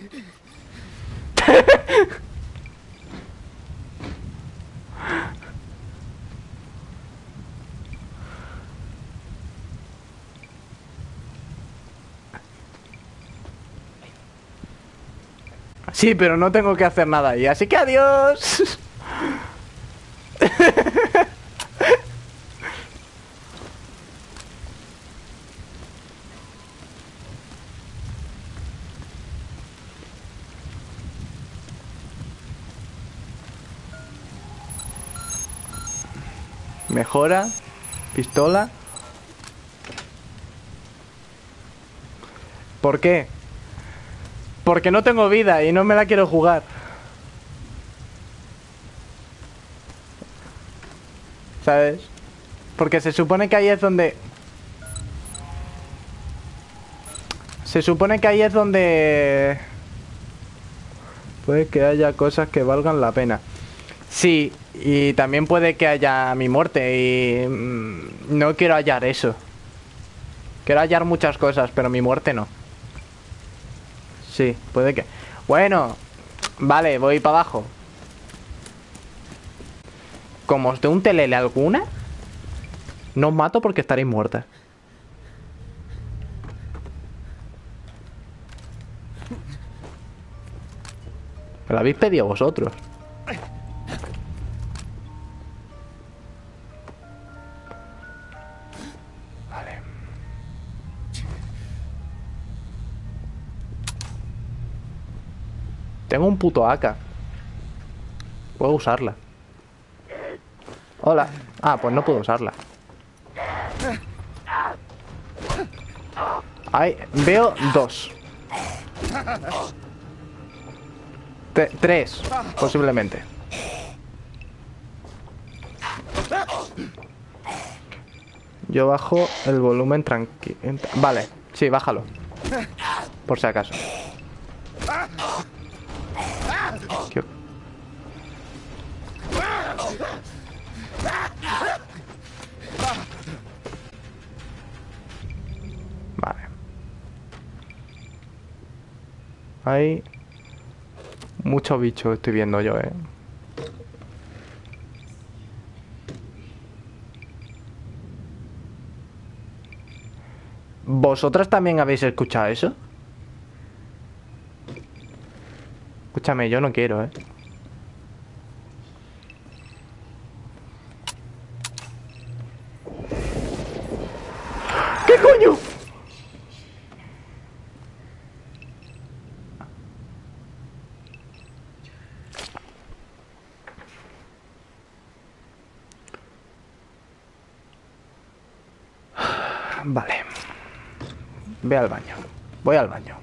Sí, pero no tengo que hacer nada ahí, así que adiós. Mejora. Pistola. ¿Por qué? Porque no tengo vida y no me la quiero jugar. ¿Sabes? Porque se supone que ahí es donde... Se supone que ahí es donde... Puede que haya cosas que valgan la pena. Sí, y también puede que haya mi muerte y... no quiero hallar eso. Quiero hallar muchas cosas, pero mi muerte no. Sí, puede que... Bueno, vale, voy para abajo. Como os dé un telele alguna, no os mato porque estaréis muertas. Me lo habéis pedido vosotros. Vale. Tengo un puto AK. Puedo usarla. Hola. Ah, pues no puedo usarla. Ahí, veo dos. Tres, posiblemente. Yo bajo el volumen tranquilo. Vale, sí, bájalo. Por si acaso. ¿Qué? Vale. Hay mucho bicho estoy viendo yo, ¿Vosotras también habéis escuchado eso? Escúchame, yo no quiero, ¿eh? ¿Qué coño? Vale. Ve al baño. Voy al baño.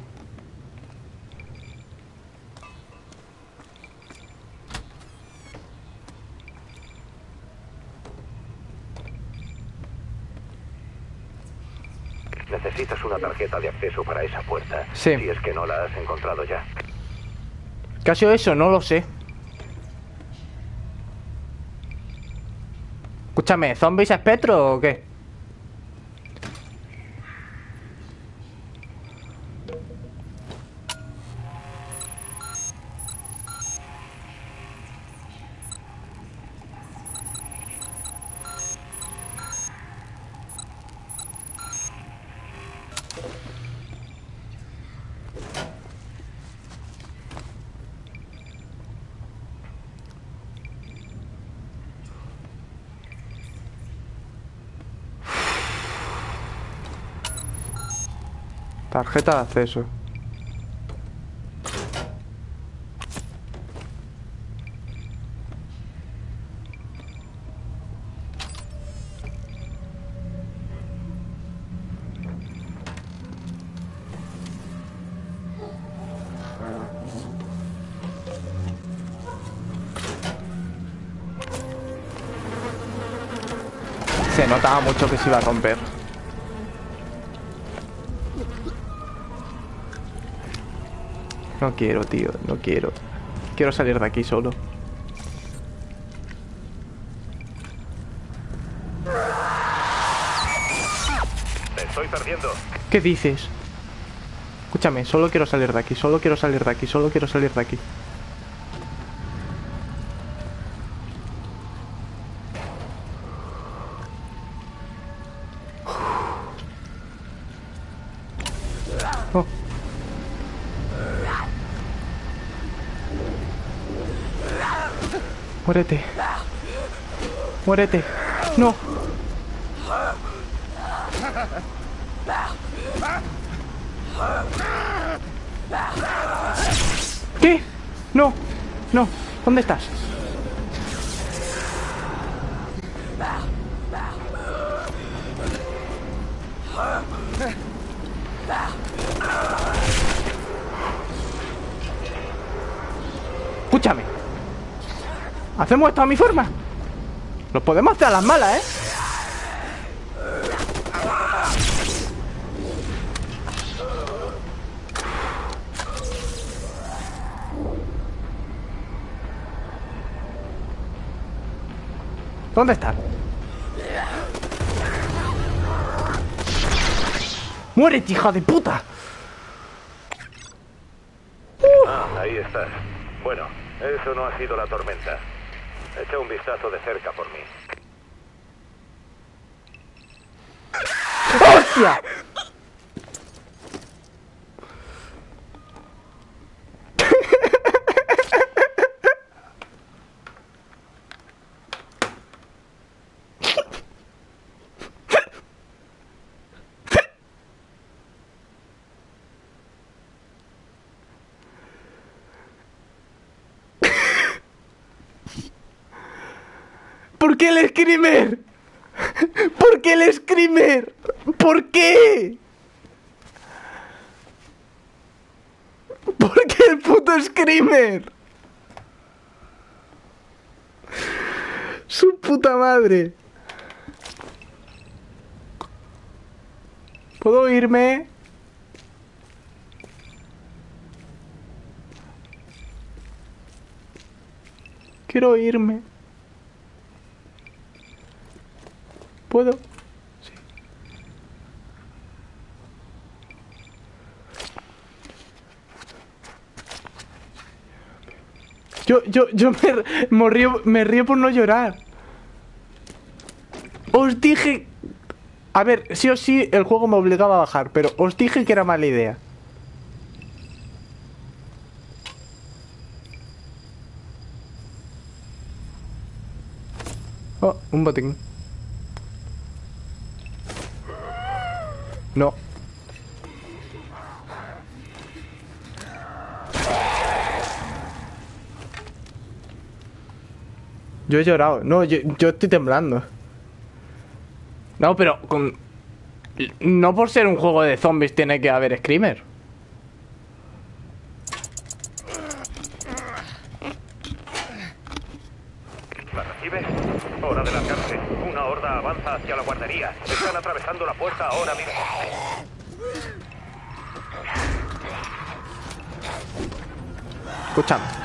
Necesitas una tarjeta de acceso para esa puerta. Sí. Si es que no la has encontrado ya. ¿Qué ha sido eso? No lo sé. Escúchame, ¿zombies espectro o qué? Tarjeta de acceso. Se notaba mucho que se iba a romper. No quiero, tío, no quiero. Quiero salir de aquí solo. Te estoy perdiendo. ¿Qué dices? Escúchame, solo quiero salir de aquí, solo quiero salir de aquí, solo quiero salir de aquí. Oh. Muérete. Muérete. No. ¿Qué? No. No. ¿Dónde estás? Escúchame. ¿Hacemos esto a mi forma? Lo podemos hacer a las malas, ¿eh? ¿Dónde están? ¡Muérete, hija de puta! Ahí estás. Bueno, eso no ha sido la tormenta. Echa un vistazo de cerca por mí. ¡Hostia! ¿Por qué el screamer? ¿Por qué el screamer? ¿Por qué? ¿Por qué el puto screamer? Su puta madre. ¿Puedo irme? Quiero irme. ¿Puedo? Sí. Yo me río por no llorar. Os dije... A ver, sí o sí el juego me obligaba a bajar, pero os dije que era mala idea. Oh, un botín. No. Yo he llorado. No, yo estoy temblando. No, pero con... No por ser un juego de zombies tiene que haber screamer. ¿La recibes? Hora de largarse. Una horda avanza hacia la guardería. Están atravesando la puerta ahora mismo. Escuchame.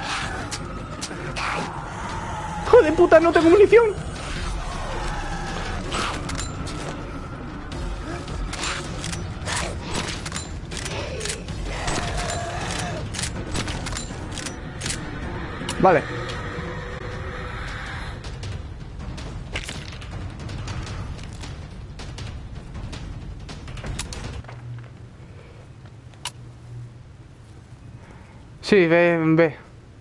¡Hijo de puta, no tengo munición! Vale. Sí, ve.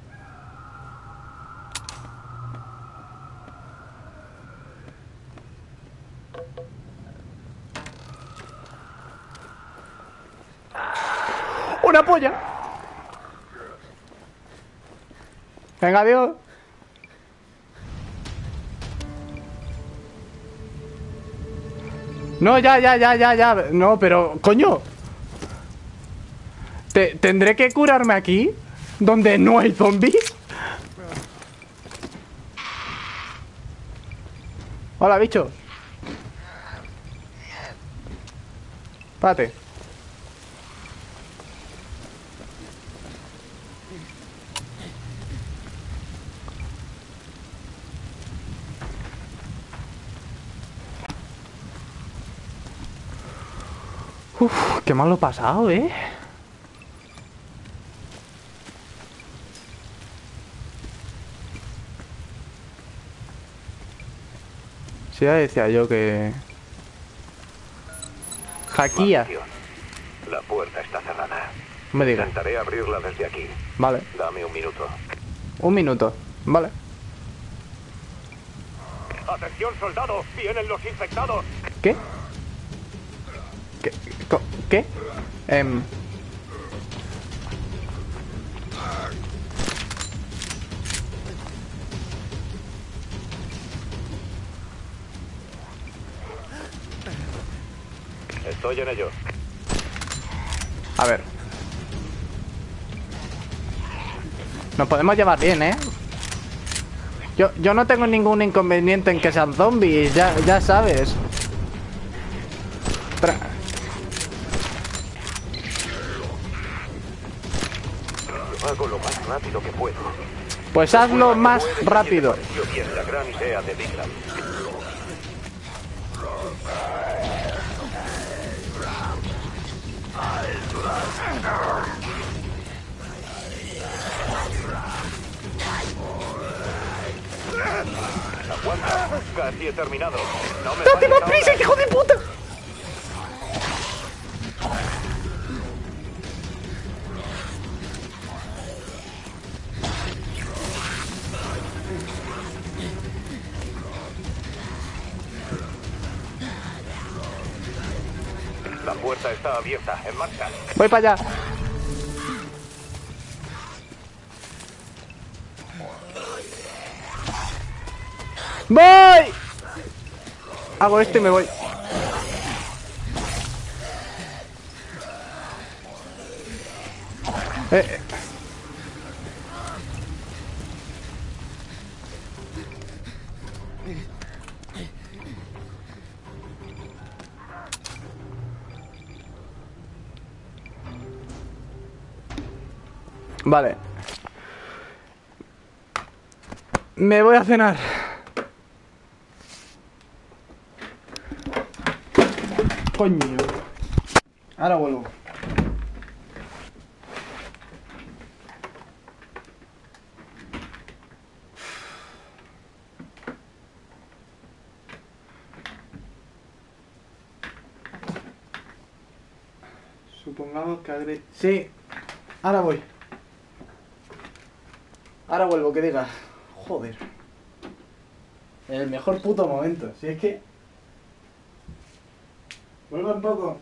¡Una polla! Venga, adiós. No, ya. No, pero, coño. ¿Tendré que curarme aquí? ¿Donde no hay zombies? Hola, bicho. Párate. Uf, qué mal lo he pasado, ¿eh? Sí, ya decía yo que... Jaquía. La puerta está cerrada. No me digas. Intentaré abrirla desde aquí. Vale. Dame un minuto. Un minuto. Vale. ¡Atención, soldado! ¡Vienen los infectados! ¿Qué? ¿Qué? Estoy en ello. A ver. Nos podemos llevar bien, ¿eh? Yo no tengo ningún inconveniente en que sean zombies, ya sabes. Lo hago lo más rápido que puedo. Pues hazlo más rápido. Bien, la gran idea de Bigland. Aguanta, casi he terminado. No me ¡Date más falles prisa, ahora. hijo de puta! La puerta está abierta, en marcha. Voy para allá. ¡Voy! Hago esto y me voy. Eh. Vale. Me voy a cenar. Coño. Ahora vuelvo. Supongamos que Sí. Ahora voy. Ahora vuelvo, que diga. Joder. En el mejor puto momento. Si es que... Vuelve un poco.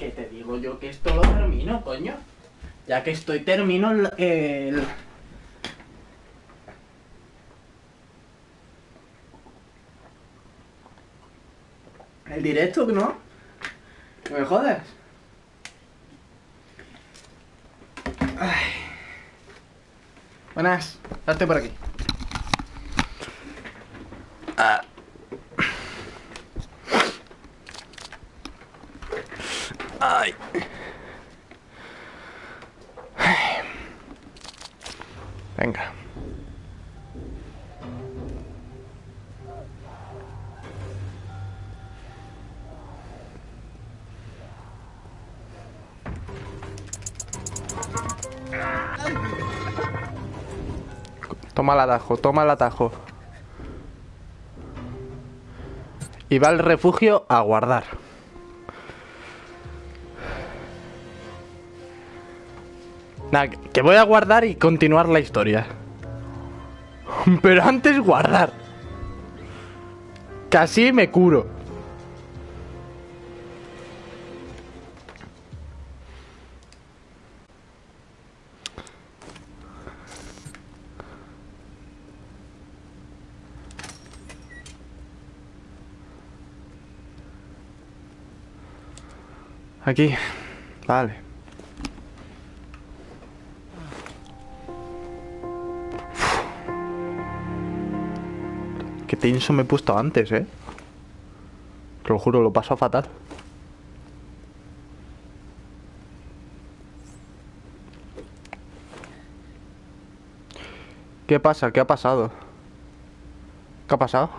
Que te digo yo que esto lo termino, coño. Ya que estoy termino el directo, ¿no? ¿Me jodas? Ay. Buenas, date por aquí. Ah. Ay. Ay. Venga. Toma el atajo, toma el atajo. Y va al refugio a guardar. Nada, que voy a guardar y continuar la historia. Pero antes guardar. Casi me curo. Aquí. Vale. Qué tenso me he puesto antes, Te lo juro, lo paso fatal. ¿Qué pasa? ¿Qué ha pasado? ¿Qué ha pasado?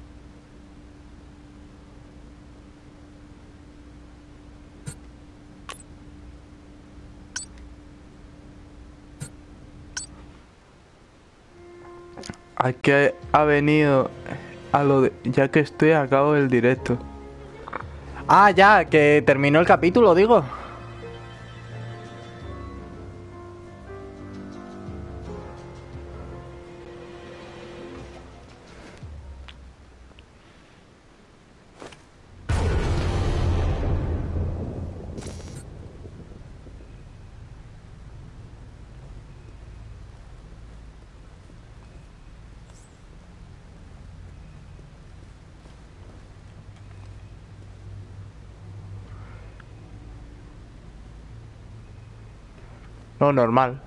¿A qué ha venido? A lo de... Ya que estoy a cabo del directo. Ah, ya, que terminó el capítulo, digo. No, normal.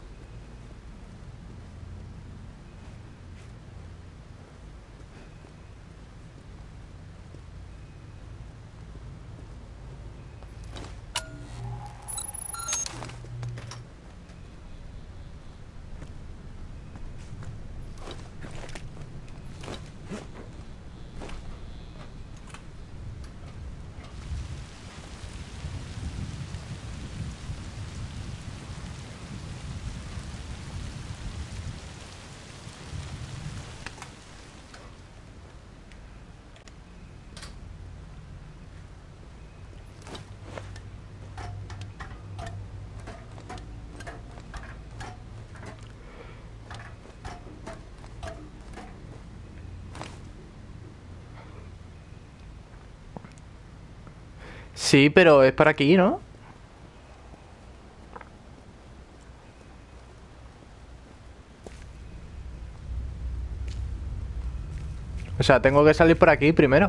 Sí, pero es por aquí, ¿no? O sea, tengo que salir por aquí primero.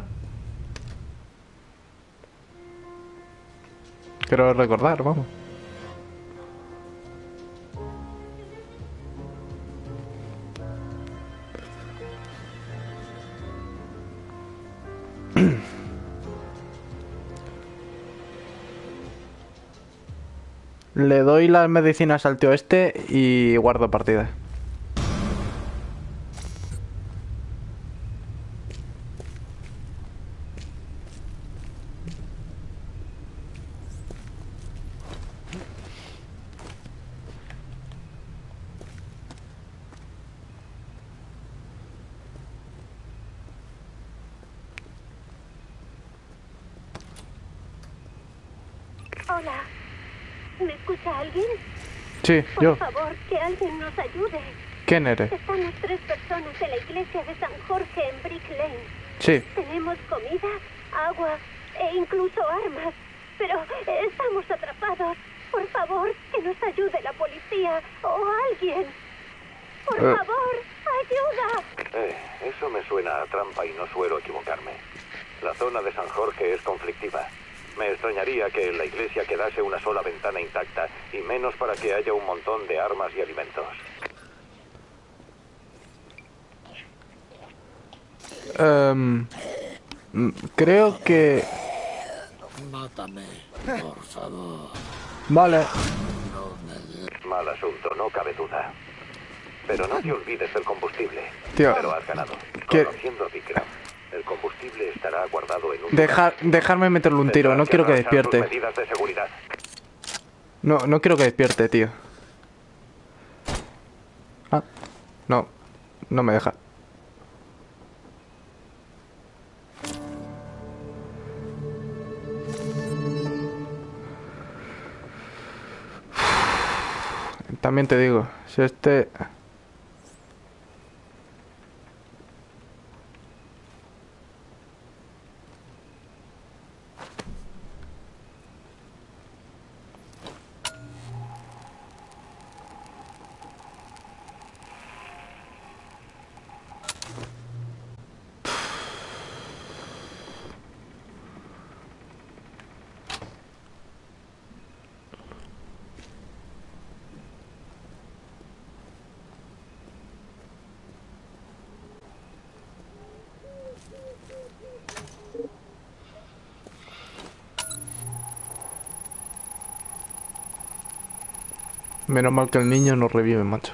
Quiero recordar, vamos. Le doy las medicinas al tío este y guardo partida. Hola. ¿Me escucha alguien? Sí, yo. Por favor, que alguien nos ayude. ¿Quién eres? Estamos 3 personas en la iglesia de San Jorge en Brick Lane. Sí. Tenemos comida, agua e incluso armas. pero estamos atrapados. Por favor, que nos ayude la policía o alguien. Por favor, ayuda. Eso me suena a trampa y no suelo equivocarme. La zona de San Jorge es conflictiva. Me extrañaría que en la iglesia quedase una sola ventana intacta, y menos para que haya un montón de armas y alimentos. Creo que... Mátame, por favor. Vale. Mal asunto, no cabe duda. Pero no te olvides del combustible. Tío. Pero has ganado. ¿Qué? Conociendo a Vikram, el combustible estará guardado en un... Dejarme meterle un tiro, no quiero que Tendrás sus despierte. medidas de seguridad. No quiero que despierte, tío. Ah, no me deja. También te digo, si este... Menos mal que el niño no revive, macho.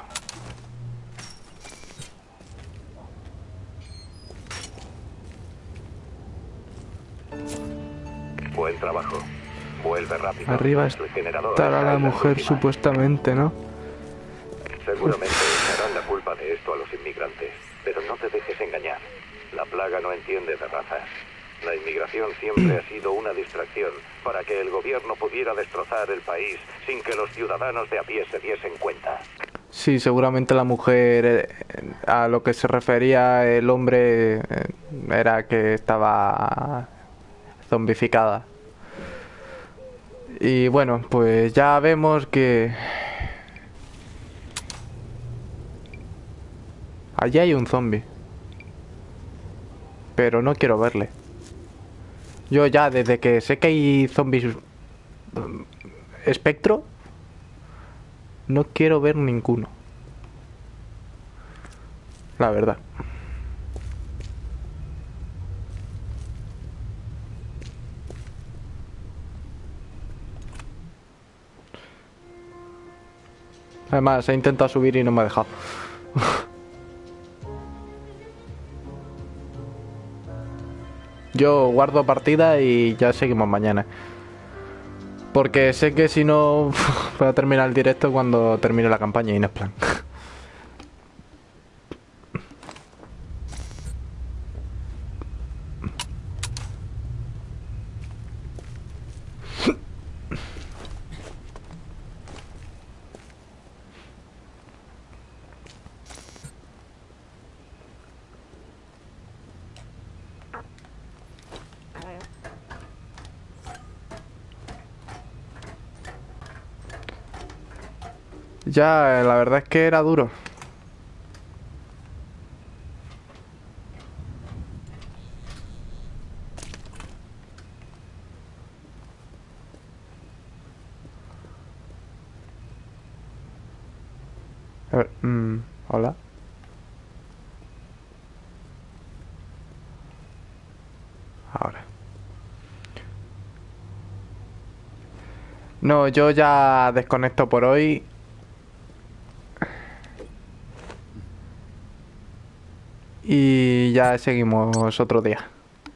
Buen trabajo. Vuelve rápido. Arriba El generador estará está la en las mujer, últimas. supuestamente, ¿no? Seguramente echarán la culpa de esto a los inmigrantes, pero no te dejes engañar. La plaga no entiende de razas. La inmigración siempre ha sido una distracción para que el gobierno pudiera destrozar el país sin que los ciudadanos de a pie se diesen cuenta. Sí, seguramente la mujer, a lo que se refería el hombre, era que estaba zombificada. Y bueno, pues ya vemos que... Allí hay un zombie. Pero no quiero verle. Yo ya, desde que sé que hay zombies espectro, no quiero ver ninguno. La verdad. Además, he intentado subir y no me ha dejado. Yo guardo partida y ya seguimos mañana. Porque sé que si no voy a terminar el directo cuando termine la campaña y no es plan. Ya, la verdad es que era duro. A ver, hola. Ahora. No, yo ya desconecto por hoy. Y ya seguimos otro día.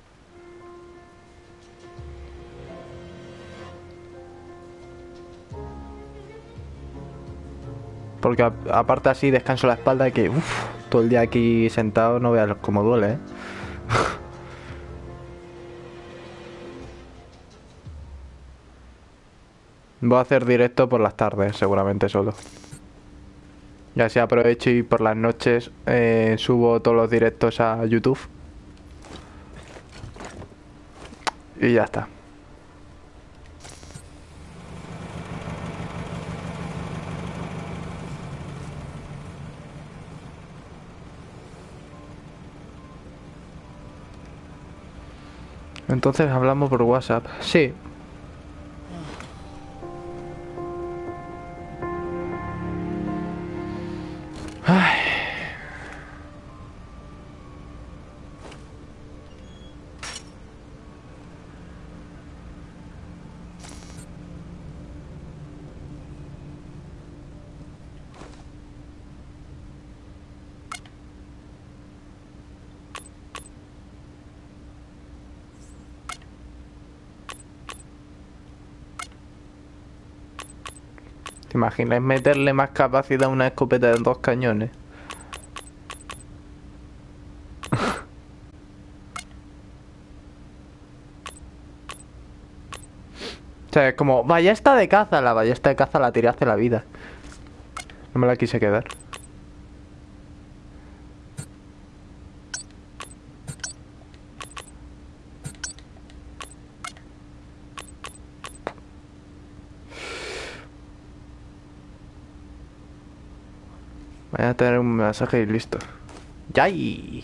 Porque aparte así descanso la espalda y que todo el día aquí sentado no veas cómo duele, ¿eh? Voy a hacer directo por las tardes, seguramente solo. Y así aprovecho y por las noches subo todos los directos a YouTube. Y ya está. Entonces hablamos por WhatsApp. Sí. Ay. ¿Te imaginas meterle más capacidad a una escopeta de 2 cañones? O sea, es como ballesta de caza. La ballesta de caza la tiré hace la vida. No me la quise quedar. Voy a tener un mensaje y listo. ¡Yay!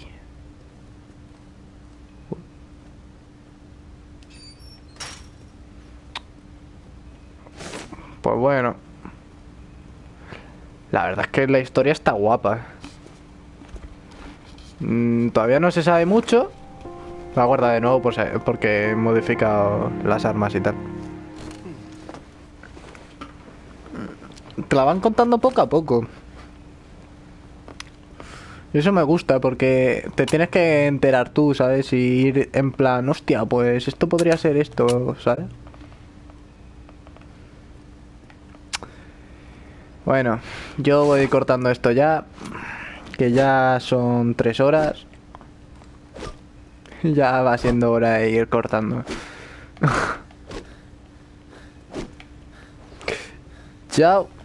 Pues bueno. La verdad es que la historia está guapa. Todavía no se sabe mucho. La guarda de nuevo porque he modificado las armas y tal. Te la van contando poco a poco. Y eso me gusta porque te tienes que enterar tú, ¿sabes? Y ir en plan, hostia, pues esto podría ser esto, ¿sabes? Bueno, yo voy cortando esto ya. Que ya son 3 horas. Ya va siendo hora de ir cortando. Chao.